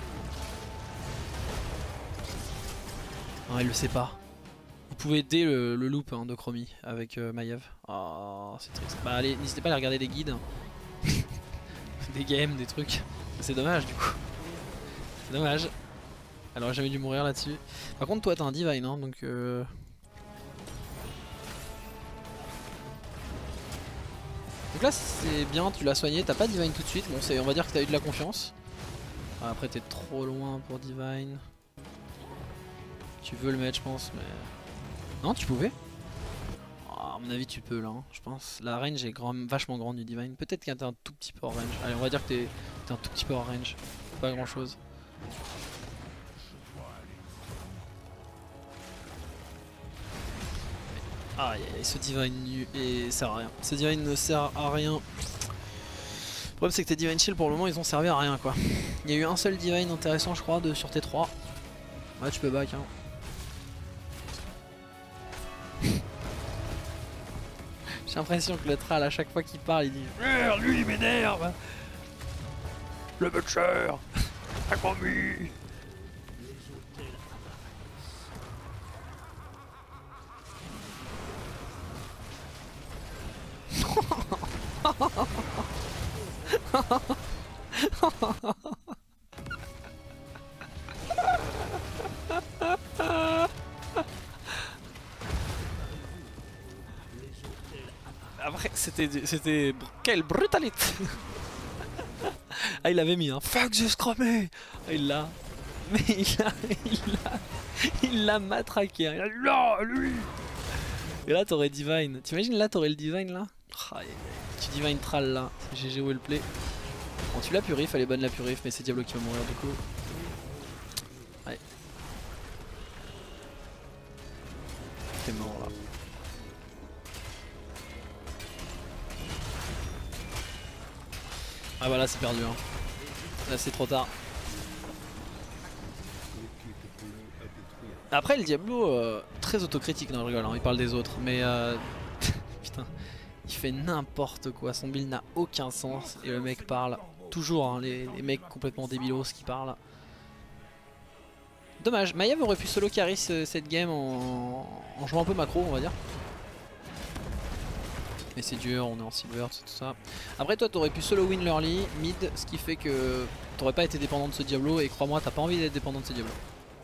Non, il le sait pas. Vous pouvez aider le loop hein, de Chromie avec Maiev. Oh, c'est triste. Bah allez, n'hésitez pas à aller regarder des guides. Des games, des trucs. C'est dommage du coup. C'est dommage. Elle aurait jamais dû mourir là-dessus. Par contre toi t'as un Divine hein, donc... Donc là c'est bien, tu l'as soigné, t'as pas Divine tout de suite. Bon on va dire que t'as eu de la confiance. Après t'es trop loin pour Divine. Tu veux le mettre je pense mais... Non tu pouvais oh, à mon avis tu peux là hein, je pense. La range est vachement grande du Divine. Peut-être qu'elle est un tout petit peu hors range. Allez on va dire que t'es un tout petit peu hors range. Pas grand chose. Ah ce Divine et sert à rien. Ce Divine ne sert à rien. Le problème c'est que tes Divine Shield pour le moment ils ont servi à rien quoi. Il y a eu un seul Divine intéressant je crois sur tes 3. Ouais tu peux back hein. J'ai l'impression que le Thrall à chaque fois qu'il parle il dit merde, lui il m'énerve. Le butcher a commis. Après c'était quelle brutalité. Ah il l'avait mis hein. Fuck the scrumé. Ah, il l'a. Mais il l'a matraqué hein. Il a dit là lui. Et là t'aurais Divine. T'imagines là t'aurais le Divine là. Ah, tu Divine Thrall là. GG well play. Bon tu la purif, elle est bonne la purif mais c'est Diablo qui va mourir du coup. Ouais. T'es mort là. Ah voilà c'est perdu hein. Là c'est trop tard. Après le Diablo très autocritique, non je rigole hein, il parle des autres mais putain il fait n'importe quoi, son build n'a aucun sens et le mec parle toujours hein, les mecs complètement débilos qui parlent. Dommage, Maiev aurait pu solo carry cette game en jouant un peu macro on va dire. Mais c'est dur, on est en silver, tout ça. Après toi t'aurais pu solo win l'early, mid, ce qui fait que t'aurais pas été dépendant de ce Diablo et crois-moi t'as pas envie d'être dépendant de ce Diablo.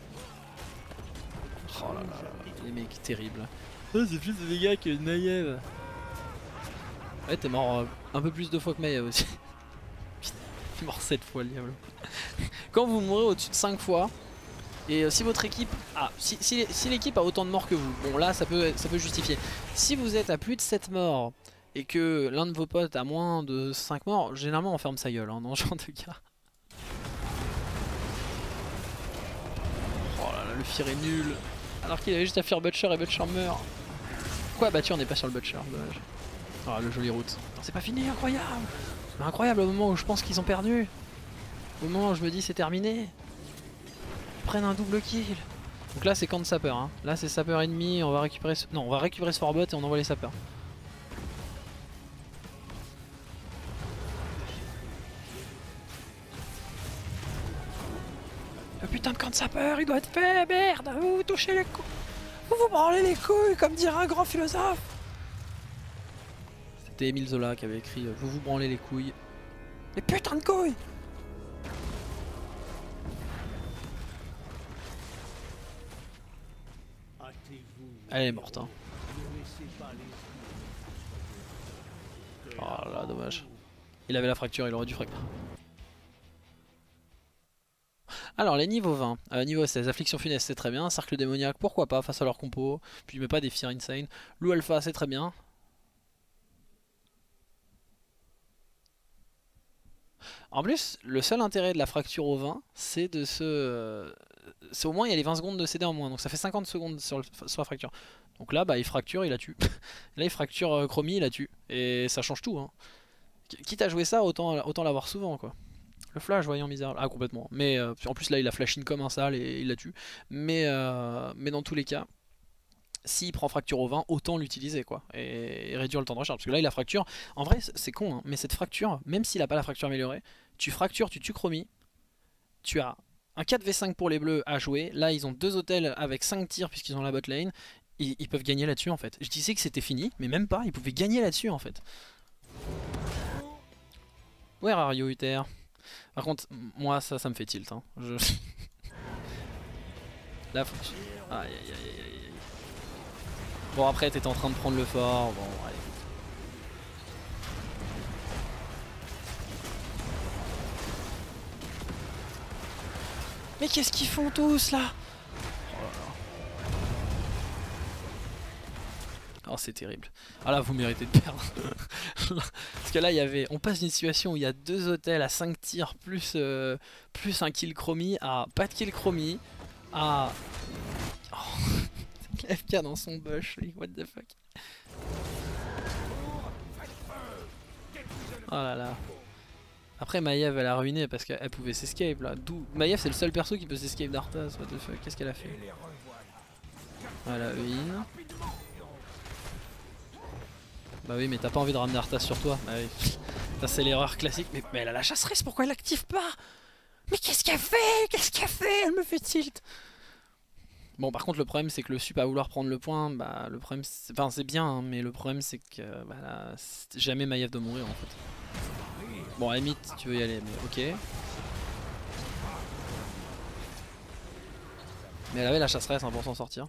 Oh là là, les mecs terribles. Oh, c'est plus de dégâts que Maiev. Ouais t'es mort un peu plus de fois que Maiev aussi. Putain, il est mort 7 fois le Diablo. Quand vous mourrez au-dessus de 5 fois, et si votre équipe... Ah, si l'équipe a autant de morts que vous, bon là ça peut justifier. Si vous êtes à plus de 7 morts et que l'un de vos potes a moins de 5 morts, généralement on ferme sa gueule hein, dans ce genre de cas. Oh là là, le Fear est nul. Alors qu'il avait juste à faire Butcher et Butcher meurt. Pourquoi abattu on n'est pas sur le Butcher, dommage. Ah le joli route. C'est pas fini, incroyable. Mais incroyable au moment où je pense qu'ils ont perdu. Au moment où je me dis c'est terminé. Prennent un double kill. Donc là c'est camp de sapeur hein. Là c'est sapeur ennemi, on va récupérer ce... Non on va récupérer ce forbot et on envoie les sapeurs. Le putain de camp de sapeur il doit être fait, merde. Vous touchez les couilles. Vous vous branlez les couilles comme dirait un grand philosophe. C'était Émile Zola qui avait écrit vous vous branlez les couilles. Les putains de couilles. Elle est morte hein. Oh là dommage. Il avait la fracture, il aurait dû fracturer. Alors les niveaux 20, niveau 16, affliction funeste c'est très bien, cercle démoniaque pourquoi pas face à leur compo, puis il met pas des fear insane, loup alpha c'est très bien. En plus, le seul intérêt de la fracture au 20, c'est de se... c'est au moins il y a les 20 secondes de CD en moins, donc ça fait 50 secondes sur la fracture. Donc là, bah il fracture, il la tue. Là il fracture Chromie, il la tue. Et ça change tout. Hein. Quitte à jouer ça, autant l'avoir souvent quoi. Le flash, voyons misérable. Ah complètement. Mais en plus là il a flash in comme un sale et il la tue. Mais dans tous les cas, s'il prend fracture au 20, autant l'utiliser quoi. Et réduire le temps de recharge. Parce que là il a fracture. En vrai c'est con, hein, mais cette fracture, même s'il a pas la fracture améliorée, tu fractures, tu tues Chromie. Tu as un 4v5 pour les bleus à jouer. Là ils ont 2 hôtels avec 5 tirs puisqu'ils ont la bot lane. Ils peuvent gagner là-dessus en fait. Je disais que c'était fini, mais même pas, ils pouvaient gagner là-dessus en fait. Where are you Uther? Par contre, moi ça me fait tilt. Hein. Là faut que tu... Aïe aïe aïe aïe. Bon après t'étais en train de prendre le fort, bon allez. Mais qu'est-ce qu'ils font tous là? Oh c'est terrible. Ah là vous méritez de perdre. Parce que là il y avait... On passe d'une situation où il y a 2 hôtels à 5 tirs plus, plus un kill chromie à pas de kill chromie à... Oh, FK dans son bush, what the fuck. Oh là là. Après Maiev elle a ruiné parce qu'elle pouvait s'escape là. Maiev c'est le seul perso qui peut s'escape d'Arthas, what the fuck, qu'est-ce qu'elle a fait? Voilà, Ein. Bah oui, mais t'as pas envie de ramener Arthas sur toi. Bah oui. Ça c'est l'erreur classique. Mais elle a la chasseresse, pourquoi elle l'active pas? Mais qu'est-ce qu'elle fait? Qu'est-ce qu'elle fait? Elle me fait tilt. Bon, par contre, le problème c'est que le sup à vouloir prendre le point, bah le problème, enfin c'est bien, hein, mais le problème c'est que bah, là, jamais Maiev doit mourir en fait. Bon, à la limite, tu veux y aller, mais ok. Mais elle avait la chasseresse hein, pour s'en sortir.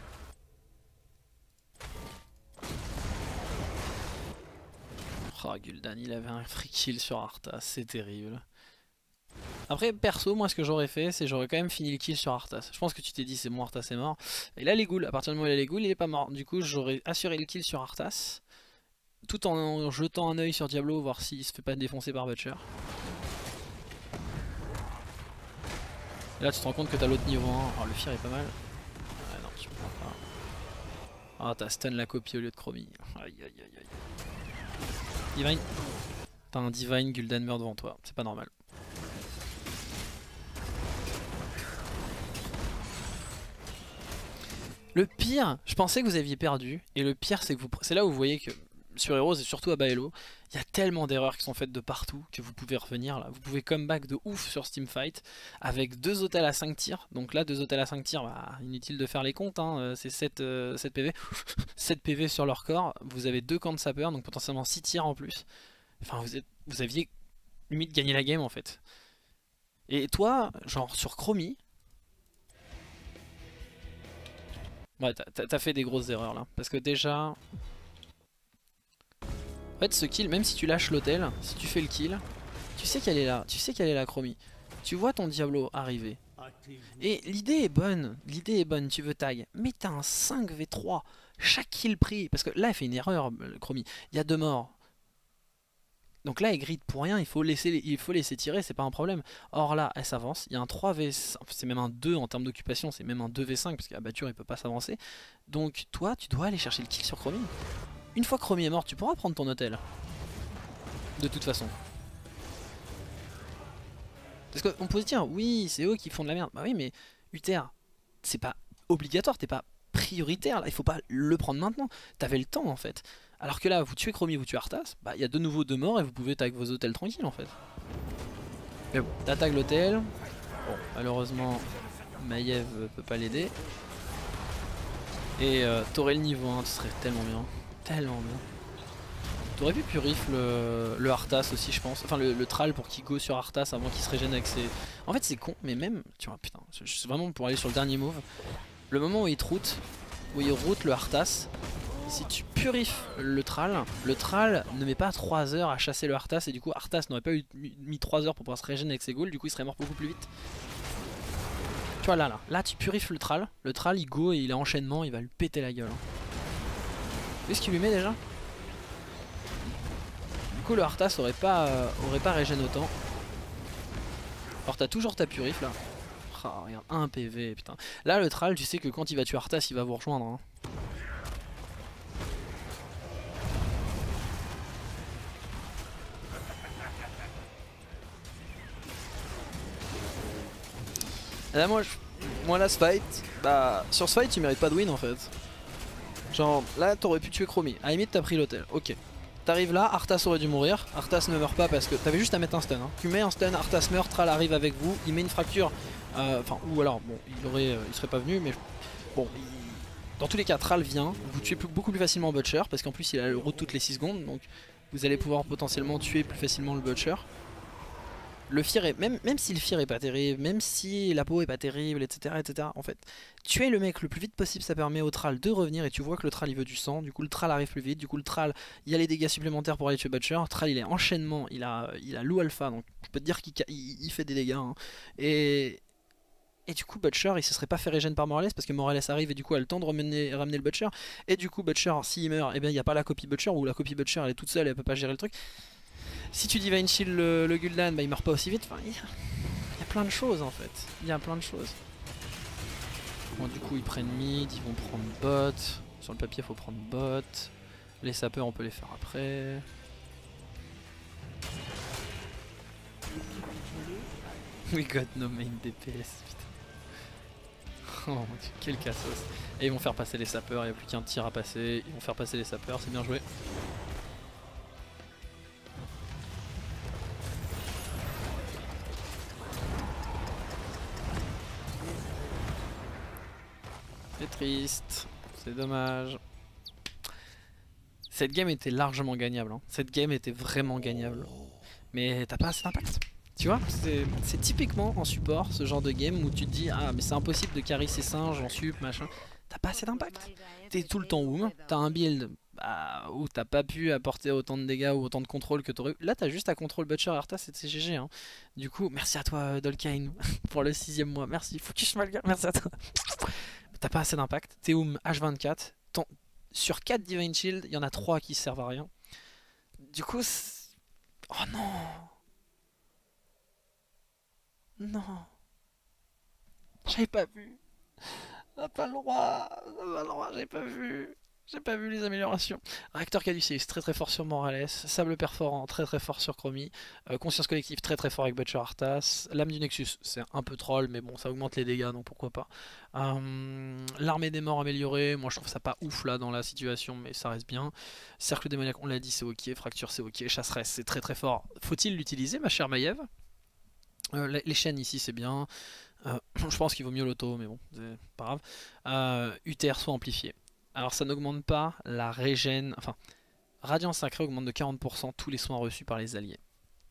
Oh, Gul'dan, il avait un free kill sur Arthas, c'est terrible. Après, perso, moi ce que j'aurais fait, c'est j'aurais quand même fini le kill sur Arthas. Je pense que tu t'es dit, c'est bon, Arthas est mort. Et là, les ghouls, à partir du moment où il a les ghouls, il est pas mort. Du coup, j'aurais assuré le kill sur Arthas, tout en jetant un œil sur Diablo, voir s'il se fait pas défoncer par Butcher. Et là, tu te rends compte que t'as l'autre niveau 1. Oh, le Fear est pas mal. Ah non, tu peux pas. Ah, t'as stun la copie au lieu de Chromie. Aïe aïe aïe aïe. Divine. T'as un Divine Gul'dan meurt devant toi, c'est pas normal. Le pire, je pensais que vous aviez perdu, et le pire c'est que c'est là où vous voyez que sur Heroes et surtout à Baello, il y a tellement d'erreurs qui sont faites de partout que vous pouvez revenir là. Vous pouvez comeback de ouf sur Steam Fight avec 2 hôtels à 5 tirs. Donc là 2 hôtels à 5 tirs, bah, inutile de faire les comptes, hein. C'est 7 PV. 7 PV sur leur corps, vous avez 2 camps de sapeurs, donc potentiellement 6 tirs en plus. Enfin vous aviez limite gagné la game en fait. Et toi, genre sur Chromie, ouais, t'as fait des grosses erreurs là. Parce que déjà... En fait, ce kill, même si tu lâches l'hôtel, si tu fais le kill, tu sais qu'elle est là. Tu sais qu'elle est là, Chromie. Tu vois ton Diablo arriver. Et l'idée est bonne. L'idée est bonne, tu veux tag. Mais t'as un 5v3. Chaque kill pris. Parce que là, elle fait une erreur, Chromie. Il y a 2 morts. Donc là, elle grid pour rien. Il faut laisser tirer, c'est pas un problème. Or là, elle s'avance. Il y a un 3v5. C'est même un 2 en termes d'occupation. C'est même un 2v5 parce qu'Abatture, il peut pas s'avancer. Donc toi, tu dois aller chercher le kill sur Chromie. Une fois que Chromie est mort, tu pourras prendre ton hôtel. De toute façon. Parce qu'on peut se dire, oui, c'est eux qui font de la merde. Bah oui, mais Uther, c'est pas obligatoire, t'es pas prioritaire là. Il faut pas le prendre maintenant. T'avais le temps en fait. Alors que là, vous tuez Chromie, vous tuez Arthas, bah il y a de nouveau 2 morts et vous pouvez tag vos hôtels tranquilles en fait. Mais bon, t'attaques l'hôtel. Bon, malheureusement, Maiev peut pas l'aider. Et t'aurais le niveau 1, ce serait tellement bien. Tellement bien. T'aurais pu purif le Arthas aussi, je pense. Enfin, le Thrall pour qu'il go sur Arthas avant qu'il se régène avec ses... En fait, c'est con, mais même... Tu vois, putain, c'est vraiment pour aller sur le dernier move. Le moment où il route le Arthas, si tu purifes le Thrall ne met pas 3 heures à chasser le Arthas. Et du coup, Arthas n'aurait pas mis 3 heures pour pouvoir se régénérer avec ses ghouls. Du coup, il serait mort beaucoup plus vite. Tu vois, là tu purifes le Thrall. Le Thrall, il go et il a enchaînement, il va lui péter la gueule. Vous voyez ce qu'il lui met déjà? Du coup le Arthas aurait pas régène autant. Alors t'as toujours ta purif là. Oh, regarde, 1 PV putain. Là le Thrall tu sais que quand il va tuer Arthas il va vous rejoindre hein. Là moi là ce fight, bah sur ce fight tu mérites pas de win en fait. Genre là t'aurais pu tuer Chromie, à la limite t'as pris l'hôtel, ok. T'arrives là, Arthas aurait dû mourir, Arthas ne meurt pas parce que t'avais juste à mettre un stun hein. Tu mets un stun, Arthas meurt, Thrall arrive avec vous, il met une fracture, enfin ou alors bon il serait pas venu mais bon dans tous les cas Thrall vient, vous tuez beaucoup plus facilement Butcher parce qu'en plus il a le route toutes les 6 secondes donc vous allez pouvoir potentiellement tuer plus facilement le Butcher. Le Fear est, même si le Fear est pas terrible, même si la peau est pas terrible, etc. En fait, tuer le mec le plus vite possible, ça permet au Thrall de revenir et tu vois que le Thrall il veut du sang, du coup le Thrall arrive plus vite, du coup le Thrall il y a les dégâts supplémentaires pour aller tuer Butcher, Thrall il est enchaînement, il a loup alpha donc je peux te dire qu'il fait des dégâts hein. Et du coup Butcher il se serait pas fait régène par Morales parce que Morales arrive et du coup elle a le temps de ramener le Butcher et du coup Butcher s'il meurt et bien il n'y a pas la copie Butcher ou la copie Butcher elle est toute seule et elle peut pas gérer le truc. Si tu Divine Shield le Gul'dan, bah il meurt pas aussi vite. Enfin, il y a plein de choses en fait. Il y a plein de choses. Bon, du coup, ils prennent mid, ils vont prendre bot. Sur le papier, il faut prendre bot. Les sapeurs, on peut les faire après. We got no main DPS, putain. Oh mon dieu, quel cassos. Et ils vont faire passer les sapeurs, il n'y a plus qu'un tir à passer. Ils vont faire passer les sapeurs, c'est bien joué. triste, c'est dommage. Cette game était largement gagnable, hein. Cette game était vraiment gagnable. Mais t'as pas assez d'impact. Tu vois, c'est typiquement en support ce genre de game où tu te dis ah mais c'est impossible de carry ces singes en sup machin. T'as pas assez d'impact. T'es tout le temps Woom, t'as un build où t'as pas pu apporter autant de dégâts ou autant de contrôle que t'aurais eu. Là t'as juste à contrôle Butcher et Arthas et c'est GG hein. Du coup merci à toi Dolkine pour le 6ème mois, merci Focus Malga, merci à toi. T'as pas assez d'impact, t'es Woom H24, sur 4 Divine Shield, il y en a 3 qui servent à rien. Du coup oh non. Non. J'avais pas vu. On n'a pas le droit. J'ai pas vu. J'ai pas vu les améliorations. Réacteur Caduceus, très très fort sur Morales. Sable perforant, très très fort sur Chromie. Conscience collective, très très fort avec Butcher Arthas. Lame du Nexus, c'est un peu troll, mais bon, ça augmente les dégâts, donc pourquoi pas. L'armée des morts améliorée, moi je trouve ça pas ouf là dans la situation, mais ça reste bien. Cercle démoniaque, on l'a dit, c'est ok. Fracture, c'est ok. Chasseresse, c'est très très fort. Faut-il l'utiliser, ma chère Maiev? Les chaînes ici c'est bien, je pense qu'il vaut mieux l'auto mais bon c'est pas grave. UTR soit amplifié, alors ça n'augmente pas la régène, enfin Radiance Sacrée augmente de 40% tous les soins reçus par les alliés.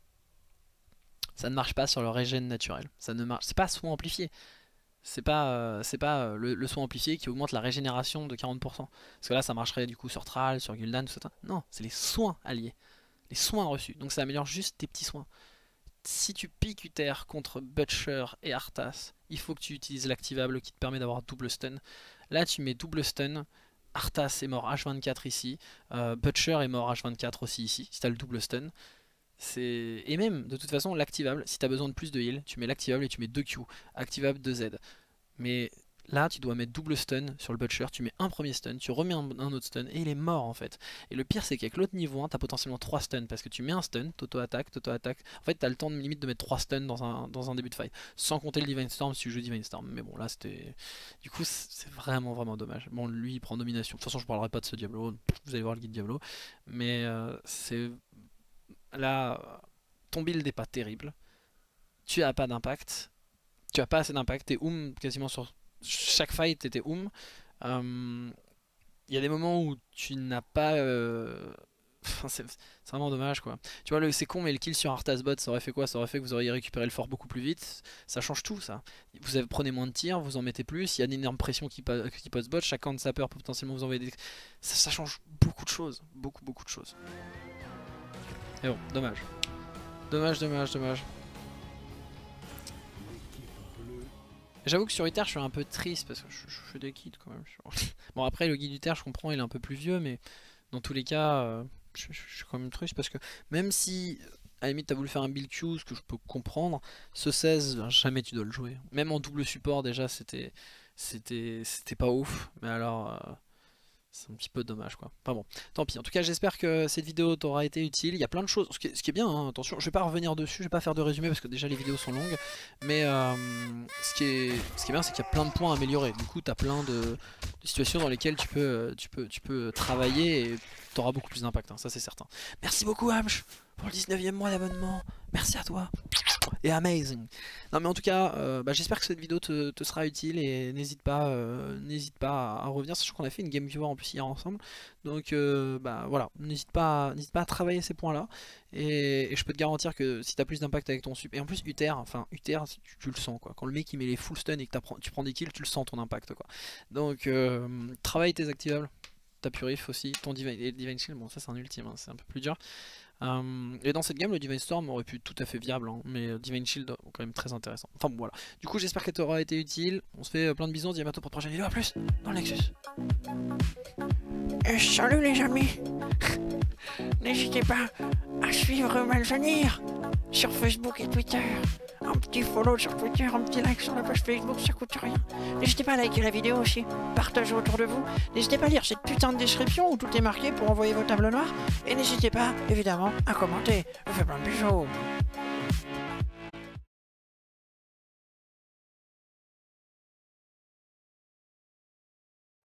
Ça ne marche pas sur le régène naturel, ça ne marche, c'est pas soin amplifié, c'est pas le soin amplifié qui augmente la régénération de 40%, parce que là ça marcherait du coup sur Thrall, sur Gul'dan, tout ça. Non, c'est les soins alliés, les soins reçus, donc ça améliore juste tes petits soins. Si tu piques UTR contre Butcher et Arthas, il faut que tu utilises l'activable qui te permet d'avoir double stun. Là tu mets double stun, Arthas est mort H24 ici, Butcher est mort H24 aussi ici, si tu as le double stun. Et même de toute façon l'activable, si tu as besoin de plus de heal, tu mets l'activable et tu mets 2 Q, activable 2Z. Mais là tu dois mettre double stun sur le Butcher, tu mets un premier stun, tu remets un autre stun et il est mort en fait. Et le pire c'est qu'avec l'autre niveau 1 t'as potentiellement 3 stuns parce que tu mets un stun, t'auto-attaque. En fait t'as le temps de limite de mettre 3 stuns dans un début de fight. Sans compter le Divine Storm si tu joues Divine Storm. Mais bon là c'était... Du coup c'est vraiment vraiment dommage. Bon lui il prend domination. De toute façon je parlerai pas de ce Diablo, vous allez voir le guide Diablo. Mais c'est... Là ton build est pas terrible. Tu as pas d'impact. Tu as pas assez d'impact. T'es quasiment sur... Chaque fight t'étais il y a des moments où tu n'as pas c'est vraiment dommage quoi. Tu vois c'est con mais le kill sur Arthas bot ça aurait fait quoi? Ça aurait fait que vous auriez récupéré le fort beaucoup plus vite. Ça change tout ça. Vous prenez moins de tirs, vous en mettez plus, il y a une énorme pression qui pose bot, chaque camp de sapeur peut potentiellement vous envoyer des... Ça change beaucoup de choses. Beaucoup de choses. Et bon, dommage. Dommage. J'avoue que sur Uther je suis un peu triste parce que je fais des kits quand même. Bon après le guide Uther je comprends il est un peu plus vieux mais dans tous les cas je suis quand même triste parce que même si à la limite t'as voulu faire un build Q, ce que je peux comprendre, ce 16 jamais tu dois le jouer. Même en double support déjà c'était pas ouf mais alors c'est un petit peu dommage quoi. Enfin bon, tant pis. En tout cas j'espère que cette vidéo t'aura été utile. Il y a plein de choses, ce qui est bien hein, attention, je vais pas revenir dessus, je vais pas faire de résumé parce que déjà les vidéos sont longues. Mais ce qui est bien c'est qu'il y a plein de points à améliorer. Du coup t'as plein de situations dans lesquelles tu peux travailler et t'auras beaucoup plus d'impact, hein, ça c'est certain. Merci beaucoup Amch pour le 19e mois d'abonnement. Merci à toi. Et amazing. Non mais en tout cas j'espère que cette vidéo te sera utile et n'hésite pas à revenir, sachant qu'on a fait une game viewer en plus hier ensemble. Donc voilà, n'hésite pas à travailler ces points là et je peux te garantir que si t'as plus d'impact avec ton sup, et en plus Uther tu le sens quoi, quand le mec il met les full stun et que tu prends des kills, tu le sens ton impact quoi. Donc travaille tes activables, ta purif aussi, ton Divine Shield, bon ça c'est un ultime, hein, c'est un peu plus dur. Et dans cette game le Divine Storm aurait pu être tout à fait viable hein, mais Divine Shield quand même très intéressant. Enfin bon voilà, du coup j'espère qu'elle t'aura été utile. On se fait plein de bisous, on se dit à bientôt pour la prochaine vidéo, à plus dans le Nexus. Salut les amis. N'hésitez pas à suivre Malvenir sur Facebook et Twitter. Un petit follow sur Twitter, un petit like sur la page Facebook, ça coûte rien. N'hésitez pas à liker la vidéo aussi, partagez autour de vous. N'hésitez pas à lire cette putain de description où tout est marqué pour envoyer vos tables noires. Et n'hésitez pas, évidemment, à commenter. Je vous fais plein de bisous.